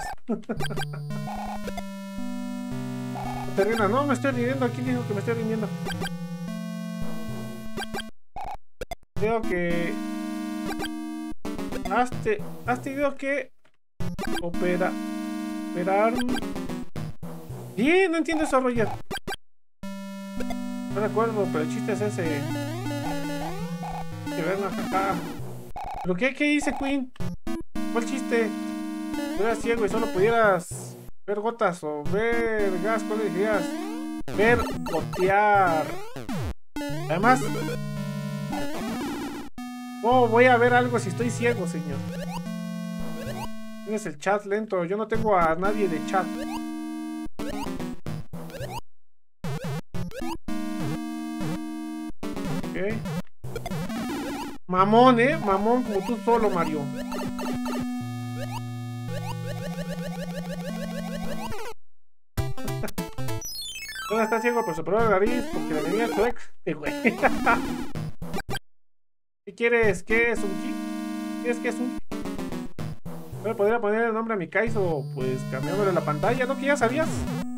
Termina, no me estoy riendo. ¿Quién dijo que me estoy riendo? Creo que has tenido que operar. Bien, no entiendo eso, Roger. No recuerdo, pero el chiste es ese. Que ver acá. ¿Pero qué hice, Queen? ¿Cuál chiste? Si eras ciego y solo pudieras ver gotas o ver gas, ¿cuál dirías? Ver gotear. Además, ¿cómo voy a ver algo si estoy ciego, señor? Tienes el chat lento, yo no tengo a nadie de chat. Ok. Mamón, mamón como tú solo, Mario. ¿Dónde está ciego? Pero se operó la nariz porque le venía tu ex. Güey. ¿Qué quieres? ¿Qué es un ki? ¿Quieres que es un? Pero podría poner el nombre a mi Kaizo, pues cambiándole la pantalla, ¿no? Que ya sabías.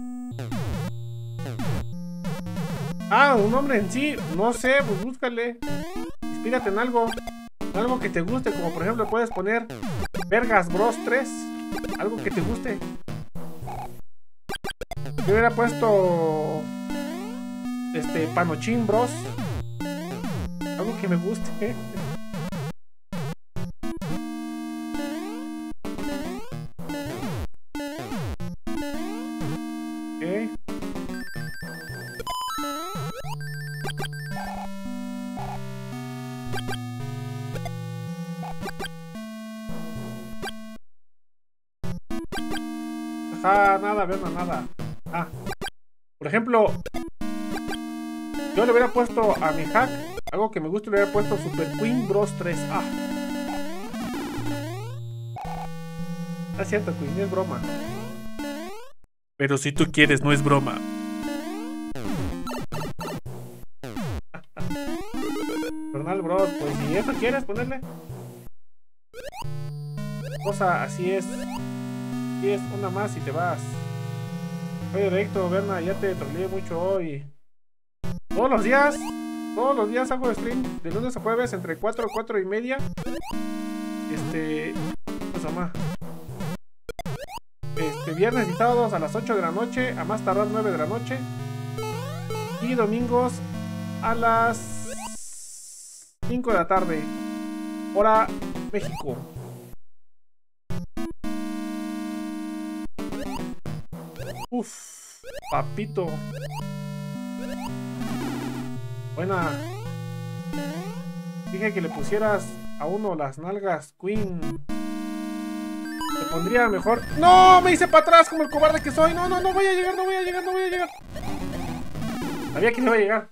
Ah, un nombre en sí, no sé, pues búscale. Inspírate en algo que te guste, como por ejemplo puedes poner Vergas Bros 3, algo que te guste. Yo hubiera puesto Panochín Bros, algo que me guste. Okay. Ajá, nada, Berna, nada. Ah, por ejemplo, yo le hubiera puesto a mi hack algo que me gusta, le hubiera puesto Super Queen Bros 3. Ah, es cierto, Queen, es broma. Pero si tú quieres, no es broma. Bernal Bros, pues si eso quieres ponerle. Cosa, así es. Así es, una más y te vas. Oye, directo, Berna, ya te troleé mucho hoy. Todos Todos los días hago stream de lunes a jueves entre 4 y 4 y media. Pues mamá. Viernes y sábados a las 8 de la noche, a más tardar 9 de la noche. Y domingos a las 5 de la tarde. Hora México. Uf, papito. Buena. Dije que le pusieras a uno las nalgas, Queen. Te pondría mejor. ¡No! Me hice para atrás como el cobarde que soy. No, no, no voy a llegar, no voy a llegar, no voy a llegar. Sabía que no iba a llegar.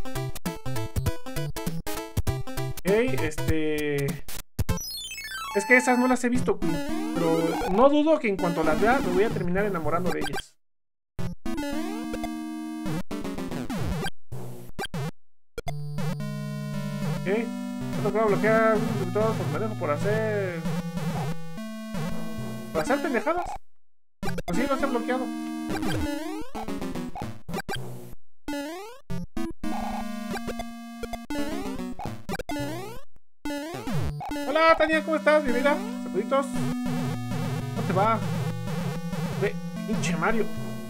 Ok, es que esas no las he visto, Queen. Pero no dudo que en cuanto las vea, me voy a terminar enamorando de ellas. Ok. Me ha tocado bloquear un computador por manejo por hacer... ¿Para hacer pendejadas? Pues sí, los he bloqueado. Hola, Tania, ¿cómo estás? Bienvenida. Saluditos. ¿Cómo te va? Ve, pinche Mario.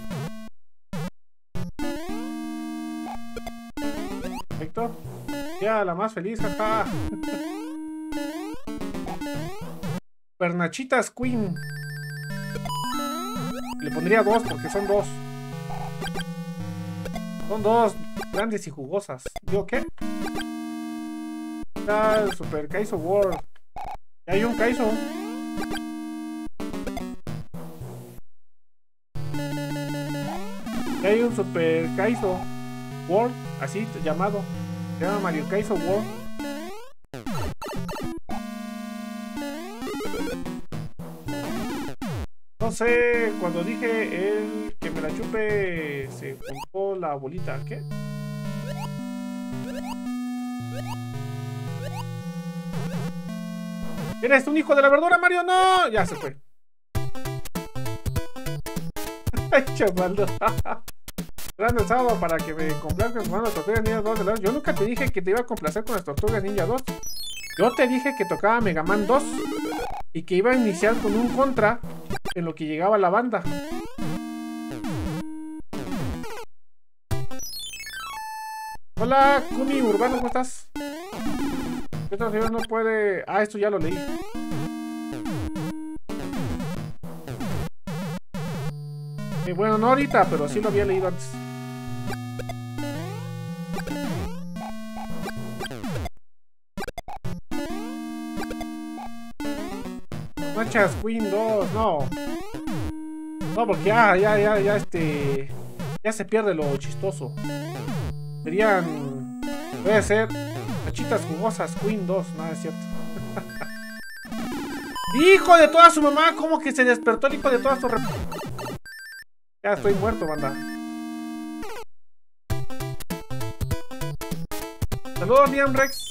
Perfecto. Ya, la más feliz, jaja. Pernachitas Queen. Le pondría 2 porque son 2. Son 2 grandes y jugosas. ¿Digo qué? Está el Super Kaizo World. Ya hay un Kaizo. Ya hay un Super Kaizo World, así llamado. Se llama Mario Kaizo World. No sé, cuando dije el que me la chupe se juntó la bolita. ¿Qué? ¿Eres un hijo de la verdura, Mario? ¡No! Ya se fue. Ay, chavaldo. Grande sábado para que me complazcas jugando a Tortugas Ninja 2 de lado. Yo nunca te dije que te iba a complacer con las Tortugas Ninja 2. Yo te dije que tocaba Mega Man 2 y que iba a iniciar con un contra en lo que llegaba la banda. Hola, Kumi Urbano, ¿cómo estás? Este señor no puede... Ah, esto ya lo leí. Bueno, no ahorita, pero sí lo había leído antes. Manchas Queen 2, no. No, porque ya se pierde lo chistoso. Serían... Puede ser... Machitas jugosas Queen 2, nada, es cierto. ¡Hijo de toda su mamá! ¿Cómo que se despertó el hijo de toda su... Ya estoy muerto, banda. Saludos, Liam Rex.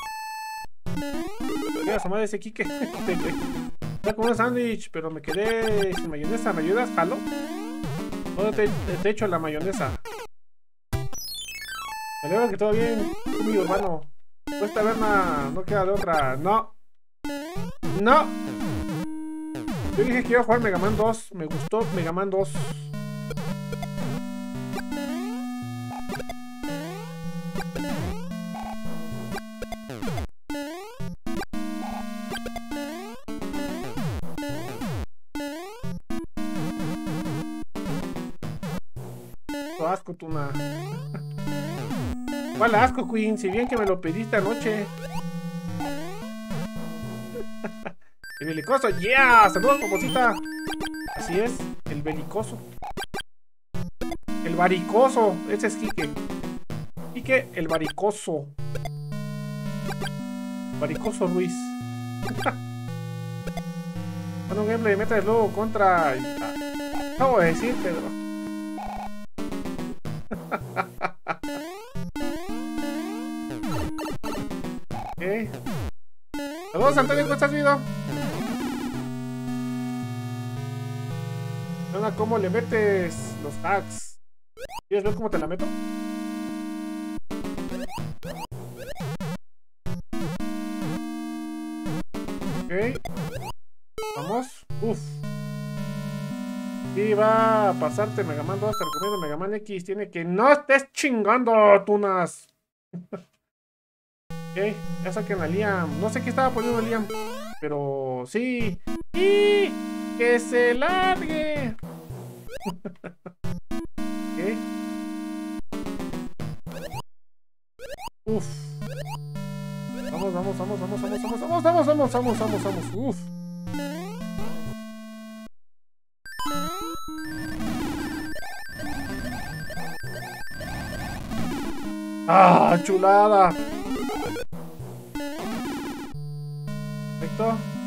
Mira, su madre ese Kike. Voy a comer un sándwich, pero me quedé sin mayonesa. ¿Me ayudas, jalo? No te echo la mayonesa. Me alegro que todo bien, mi urbano. Cuesta verla, no queda de otra. No. No. Yo dije que iba a jugar Mega Man 2. Me gustó Mega Man 2. Asco, Tuna. ¿Cuál asco, Queen? Si bien que me lo pediste anoche. El belicoso, yeah. Saludos, Poposita. Así es, el belicoso. El varicoso. Ese es Kike. Kike, el varicoso. Varicoso Ruiz. Bueno, un gameplay de Metal Slug contra... No voy a decir, pero... Okay. Saludos, Antonio, ¿cómo estás, video? ¿Cómo le metes los hacks? ¿Quieres ver cómo te la meto? Ok. Vamos. Uf. Y va a pasarte Mega Man 2. Te recomiendo Mega Man X. Tiene que no estés chingando, tunas. Ok. Ya saquen a Liam. No sé qué estaba poniendo Liam. Pero sí. ¡Y que se largue! Ok. Uf. Vamos, vamos, vamos, vamos, vamos, vamos, vamos, vamos, vamos, vamos, vamos, vamos. Uf. ¡Ah, chulada! Perfecto.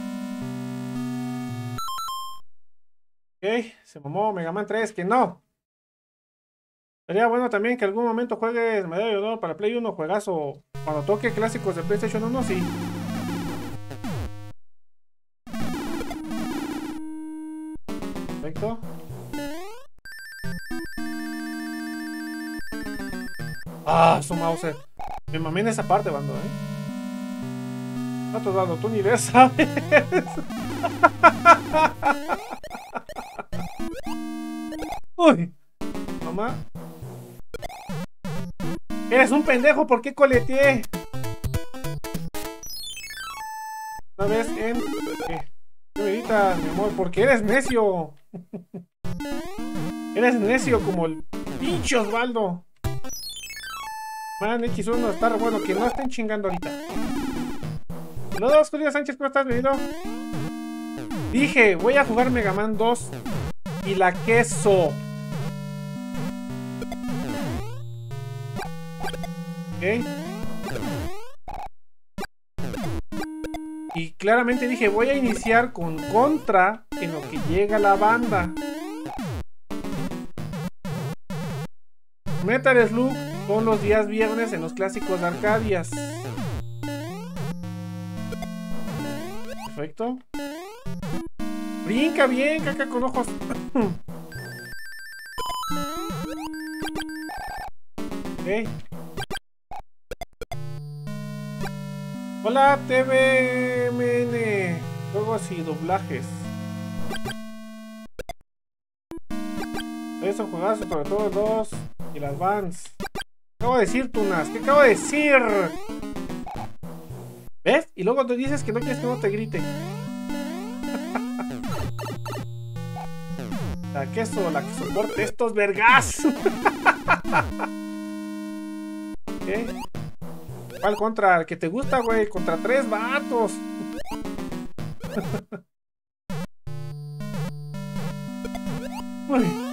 Ok, se mamó Mega Man 3, que no. Sería bueno también que algún momento juegues Medalla de Honor para Play 1, juegazo. Cuando toque clásicos de PlayStation 1, sí. Perfecto. Ah, su mouse. Me mamé en esa parte, bando, No, bando, tú ni ves, ¿sabes? Uy. Mamá. Eres un pendejo, ¿por qué coleteé? Una vez en... ¿Qué me gritas, mi amor? Porque eres necio. Eres necio como el pinche Osvaldo. Man, X1 está re bueno, que no estén chingando ahorita. Saludos, Julio Sánchez, ¿cómo estás, venido? Dije, voy a jugar Mega Man 2 y la queso. Ok. Y claramente dije, voy a iniciar con Contra en lo que llega la banda. Metal Slug con los días viernes en los clásicos de Arcadias. Perfecto. Brinca bien, caca con ojos. Ok. Hola TVMN, juegos y doblajes. Eso juegazos, sobre todo los y las Vans. ¿Qué acabo de decir, tunas? ¿Qué acabo de decir? ¿Ves? Y luego te dices que no quieres que no te grite. La queso, la que soporte estos vergas. ¿Qué? ¿Cuál contra? El que te gusta, güey. Contra 3 vatos. Uy.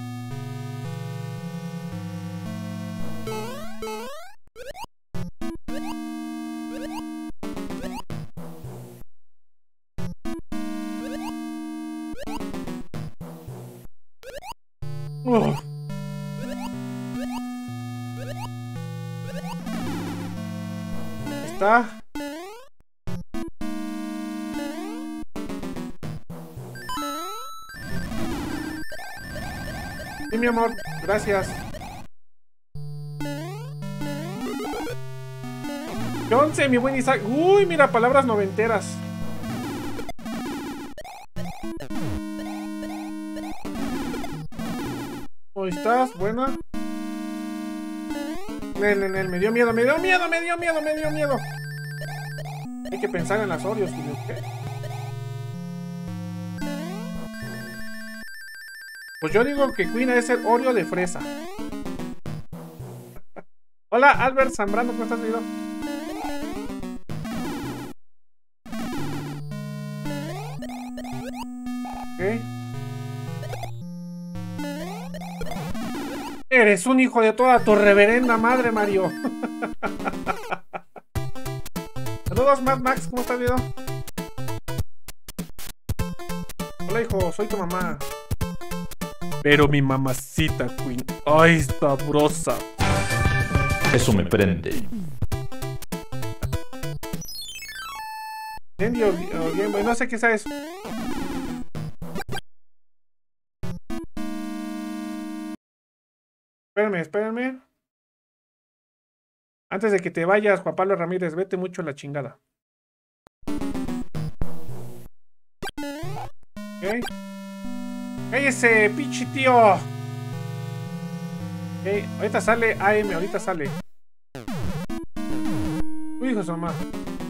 Está. Sí, mi amor, gracias. ¿Qué once, mi buen Isaac? Uy, mira, palabras noventeras. ¿Cómo estás? ¿Buena? Me dio miedo, me dio miedo, me dio miedo, me dio miedo. Hay que pensar en las Oreos, ¿qué? Pues yo digo que Queen es el Oreo de fresa. Hola, Albert Zambrano, ¿cómo estás, video? Ok. Eres un hijo de toda tu reverenda madre, Mario. Saludos, Mad Max, ¿cómo estás, video? Hola, hijo, soy tu mamá. Pero mi mamacita, Queen. Ay, sabrosa. Eso me prende. Indio, Game Boy, no sé qué es eso. Espérame. Antes de que te vayas, Juan Pablo Ramírez, vete mucho a la chingada. Ok. ¡Cállese, pinche tío! Ok, ahorita sale AM, ahorita sale. Uy, hijo de su mamá.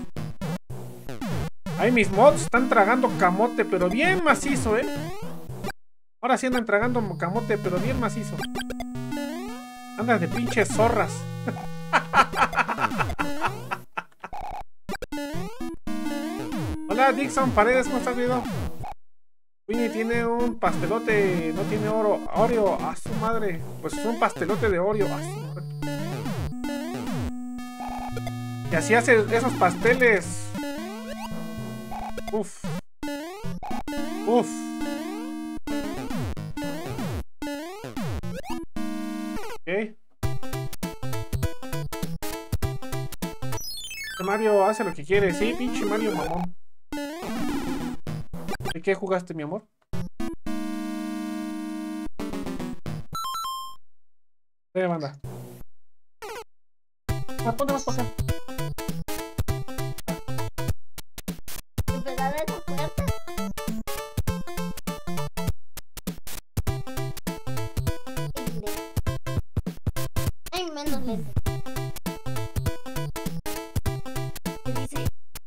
Ahí mis mods están tragando camote, pero bien macizo, Ahora sí andan tragando camote, pero bien macizo. Andan de pinches zorras. Hola, Dixon Paredes, ¿cómo estás, video? Winnie tiene un pastelote, no tiene oro. Oreo, a su madre. Pues es un pastelote de Oreo, a su madre. Y así hace esos pasteles. Uf. Uf. Ok. Mario hace lo que quiere. Sí, pinche Mario mamón. ¿De qué jugaste, mi amor? Banda. Ponte más para acá. Hay menos lento. ¿Qué dice?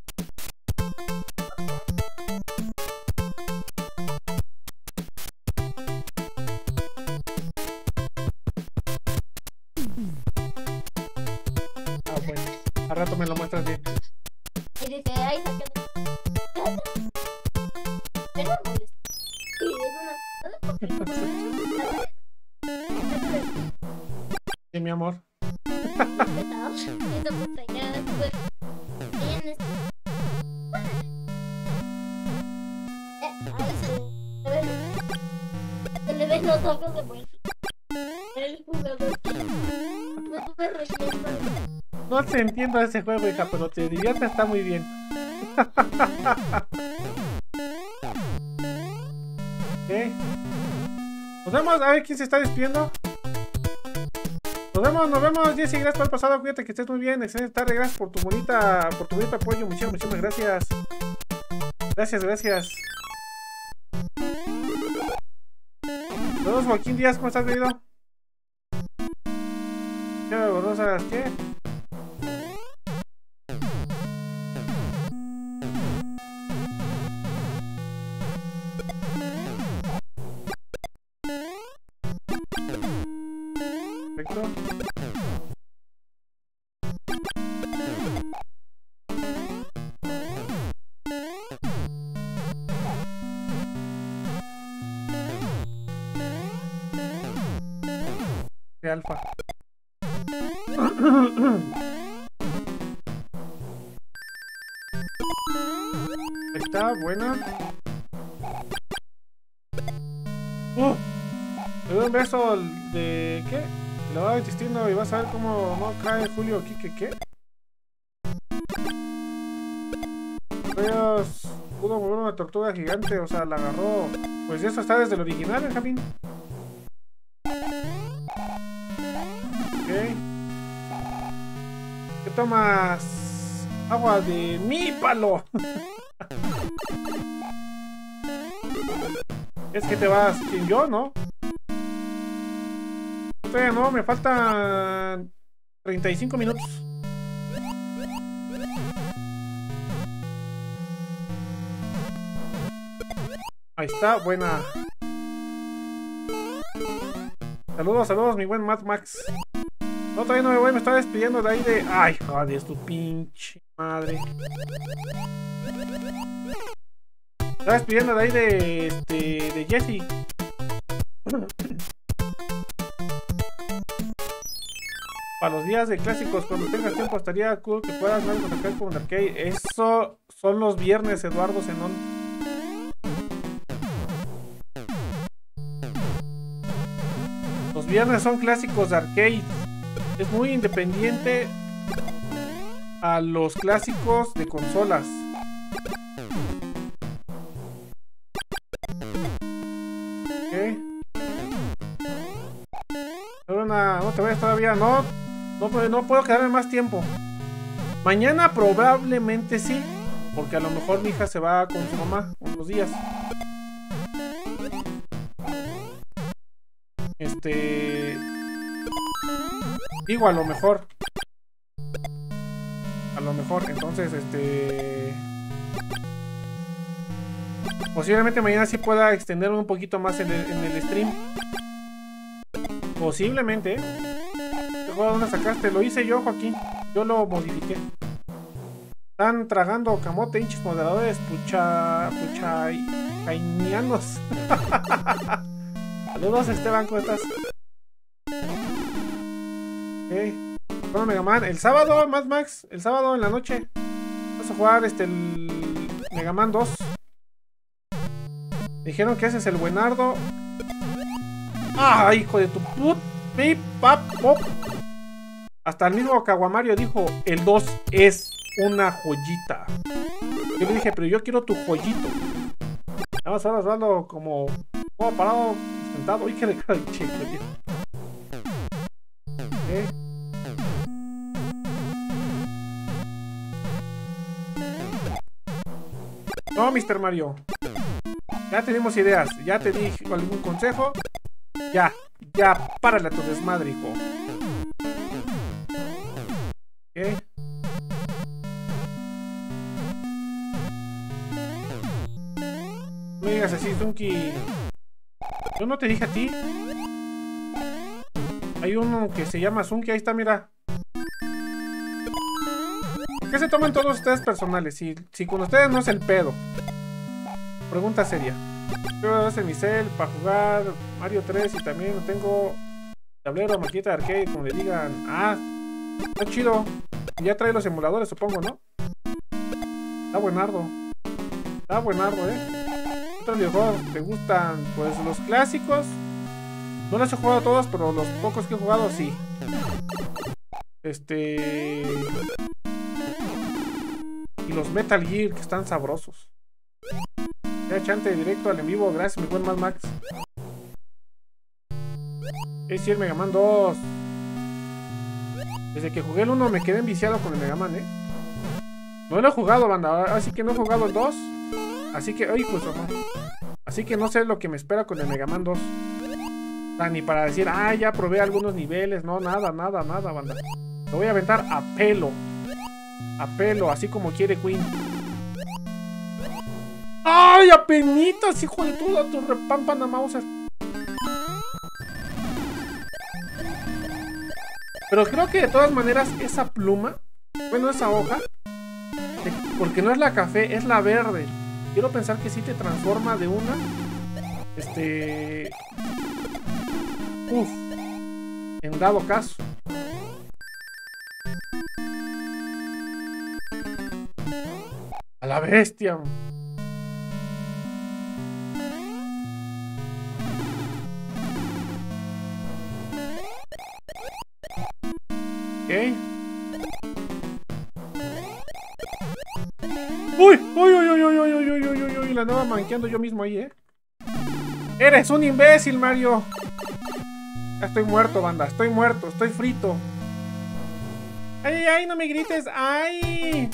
Bueno. Al rato me lo muestras bien. Y dice, ay, saca de... Pero no molesta. Sí, es una... Sí, mi amor. Se le ven los ojos de vuelta. El jugador. No tuve respeto. No se entiende ese juego, hija, pero te diviertes, está muy bien. Ok. Nos vemos, a ver quién se está despidiendo. Nos vemos, Jessy, gracias por el pasado, cuídate que estés muy bien, excelente tarde, gracias por tu bonito apoyo, muchísimas gracias. Gracias. Saludos, Joaquín Díaz, ¿cómo estás, querido? ¿Qué gordosas? ¿Qué? Perfecto. De alfa. Está buena. Le doy un beso de... ¿qué? Le va a intestino y vas a ver cómo no cae Julio aquí, ¿qué? Dios, pudo mover una tortuga gigante, o sea, la agarró. Pues eso está desde el original, Benjamín. Ok. ¿Qué tomas? Agua de mi palo. Es que te vas, ¿quién, yo, no? Todavía no, me faltan 35 minutos. Ahí está, buena. Saludos, mi buen Mad Max. No, todavía no me voy, me estaba despidiendo de ahí de... Ay, joder, tu pinche madre. Me estaba despidiendo de ahí de Jessy. Para los días de clásicos, cuando tengas tiempo, estaría cool que puedas ver con acá como arcade. Eso son los viernes, Eduardo Zenón. Los viernes son clásicos de arcade. Es muy independiente a los clásicos de consolas. Ok. No te vayas todavía, no puedo quedarme más tiempo. Mañana probablemente sí, porque a lo mejor mi hija se va con su mamá unos días. Digo, a lo mejor. Entonces, posiblemente mañana sí pueda extenderme un poquito más en el stream. Posiblemente. ¿Dónde sacaste? Lo hice yo, Joaquín. Yo lo modifiqué. Están tragando camote, hinchis moderadores, cañanos. Saludos, Esteban, ¿cómo estás? Bueno, Mega Man, el sábado, Mad Max, el sábado en la noche vamos a jugar el Mega Man 2. Dijeron que ese es el buenardo. ¡Ah, hijo de tu put! ¡Pip, pap, pop! Hasta el mismo Kawamario dijo, el 2 es una joyita. Yo le dije, pero yo quiero tu joyito. Vamos a verlo como parado, sentado. Uy, qué de cara de chico, tío. No, Mr. Mario. Ya tenemos ideas. Ya te di algún consejo. Ya, párale a tu desmadre, hijo. No me digas así, Zunky. Yo no te dije a ti. Hay uno que se llama Zunky, ahí está, mira. ¿Por qué se toman todos ustedes personales? Si con ustedes no es el pedo. Pregunta seria. Yo hacer mi cel para jugar Mario 3 y también tengo tablero, maqueta de arcade, como le digan. Ah, está chido. Ya trae los emuladores, supongo, ¿no? Está buenardo. ¿Otros videojuegos te gustan? Pues los clásicos. No los he jugado todos, pero los pocos que he jugado, sí. Y los Metal Gear, que están sabrosos. Ya chante directo al en vivo, gracias mi buen Mad Max. Es sí, el Mega Man 2. Desde que jugué el 1 me quedé enviciado con el Mega Man, No lo he jugado, banda, así que no he jugado el 2. Así que, ay, pues, así que no sé lo que me espera con el Mega Man 2. O sea, ni para decir, ya probé algunos niveles, no, nada, banda. Lo voy a aventar a pelo, así como quiere Queen. ¡Ay, apenitas, hijo de toda tu repámpana Mauser! Pero creo que de todas maneras esa pluma, bueno, esa hoja, porque no es la café, es la verde. Quiero pensar que sí te transforma de una. En dado caso. A la bestia. Uy, la andaba manqueando yo mismo ahí, Eres un imbécil, Mario. Ya estoy muerto, banda, estoy frito. Ay, no me grites, ay.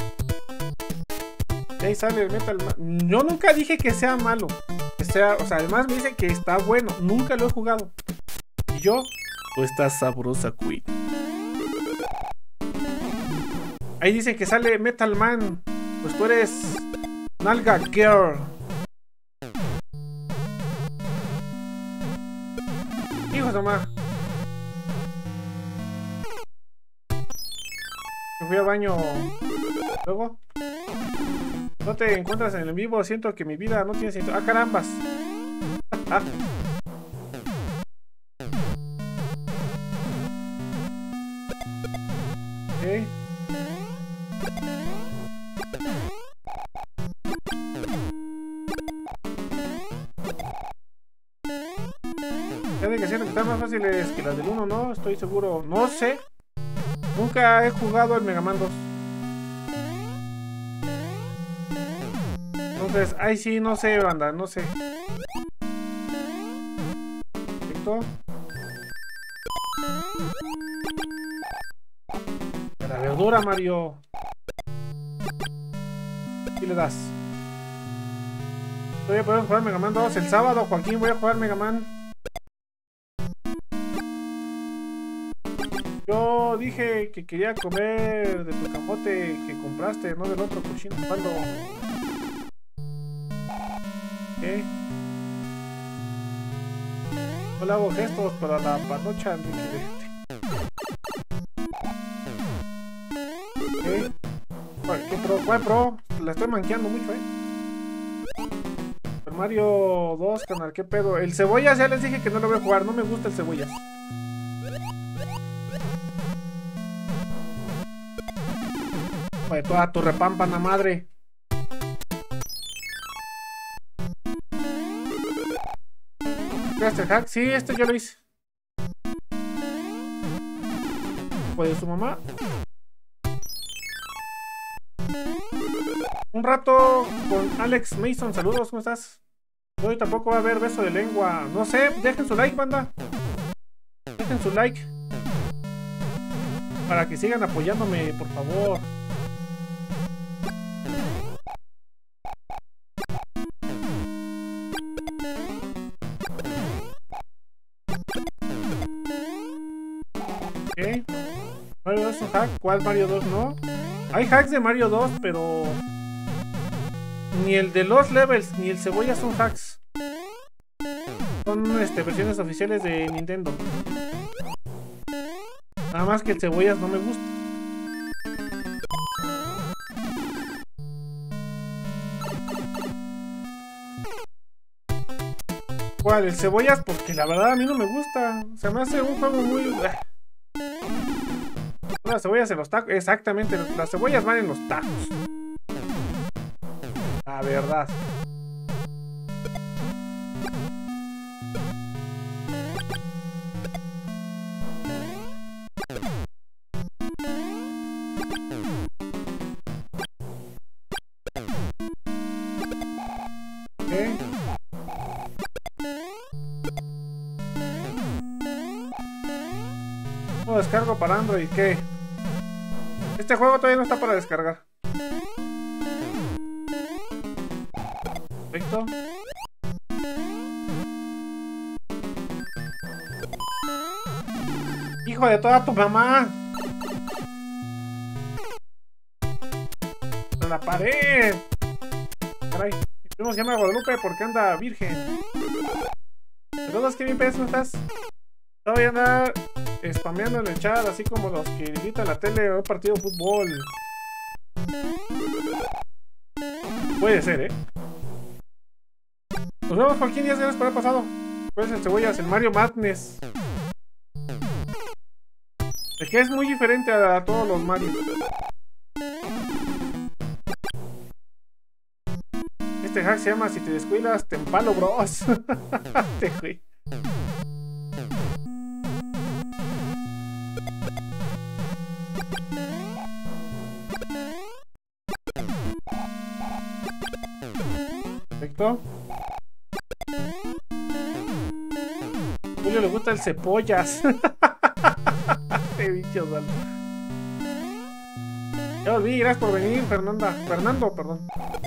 Y ahí sale el Metal Man. Yo nunca dije que sea malo. O sea, además me dicen que está bueno. Nunca lo he jugado. Y yo, Tú estás sabrosa, Queen. ahí dice que sale Metal Man. Pues tú eres Nalga Girl. Hijos de mamá. Me fui al baño. Luego. No te encuentras en el vivo. Siento que mi vida no tiene sentido. ¡Ah, carambas! Ok. Ya de que siento que están más fáciles que las del 1, ¿no? Estoy seguro. No sé. Nunca he jugado el Mega Man 2. Entonces, ay sí, no sé, banda, no sé. Perfecto. A la verdura, Mario. ¿Qué le das? Voy a poder jugar Mega Man 2 el sábado, Joaquín. Voy a jugar Mega Man. Yo dije que quería comer de tu camote que compraste, no del otro cochino. ¿Cuándo? ¿Qué? No le hago gestos para la panocha. ¿Qué? ¿Qué pro? ¿Cuál pro? La estoy manqueando mucho, Super Mario 2, canal, ¿qué pedo? El Cebollas ya les dije que no lo voy a jugar, no me gusta el Cebollas. Oye, toda tu repámpana madre. ¿Este hack? Sí, este yo lo hice. Pues su mamá. Un rato con Alex Mason, saludos, ¿cómo estás? Hoy tampoco va a haber beso de lengua. No sé, dejen su like, banda. Dejen su like. Para que sigan apoyándome, por favor. ¿Qué? ¿Mario 2 es un hack? ¿Cuál Mario 2 no? Hay hacks de Mario 2, pero ni el de Lost Levels ni el Cebolla son hacks. Son versiones oficiales de Nintendo. Nada más que el Cebollas no me gusta. ¿Cuál? El Cebollas, porque la verdad a mí no me gusta. Se me hace un juego muy... Las cebollas en los tacos. Exactamente, las cebollas van en los tacos. La verdad. ¿Qué? ¿Cómo descargo para Android? ¿Qué? Este juego todavía no está para descargar. Perfecto. Hijo de toda tu mamá. En la pared. Caray. Mi primo se llama Guadalupe porque anda virgen. Saludos, Kevin Pérez, ¿cómo estás? Voy a andar spameando en el chat, así como los que invitan a la tele a un partido de fútbol. Puede ser, Nos vemos, Joaquín, 10 días para el pasado. ¿Cuál es el Cebollas? El Mario Madness. Es que es muy diferente a todos los Mario. Este hack se llama Si te descuidas, te empalo, bros. Te fui. Perfecto. Julio le gusta el Cepollas. Qué bicho sal. Ya volví, gracias por venir, Fernando, perdón.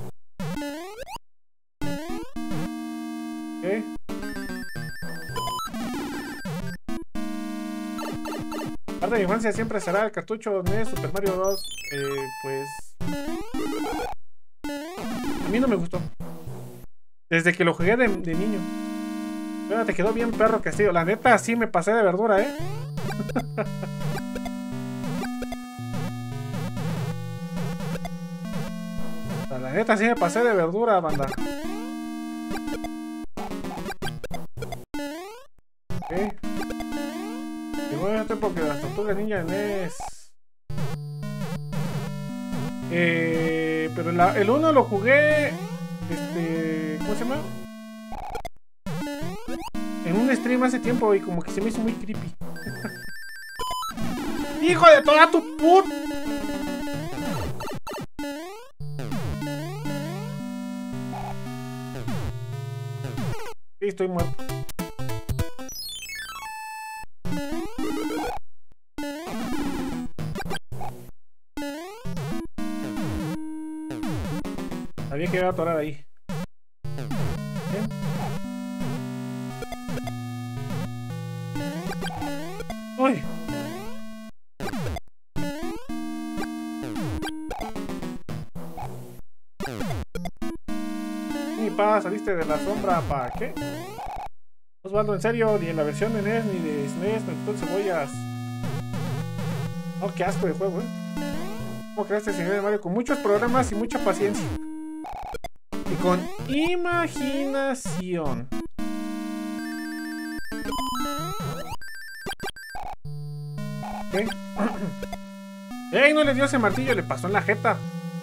¿Qué? Parte de mi infancia siempre será el cartucho de Super Mario 2. Pues... a mí no me gustó. Desde que lo jugué de niño. Pero te quedó bien perro Castillo. La neta, sí me pasé de verdura, La neta, sí me pasé de verdura, banda. ¿Qué? Llegó el tiempo que las tortugas ninja en NES. Pero el 1 lo jugué... ¿cómo se llama? En un stream hace tiempo y como que se me hizo muy creepy. ¡Hijo de toda tu puta! Sí, estoy muerto. Sabía que iba a atorar ahí. ¿Bien? ¡Uy! pa, saliste de la sombra, pa, ¿qué? Osvaldo, en serio, ni en la versión de NES ni de SNES me gustó el cebollas. Oh, qué asco de juego, ¿Cómo creaste el señor de Mario? Con muchos programas y mucha paciencia. Y con imaginación. ¿Qué? ¡Ey! No le dio ese martillo, le pasó en la jeta.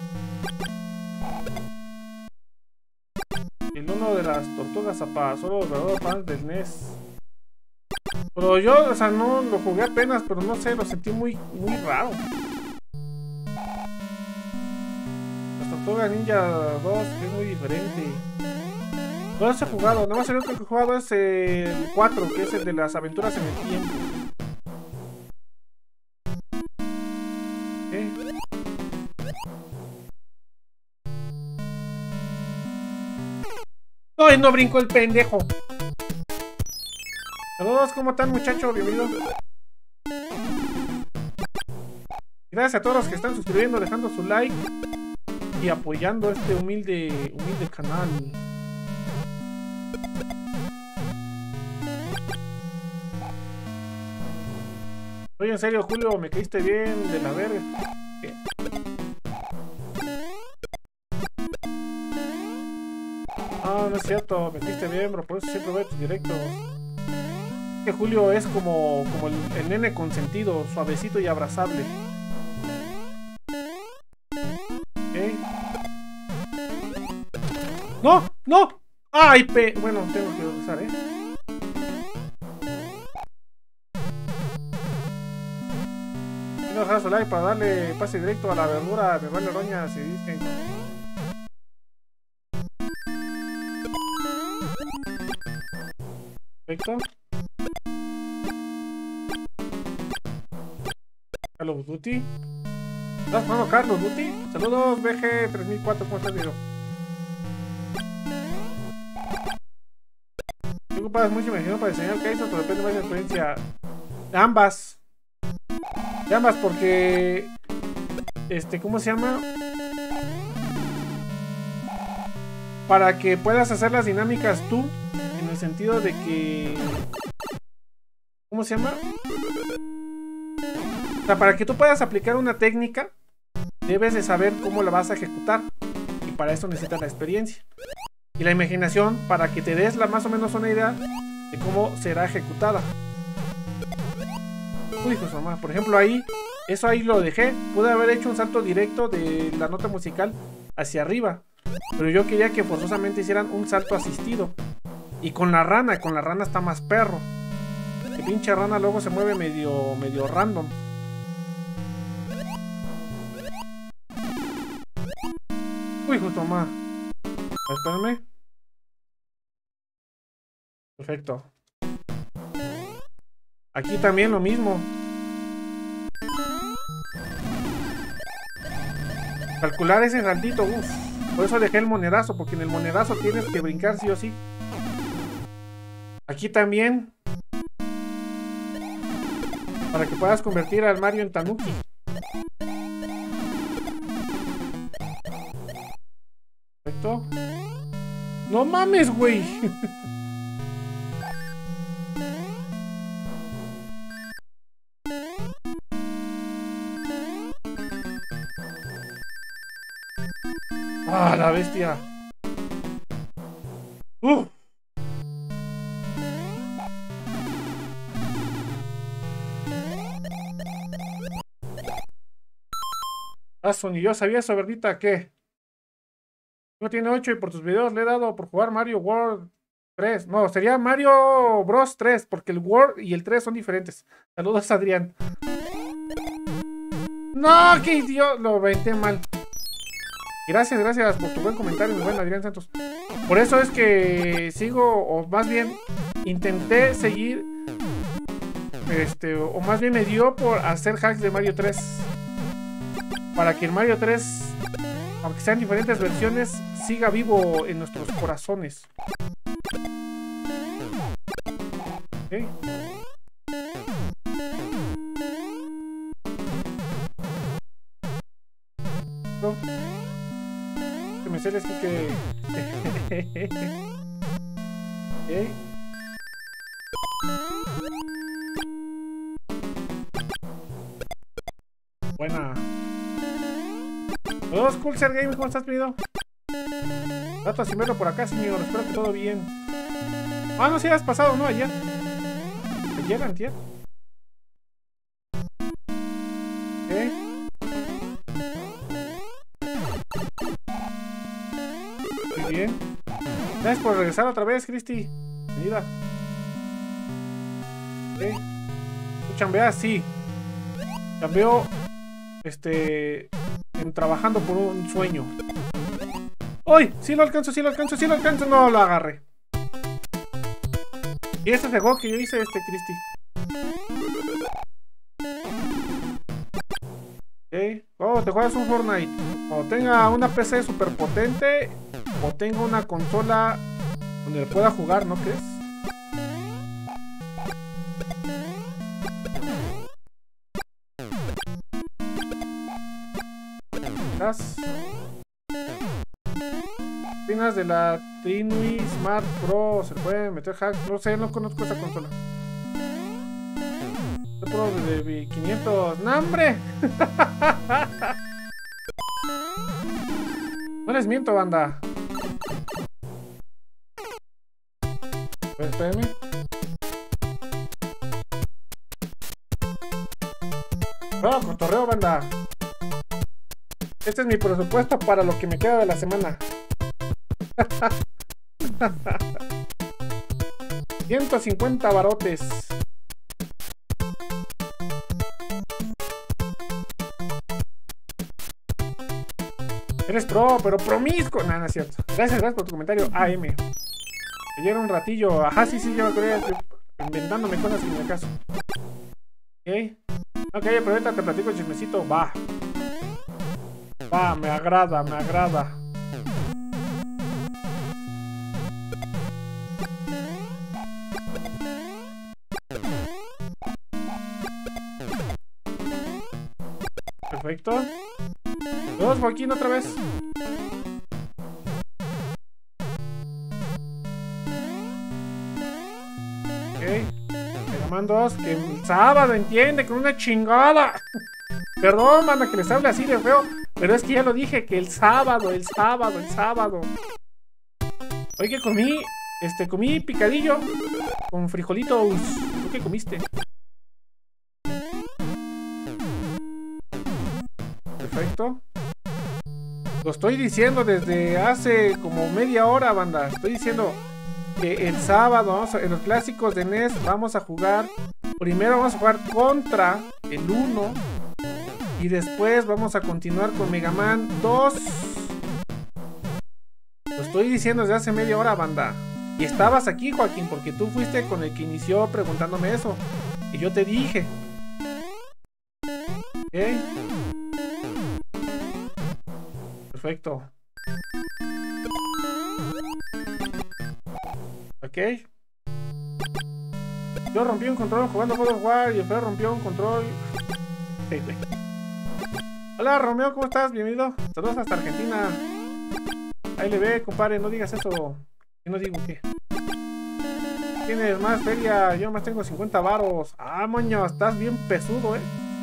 El uno de las tortugas apa, solo los verdaderos fans del NES. Pero yo, o sea, no lo jugué apenas, pero no sé, lo sentí muy raro. Las Tortugas Ninja 2 es muy diferente. No los he jugado, nada más el único que he jugado es el 4, que es el de las aventuras en el tiempo. ¡Ay, no brincó el pendejo! Saludos, ¿cómo están, muchachos? Bienvenidos. Gracias a todos los que están suscribiendo, dejando su like y apoyando este humilde canal. Oye, en serio, Julio, me caíste bien de la verga. ¿Qué? No es cierto, me caíste bien, bro, por eso siempre veo tus directos. Que Julio es como el nene consentido, suavecito y abrazable. ¿Eh? ¡No! ¡No! ¡Ay, bueno, tengo que usar, Quiero dejar su like para darle pase directo a la verdura. Me vale roña si dicen. Perfecto. Call of Duty. ¿Estás jugando Call of Duty? Saludos, BG3004, ¿cómo estás, Diego? ¿Te ocupas mucha imaginación para diseñar qué hizo? Depende más de la experiencia. De ambas. De ambas, porque... ¿cómo se llama? Para que puedas hacer las dinámicas tú. En el sentido de que... ¿Cómo se llama? O sea, para que tú puedas aplicar una técnica, debes de saber cómo la vas a ejecutar. Y para eso necesitas la experiencia. Y la imaginación para que te des más o menos una idea de cómo será ejecutada. Uy, hijo de su mamá. Por ejemplo, eso ahí lo dejé. Pude haber hecho un salto directo de la nota musical hacia arriba. Pero yo quería que forzosamente hicieran un salto asistido. Y con la rana está más perro. Que pinche rana luego se mueve medio random. Uy, justo más. Espérenme. Perfecto. Aquí también lo mismo. Calcular ese saltito, uff. Por eso dejé el monerazo, porque en el monerazo tienes que brincar sí o sí. Aquí también. Para que puedas convertir al Mario en Tanuki. Perfecto. No mames, güey. Ah, la bestia. Ni yo sabía eso, verdita, ¿qué? No tiene 8 y por tus videos le he dado por jugar Mario World 3. No, sería Mario Bros 3, porque el World y el 3 son diferentes. Saludos, Adrián. No, qué idiota, lo venté mal. Gracias por tu buen comentario, mi buen Adrián Santos. Por eso es que sigo, o más bien intenté seguir, o más bien me dio por hacer hacks de Mario 3. Para que el Mario 3, aunque sean diferentes versiones, siga vivo en nuestros corazones. ¿Okay? ¿No? Que me sale aquí que... Ok. Buena. Saludos, Coolser Game, ¿cómo estás, querido? Rato sin verlo por acá, señor. Espero que todo bien. Ah, no, sí, has pasado, ¿no? Ayer. Ayer, antier. Ok. Muy bien. Gracias por regresar otra vez, Cristi. Bienvenida. Ok. ¿Tú chambeas? Sí. Chambeo. Trabajando por un sueño. ¡Uy! Sí lo alcanzo, sí lo alcanzo, sí lo alcanzo. No lo agarré. Y este es el juego que yo hice, Cristi. Ok. Oh, te juegas un Fortnite. O tenga una PC super potente. O tenga una consola donde pueda jugar, ¿no crees? ¿Qué opinas de la Trinui Smart Pro? ¿Se puede meter hack? No sé, no conozco esa consola. Pro de 500. ¡No, hombre! No les miento, banda. Pues, espérenme. No, cotorreo, banda. Este es mi presupuesto para lo que me queda de la semana. 150 barotes. Eres pro, pero promiscuo. No, no es cierto. Gracias por tu comentario, AM. Ayer un ratillo. Ajá, sí, yo me acordé inventándome cosas sin el caso. Ok. Ok, pero ahorita te platico el chismecito. Va. Va, me agrada, me agrada. Perfecto. Dos, Joaquín, otra vez. Ok. Mega Man 2, que el sábado, entiende, con una chingada. Perdón, manda, que les hable así de feo. Pero es que ya lo dije, que el sábado. Oye, que comí picadillo con frijolitos. ¿Tú qué comiste? Perfecto. Lo estoy diciendo desde hace como media hora, banda. Estoy diciendo que el sábado, en los clásicos de NES, vamos a jugar. Primero vamos a jugar contra el 1. Y después vamos a continuar con Mega Man 2. Lo estoy diciendo desde hace media hora, banda. Y estabas aquí, Joaquín, porque tú fuiste con el que inició preguntándome eso. Y yo te dije. ¿Ok? Perfecto. Ok. Yo rompí un control jugando God of War y el Fer rompió un control. Hola Romeo, ¿cómo estás? Bienvenido. Saludos hasta Argentina. Ahí le ve, compadre, no digas eso. Yo no digo qué. Tienes más feria, yo más tengo 50 varos. Ah, moño, estás bien pesudo,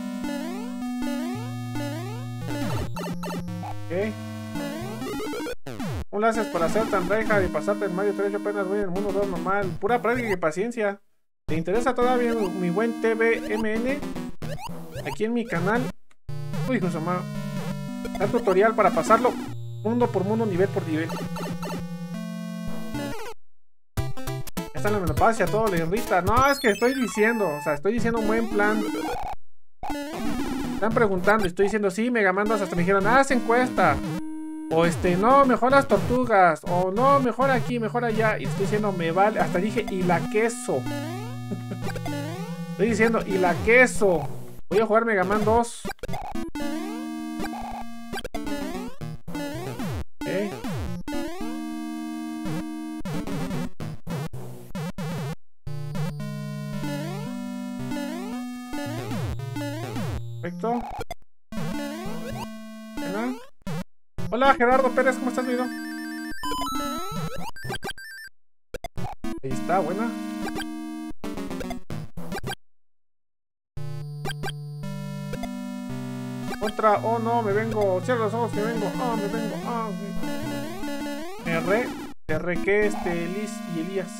Ok. ¿Cómo lo haces para hacer tan reja y pasarte el Mario 3? Yo apenas voy en el mundo 2 normal. Pura práctica y paciencia. ¿Te interesa todavía mi buen TVMN? Aquí en mi canal. Uy, José Omar. Da tutorial para pasarlo mundo por mundo, nivel por nivel. Está en la menopausia, todo le irrita. No, es que estoy diciendo, estoy diciendo un buen plan. Están preguntando y estoy diciendo, sí, Mega Man 2, hasta me dijeron, haz encuesta. O no, mejor las tortugas. O no, mejor aquí, mejor allá. Y estoy diciendo, me vale. Hasta dije, y la queso. Estoy diciendo, y la queso. Voy a jugar Mega Man 2. Ok. Perfecto. Hola Gerardo Pérez, ¿cómo estás, amigo? Ahí está, buena. Otra, oh no, me vengo. Cierra los ojos, me vengo. Oh, me vengo. Oh, te requé Liz y Elías.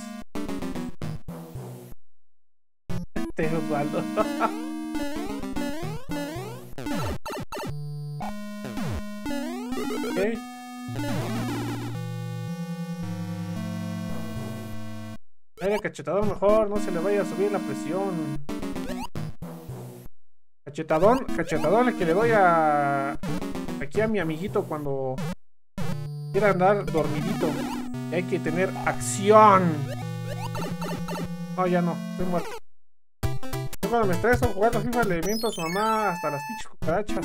Osvaldo. Ok. Vaya cachetador mejor, no se le vaya a subir la presión. Cachetador el que le doy aquí a mi amiguito cuando quiera andar dormidito. Y hay que tener acción. No, ya no, estoy muerto. Yo cuando me estreso jugando FIFA le miento a su mamá hasta las pinches cucarachas.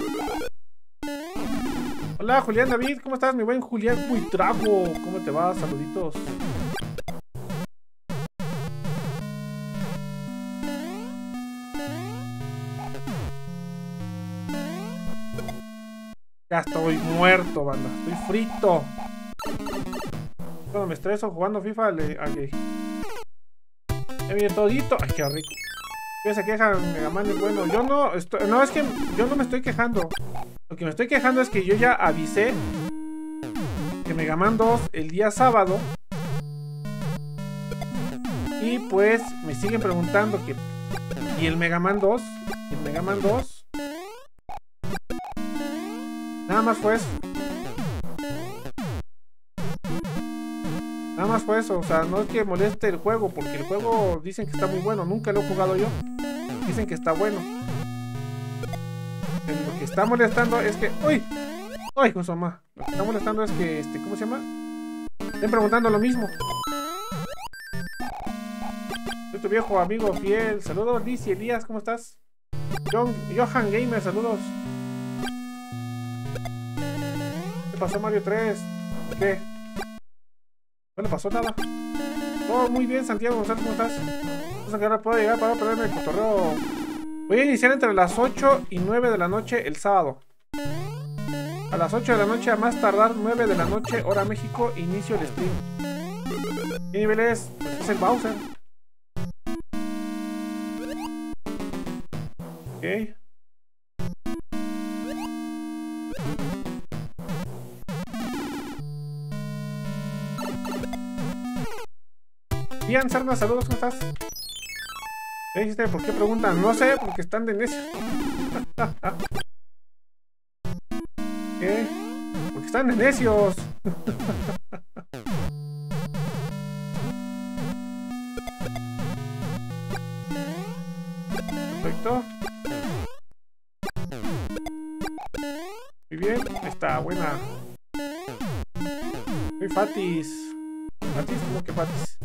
Hola Julián David, ¿cómo estás mi buen Julián Buitrago? ¿Cómo te va? Saluditos. Ya estoy muerto, banda. Estoy frito. Cuando me estreso jugando FIFA, le viene todito. Ay, qué rico. ¿Qué se quejan? Mega Man es bueno. Yo no estoy... No, es que yo no me estoy quejando. Lo que me estoy quejando es que yo ya avisé que Mega Man 2 el día sábado. Y pues me siguen preguntando que... ¿Y el Mega Man 2? ¿Y el Mega Man 2? Nada más fue eso. Nada más fue eso. O sea, no es que moleste el juego, porque el juego dicen que está muy bueno. Nunca lo he jugado yo. Dicen que está bueno. Lo que está molestando es que... ¡Uy! ¡Ay, Josoma! Lo que está molestando es que... ¿Cómo se llama? Estén preguntando lo mismo. Soy tu viejo amigo fiel. Saludos, Liz y Elías. ¿Cómo estás? Johan Gamer, saludos. ¿Qué pasó Mario 3? ¿Qué? No le pasó nada. Oh, muy bien, Santiago González, ¿cómo estás? Entonces, ahora puedo llegar para perderme el cotorreo. Voy a iniciar entre las 8 y 9 de la noche el sábado. A las 8 de la noche, a más tardar 9 de la noche, hora México, inicio el stream. ¿Qué nivel es? Pues es el Bowser. Ok. Bien, Sarna, saludos, ¿cómo estás? ¿Qué dijiste? ¿Por qué preguntan? No sé, porque están de necios. ¿Qué? Porque están de necios. Perfecto. Muy bien, está buena. Muy fatis. ¿Fatis? ¿Cómo que fatis?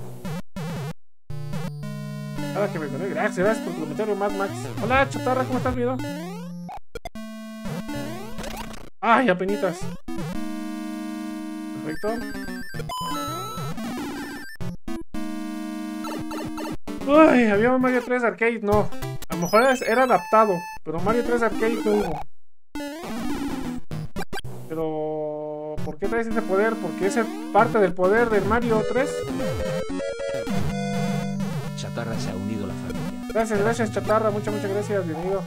Ahora que me conecto. Gracias por tu comentario, Mad Max. Hola, chatarra, ¿cómo estás, video? Ay, apenitas. Perfecto. Uy, había un Mario 3 Arcade, no. A lo mejor era adaptado, pero Mario 3 Arcade no hubo. Pero... ¿por qué traes ese poder? Porque ese es parte del poder del Mario 3. Chatarra se ha unido a la familia. Gracias, Chatarra. Muchas gracias. Bienvenido.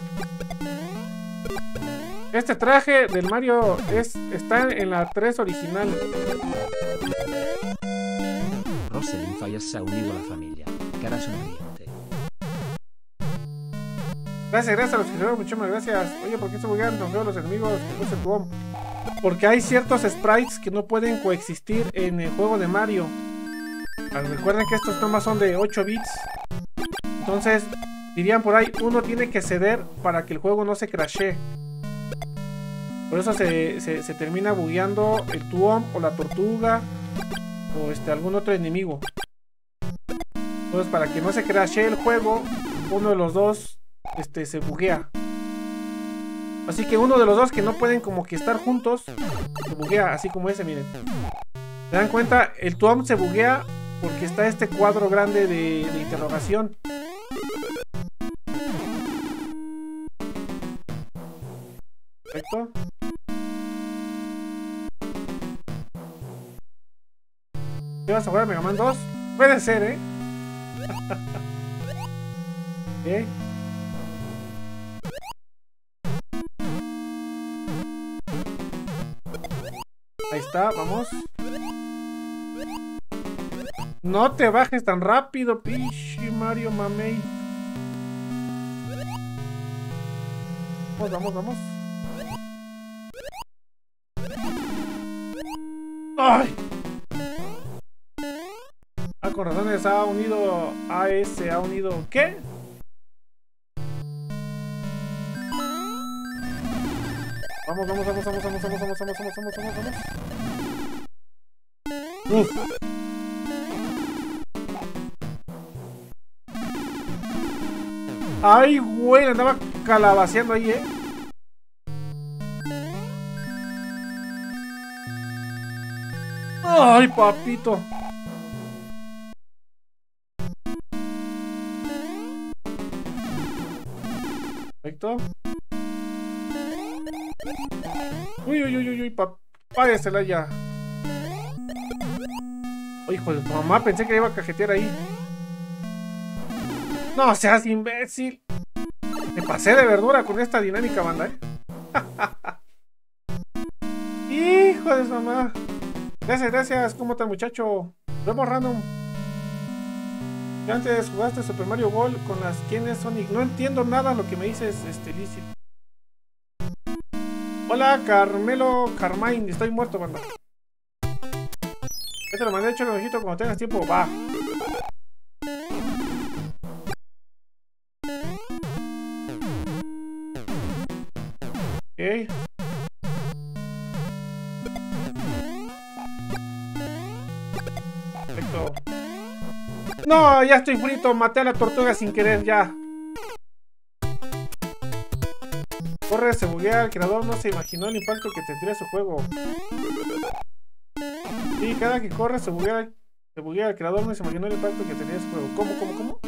Este traje del Mario está en la 3 original. Roselyn Fallas se ha unido a la familia. Cara sonriente. Gracias a los que se vieron. Muchísimas gracias. Oye, ¿por qué se buguean tan feo los enemigos? Porque hay ciertos sprites que no pueden coexistir en el juego de Mario. Recuerden que estos tomas son de 8 bits. Entonces, dirían por ahí, uno tiene que ceder para que el juego no se crashee. Por eso se termina bugueando el Tuom o la tortuga o algún otro enemigo. Entonces, para que no se crashee el juego, uno de los dos se buguea. Así que uno de los dos que no pueden como que estar juntos se buguea, así como ese, miren. ¿Se dan cuenta? El Tuom se buguea porque está este cuadro grande de interrogación. Perfecto. vas a jugar a Mega Man 2? Puede ser, ¿eh? ¿Eh? Ahí está, vamos. No te bajes tan rápido, pichi Mario Mamey. Vamos, vamos, vamos. ¡Ay! Ah, con razones ha unido AS, ha unido... ¿Qué? Vamos, vamos, vamos, vamos, vamos, vamos, vamos, vamos, vamos, vamos, vamos, vamos. Uf. Ay, güey, andaba calabaceando ahí, Ay, papito. Perfecto. Uy, uy, uy, uy, uy, páresela ya. Oh, hijo de tu mamá, pensé que iba a cajetear ahí. No seas imbécil. Me pasé de verdura con esta dinámica, banda, Hijo de su mamá. Gracias, gracias. ¿Cómo está, muchacho? Vemos random. ¿Ya antes jugaste Super Mario World con las quienes Sonic? No entiendo nada lo que me dices, Lizzie. Hola, Carmelo Carmine. Estoy muerto, banda. Ya te lo mandé, hecho el ojito cuando tengas tiempo. Va. Ok. Perfecto. No, ya estoy frito. Maté a la tortuga sin querer, ya. Corre, se buguea. El creador no se imaginó el impacto que tendría su juego. Y cada que corre se buguea. El creador no se imaginó el impacto que tendría su juego. ¿Cómo?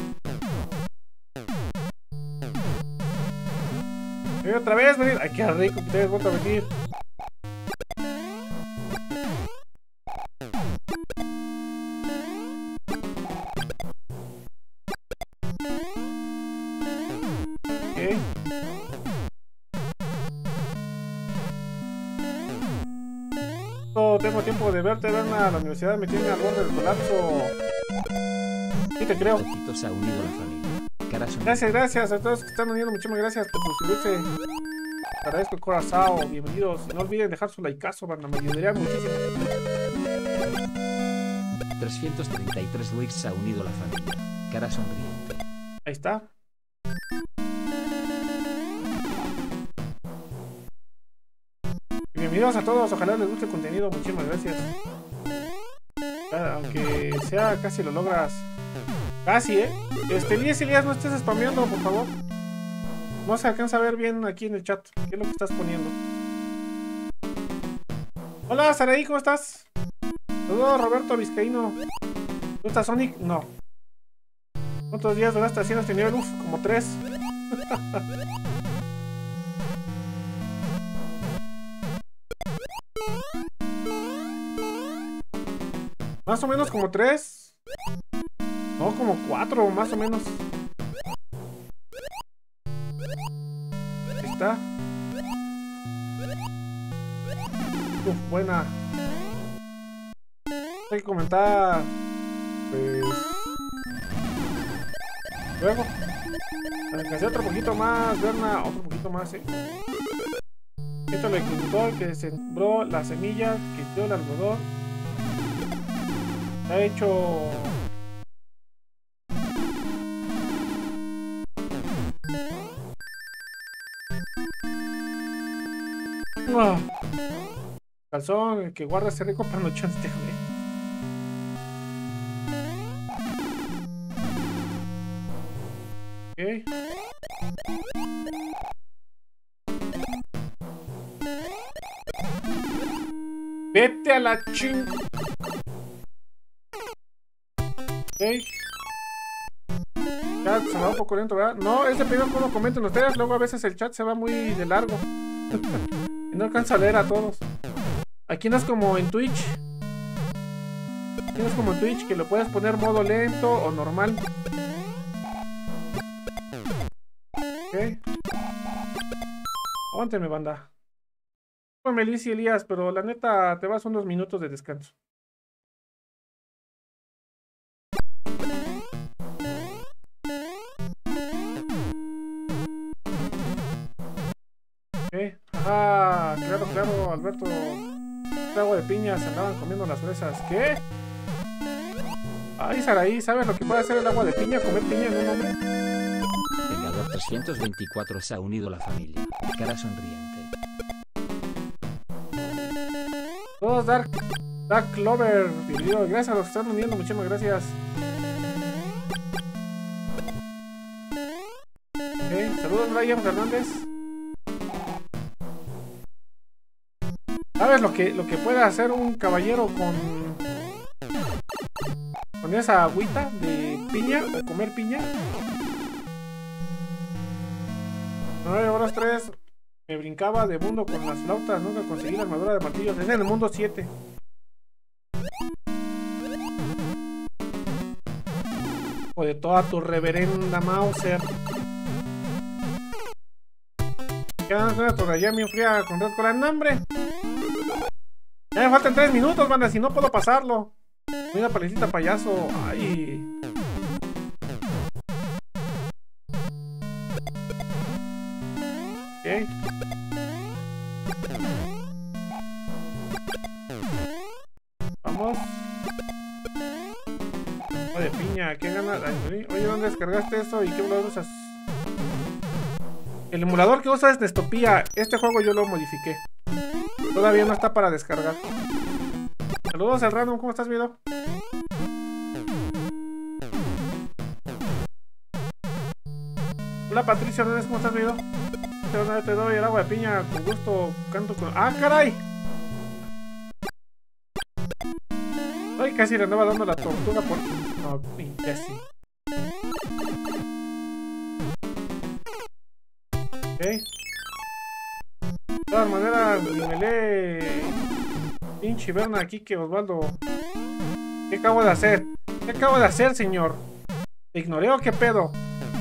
Otra vez, venir. Ay, qué rico que te hayas vuelto a venir. Ok. No tengo tiempo de verte, Berna. La universidad me tiene al borde del colapso. Sí te creo. Totito se ha unido a la familia. Gracias, gracias a todos que están uniendo. Muchísimas gracias por suscribirse. Agradezco el corazón. Bienvenidos. No olviden dejar su likeazo, banda. Me ayudaría muchísimo. 333 Luis se ha unido a la familia. Cara sonriente. Ahí está. Bienvenidos a todos. Ojalá les guste el contenido. Muchísimas gracias. Aunque sea, casi lo logras. Casi, Elías, no estés spameando, por favor. No se alcanza a ver bien aquí en el chat. ¿Qué es lo que estás poniendo? Hola, Saraí, ¿cómo estás? Saludos, Roberto Vizcaíno. ¿Dónde está Sonic? No. ¿Cuántos días duraste haciendo este nivel? Uf, como 3. Más o menos como 3. No, como 4 más o menos. Ahí está. Buena. Hay que comentar. Pues. Luego. Alcancé otro poquito más, Berna. Otro poquito más, Esto le contó el que sembró la semilla, que dio el algodón. Ha hecho. Calzón, el que guarda ese rico panochón, güey. Ok. Vete a la ching. Ok. Chat se va un poco lento, ¿verdad? No, es de primero que uno comenten ustedes, luego a veces el chat se va muy de largo. Y no alcanza a leer a todos. Aquí no es como en Twitch. Tienes como Twitch que lo puedes poner modo lento o normal. Ok. Aguántenme, banda. Soy Melissa y Elías, pero la neta te vas unos minutos de descanso. Ok. Ajá, claro, Alberto. El agua de piña se andaban comiendo las fresas. ¿Qué? Ay, Saraí, ¿sabes lo que puede hacer el agua de piña? Comer piña en un hombre. Vengador 324 se ha unido a la familia. Cara sonriente. Todos Dark Clover, bienvenido. Gracias a los que están uniendo, muchísimas gracias. Okay. Saludos, Brian Fernández. ¿Sabes lo que puede hacer un caballero con esa agüita de piña o comer piña? 9 horas 3. Me brincaba de mundo con las flautas. Nunca conseguí la armadura de martillos. Es en el mundo 7. O de toda tu reverenda Mauser. Quedan una torralla bien fría con Red Cola. ¡No, hombre! Ya me faltan 3 minutos, banda. Si no puedo pasarlo. Mira, palecita payaso. Ay. Ok. Vamos. De piña, ¿qué ganas? Oye, ¿dónde descargaste eso? ¿Y qué emulador usas? El emulador que usas es Nestopía. Este juego yo lo modifiqué. Todavía no está para descargar. Saludos al Random, ¿cómo estás, Vido? Hola, Patricia, ¿cómo estás, Vido? Te doy el agua de piña con gusto. Canto con... ¡Ah, caray! Ay, casi le andaba dando la tortuga por... No, casi. Ok. De todas maneras, nivelé... Pinche Berna aquí que Osvaldo. ¿Qué acabo de hacer? ¿Qué acabo de hacer, señor? ¿Te ignoré o qué pedo?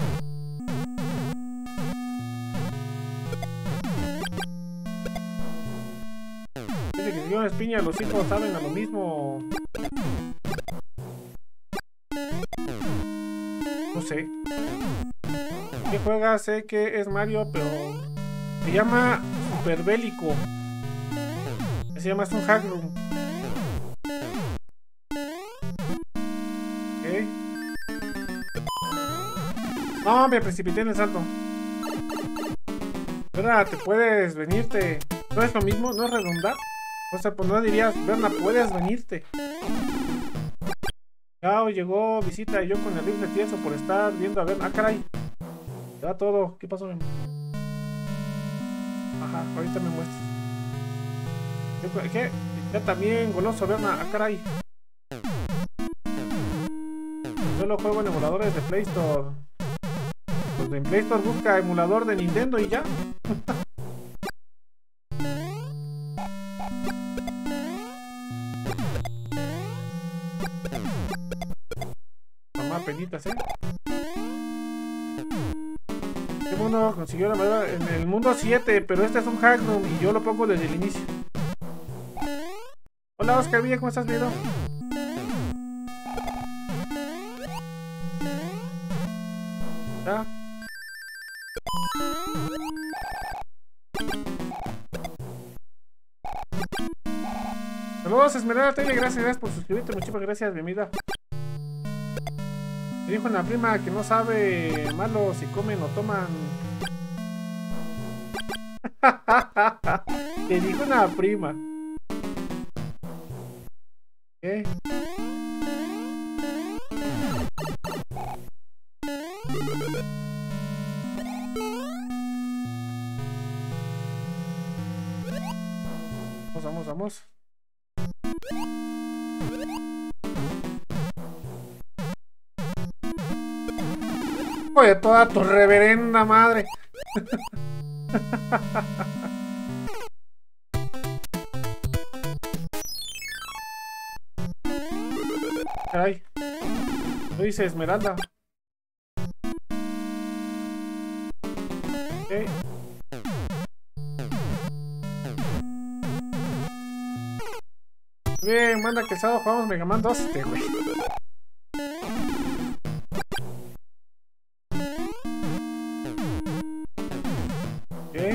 Dice que si yo espiña, los hijos saben a lo mismo. No sé. ¿Qué juega? Sé que es Mario, pero se llama Super Bélico. Se llama, es un hack room. Ok. No, me precipité en el salto. Berna, te puedes venirte. ¿No es lo mismo? ¿No es redundar? O sea, pues no dirías, Berna, puedes venirte. Chao, llegó visita y yo con el rifle tieso por estar viendo a ver. Ah, caray. Ya todo. ¿Qué pasó? Ajá, ahorita me muestras. ¿Qué? Ya también, goloso, Berna. Ah, caray. Yo lo juego en emuladores de Play Store. Pues en Play Store busca emulador de Nintendo y ya. Mamá, penitas, ¿eh? ¿Qué mundo consiguió la madera? En el mundo 7, pero este es un hack room y yo lo pongo desde el inicio. Hola, Oscar Villa, ¿cómo estás, Vido? ¿Ya? Saludos, Esmeralda Tele, gracias por suscribirte, muchísimas gracias, bienvenida. Me dijo una prima que no sabe malo si comen o toman. Te dijo una prima. ¿Qué? Vamos. Oye, toda tu reverenda madre. Caray. No dice Esmeralda. Ok. Bien, manda que el sábado jugamos Mega Man 2, güey. Ok.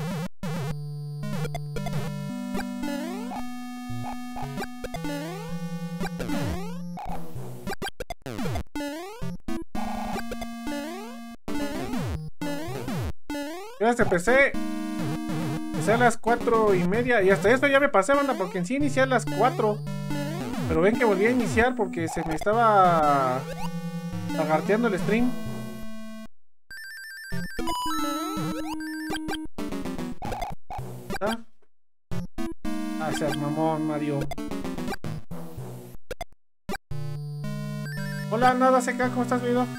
Ya se empecé. Empecé a las 4:30 y hasta esto ya me pasé, banda, porque en sí inicié a las 4. Pero ven que volví a iniciar porque se me estaba lagarteando el stream. ¿Ah? Ah, seas mamón, Mario. Hola, nada seca, ¿cómo estás, Vido?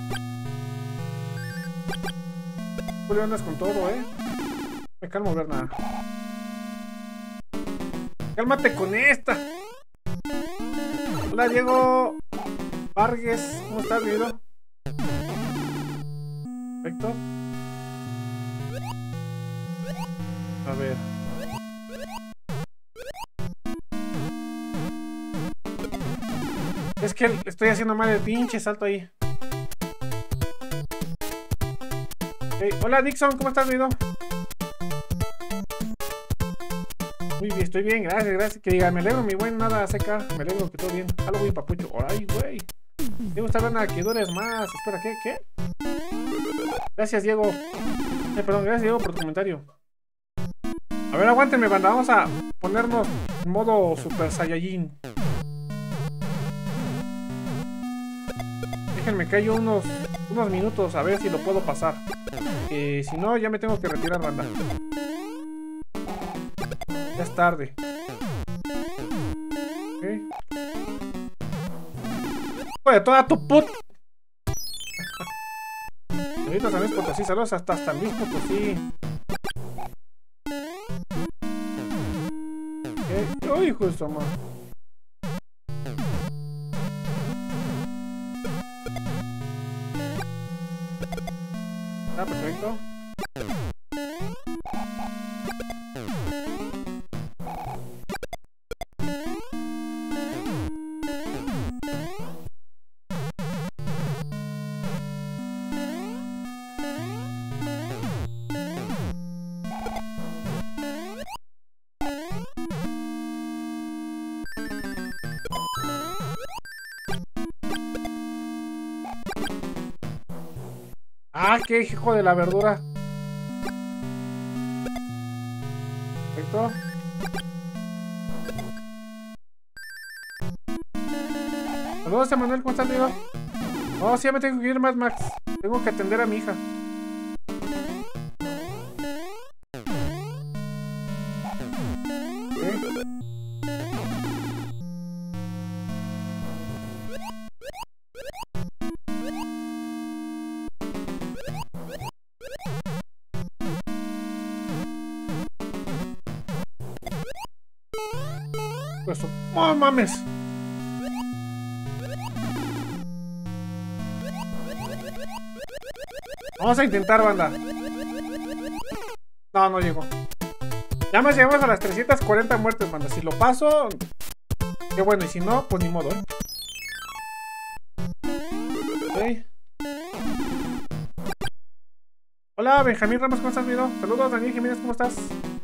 Julio, andas con todo, Me calmo, Berna. Cálmate con esta. Hola, Diego Vargas, ¿cómo estás, Vido? Perfecto. A ver. Es que estoy haciendo mal el pinche salto ahí. Okay. Hola, Dixon, ¿cómo estás, Vido? Muy bien, estoy bien, gracias, gracias. Que diga, me alegro, mi buen nada seca. Me alegro que todo bien. Halloween, papucho. Ay, güey. Me gusta ver nada que dures más. Espera, ¿qué? Gracias, Diego. Perdón, gracias, Diego, por tu comentario. A ver, aguántenme, banda. Vamos a ponernos en modo Super Saiyajin. Déjenme que haya unos minutos a ver si lo puedo pasar. Si no, ya me tengo que retirar, banda. Ya es tarde. Okay. Oye, toda tu put. Señorita San Luis Potosí, saludos hasta San Luis Potosí. Okay. Uy, justo, man. Ah, perfecto. Ah, qué hijo de la verdura. Perfecto. Saludos a Manuel, ¿cómo estás, amigo? Oh, sí, ya me tengo que ir más, Max. Tengo que atender a mi hija. ¡Oh, mames! Vamos a intentar, banda. No, no llegó. Ya más llegamos a las 340 muertes, banda. Si lo paso, qué bueno. Y si no, pues ni modo, Okay. Hola, Benjamín Ramos, ¿cómo estás, amigo? Saludos, Daniel Jiménez, ¿cómo estás?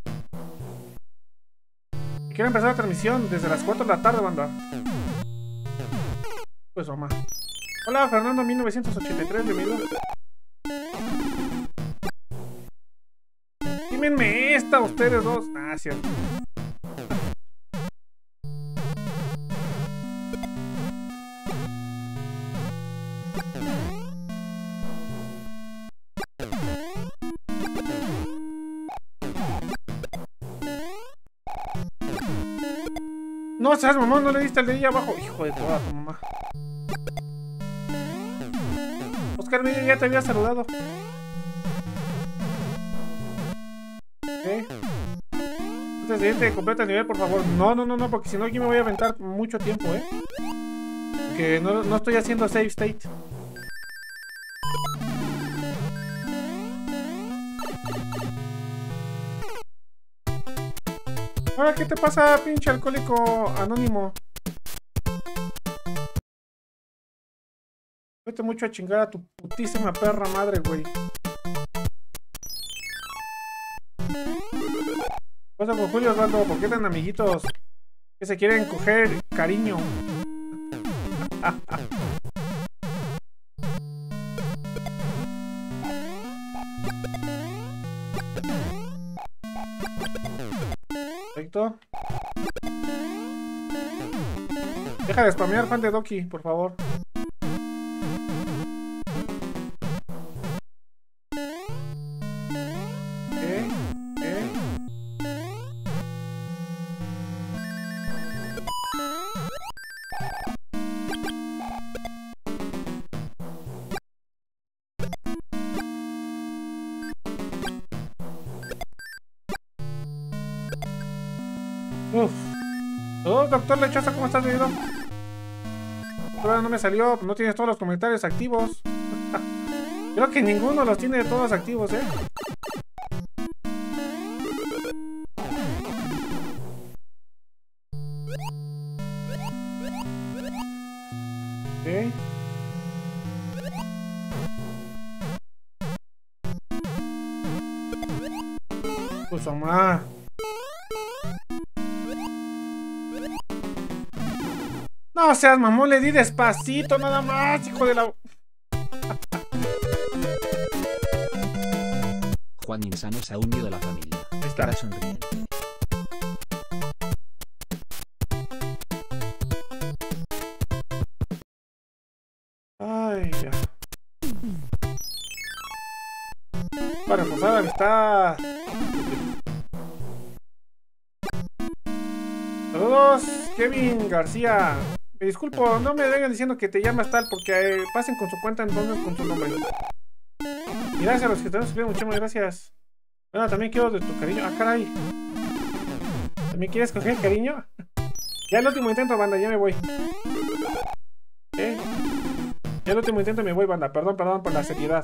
Quiero empezar la transmisión desde las 4 de la tarde, banda. Pues mamá. Hola, Fernando 1983, bienvenido. Dímenme esta, ustedes dos. Ah, cierto. No seas mamá, no le diste el de ahí abajo. Hijo de toda tu mamá. Oscar Villa ya te había saludado. Antes de irte, completa el nivel, por favor. No, porque si no aquí me voy a aventar mucho tiempo, Porque no estoy haciendo save state. Ahora, ¿qué te pasa, pinche alcohólico anónimo? Vete mucho a chingar a tu putísima perra madre, güey. ¿Qué pasa con Julio Osvaldo? ¿Por qué tan amiguitos? Que se quieren coger cariño. Perfecto. Deja de spamear, fan de Doki, por favor. Uf. Oh, doctor Lechosa, ¿cómo estás, querido? Todavía no me salió, no tienes todos los comentarios activos. Creo que ninguno los tiene todos activos, ¿eh? Ok. Pues mamá. No seas mamón, le di despacito nada más, hijo de la... Juan Insano se ha unido a la familia. está. Cara sonriente. Ay, ya. Para reforzar la amistad. Saludos, Kevin García. Me disculpo, no me vengan diciendo que te llamas tal, porque pasen con su cuenta entonces con su nombre. Y gracias a los que están suscribiendo, muchísimas gracias. Bueno, también quiero de tu cariño. Ah, caray. ¿También quieres coger cariño? Ya el último intento, banda, ya me voy. Ya el último intento me voy, banda. Perdón por la seriedad.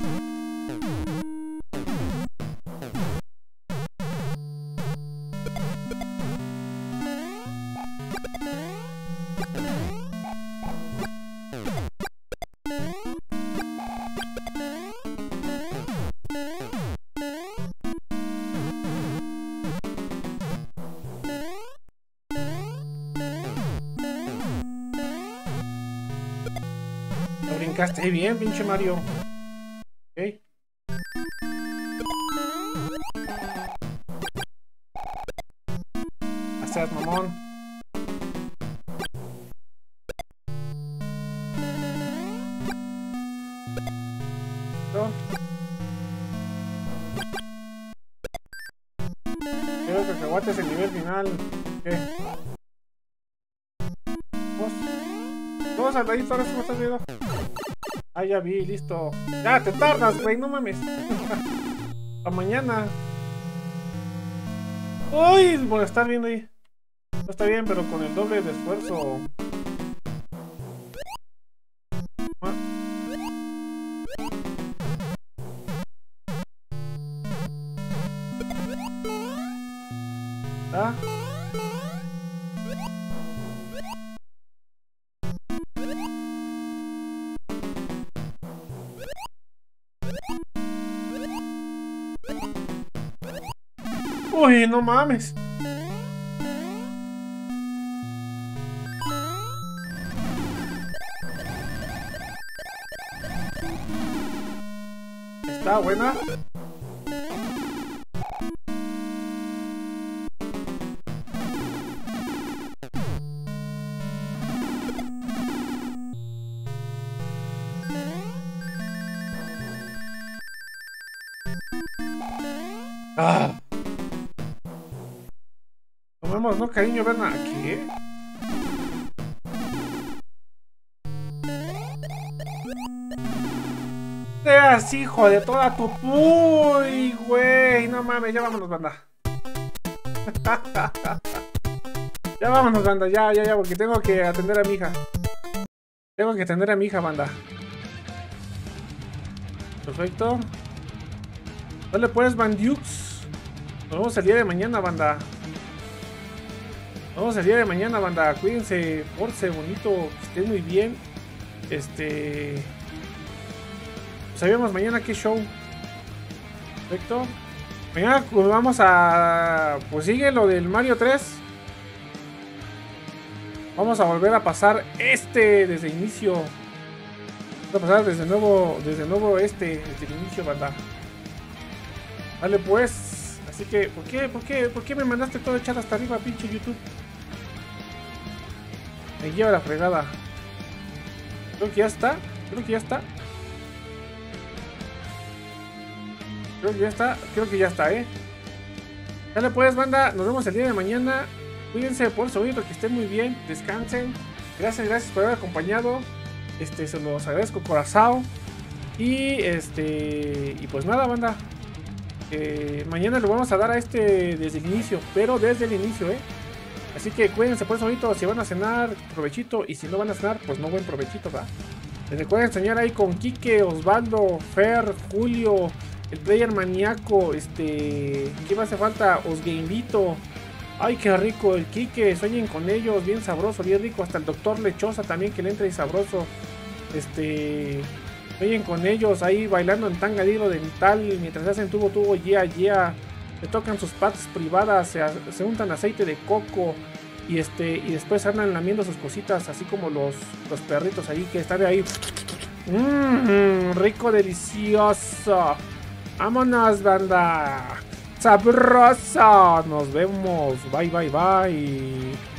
Lo brincaste bien, pinche Mario. Ok. Seas mamón. ¿No? Creo que cacahuate es el nivel final. ¿Qué? Todos saltaditos, ahora sí me estás viendo. Ah, ya vi, listo. Ya, te tardas, güey, no mames. A mañana. Uy, por estar viendo ahí. No está bien, pero con el doble de esfuerzo. ¿Ah? Uy, no mames. Está buena. Ah. Tomemos, ¿no, cariño? Ven aquí. Seas hijo de toda tu... Uy, güey. No mames, ya vámonos, banda. Ya vámonos, banda. Ya, porque tengo que atender a mi hija. Tengo que atender a mi hija, banda. Perfecto. Dale pues, Bandux. Nos vemos el día de mañana, banda. Nos vemos el día de mañana, banda. Cuídense, porce, bonito. Que estén muy bien. Sabemos mañana qué show. Perfecto. Mañana vamos a... Pues sigue lo del Mario 3. Vamos a volver a pasar desde el inicio. Vamos a pasar desde nuevo desde el inicio, banda. Vale pues. Así que, ¿por qué me mandaste todo el chat hasta arriba, pinche YouTube? Me lleva la fregada. Creo que ya está. Creo que ya está, Dale pues, banda. Nos vemos el día de mañana. Cuídense por su oído, que estén muy bien. Descansen. Gracias por haber acompañado. Se los agradezco, corazón. Y pues nada, banda. Mañana le vamos a dar a desde el inicio. Pero desde el inicio, Así que cuídense por su oído. Si van a cenar, provechito. Y si no van a cenar, pues no buen provechito, ¿verdad? Les recuerden enseñar ahí con Quique, Osvaldo, Fer, Julio, el player maníaco, ¿qué me hace falta? Osgamevito. Ay, qué rico el Quique, sueñen con ellos, bien sabroso, bien rico. Hasta el doctor Lechosa también, que le entra y sabroso. Sueñen con ellos ahí bailando en tanga de hilo dental mientras hacen tubo, yeah. Le tocan sus patas privadas, se untan aceite de coco. Y después andan lamiendo sus cositas, así como los perritos ahí que están ahí. Rico, delicioso. Vámonos, banda. Sabroso. Nos vemos. Bye.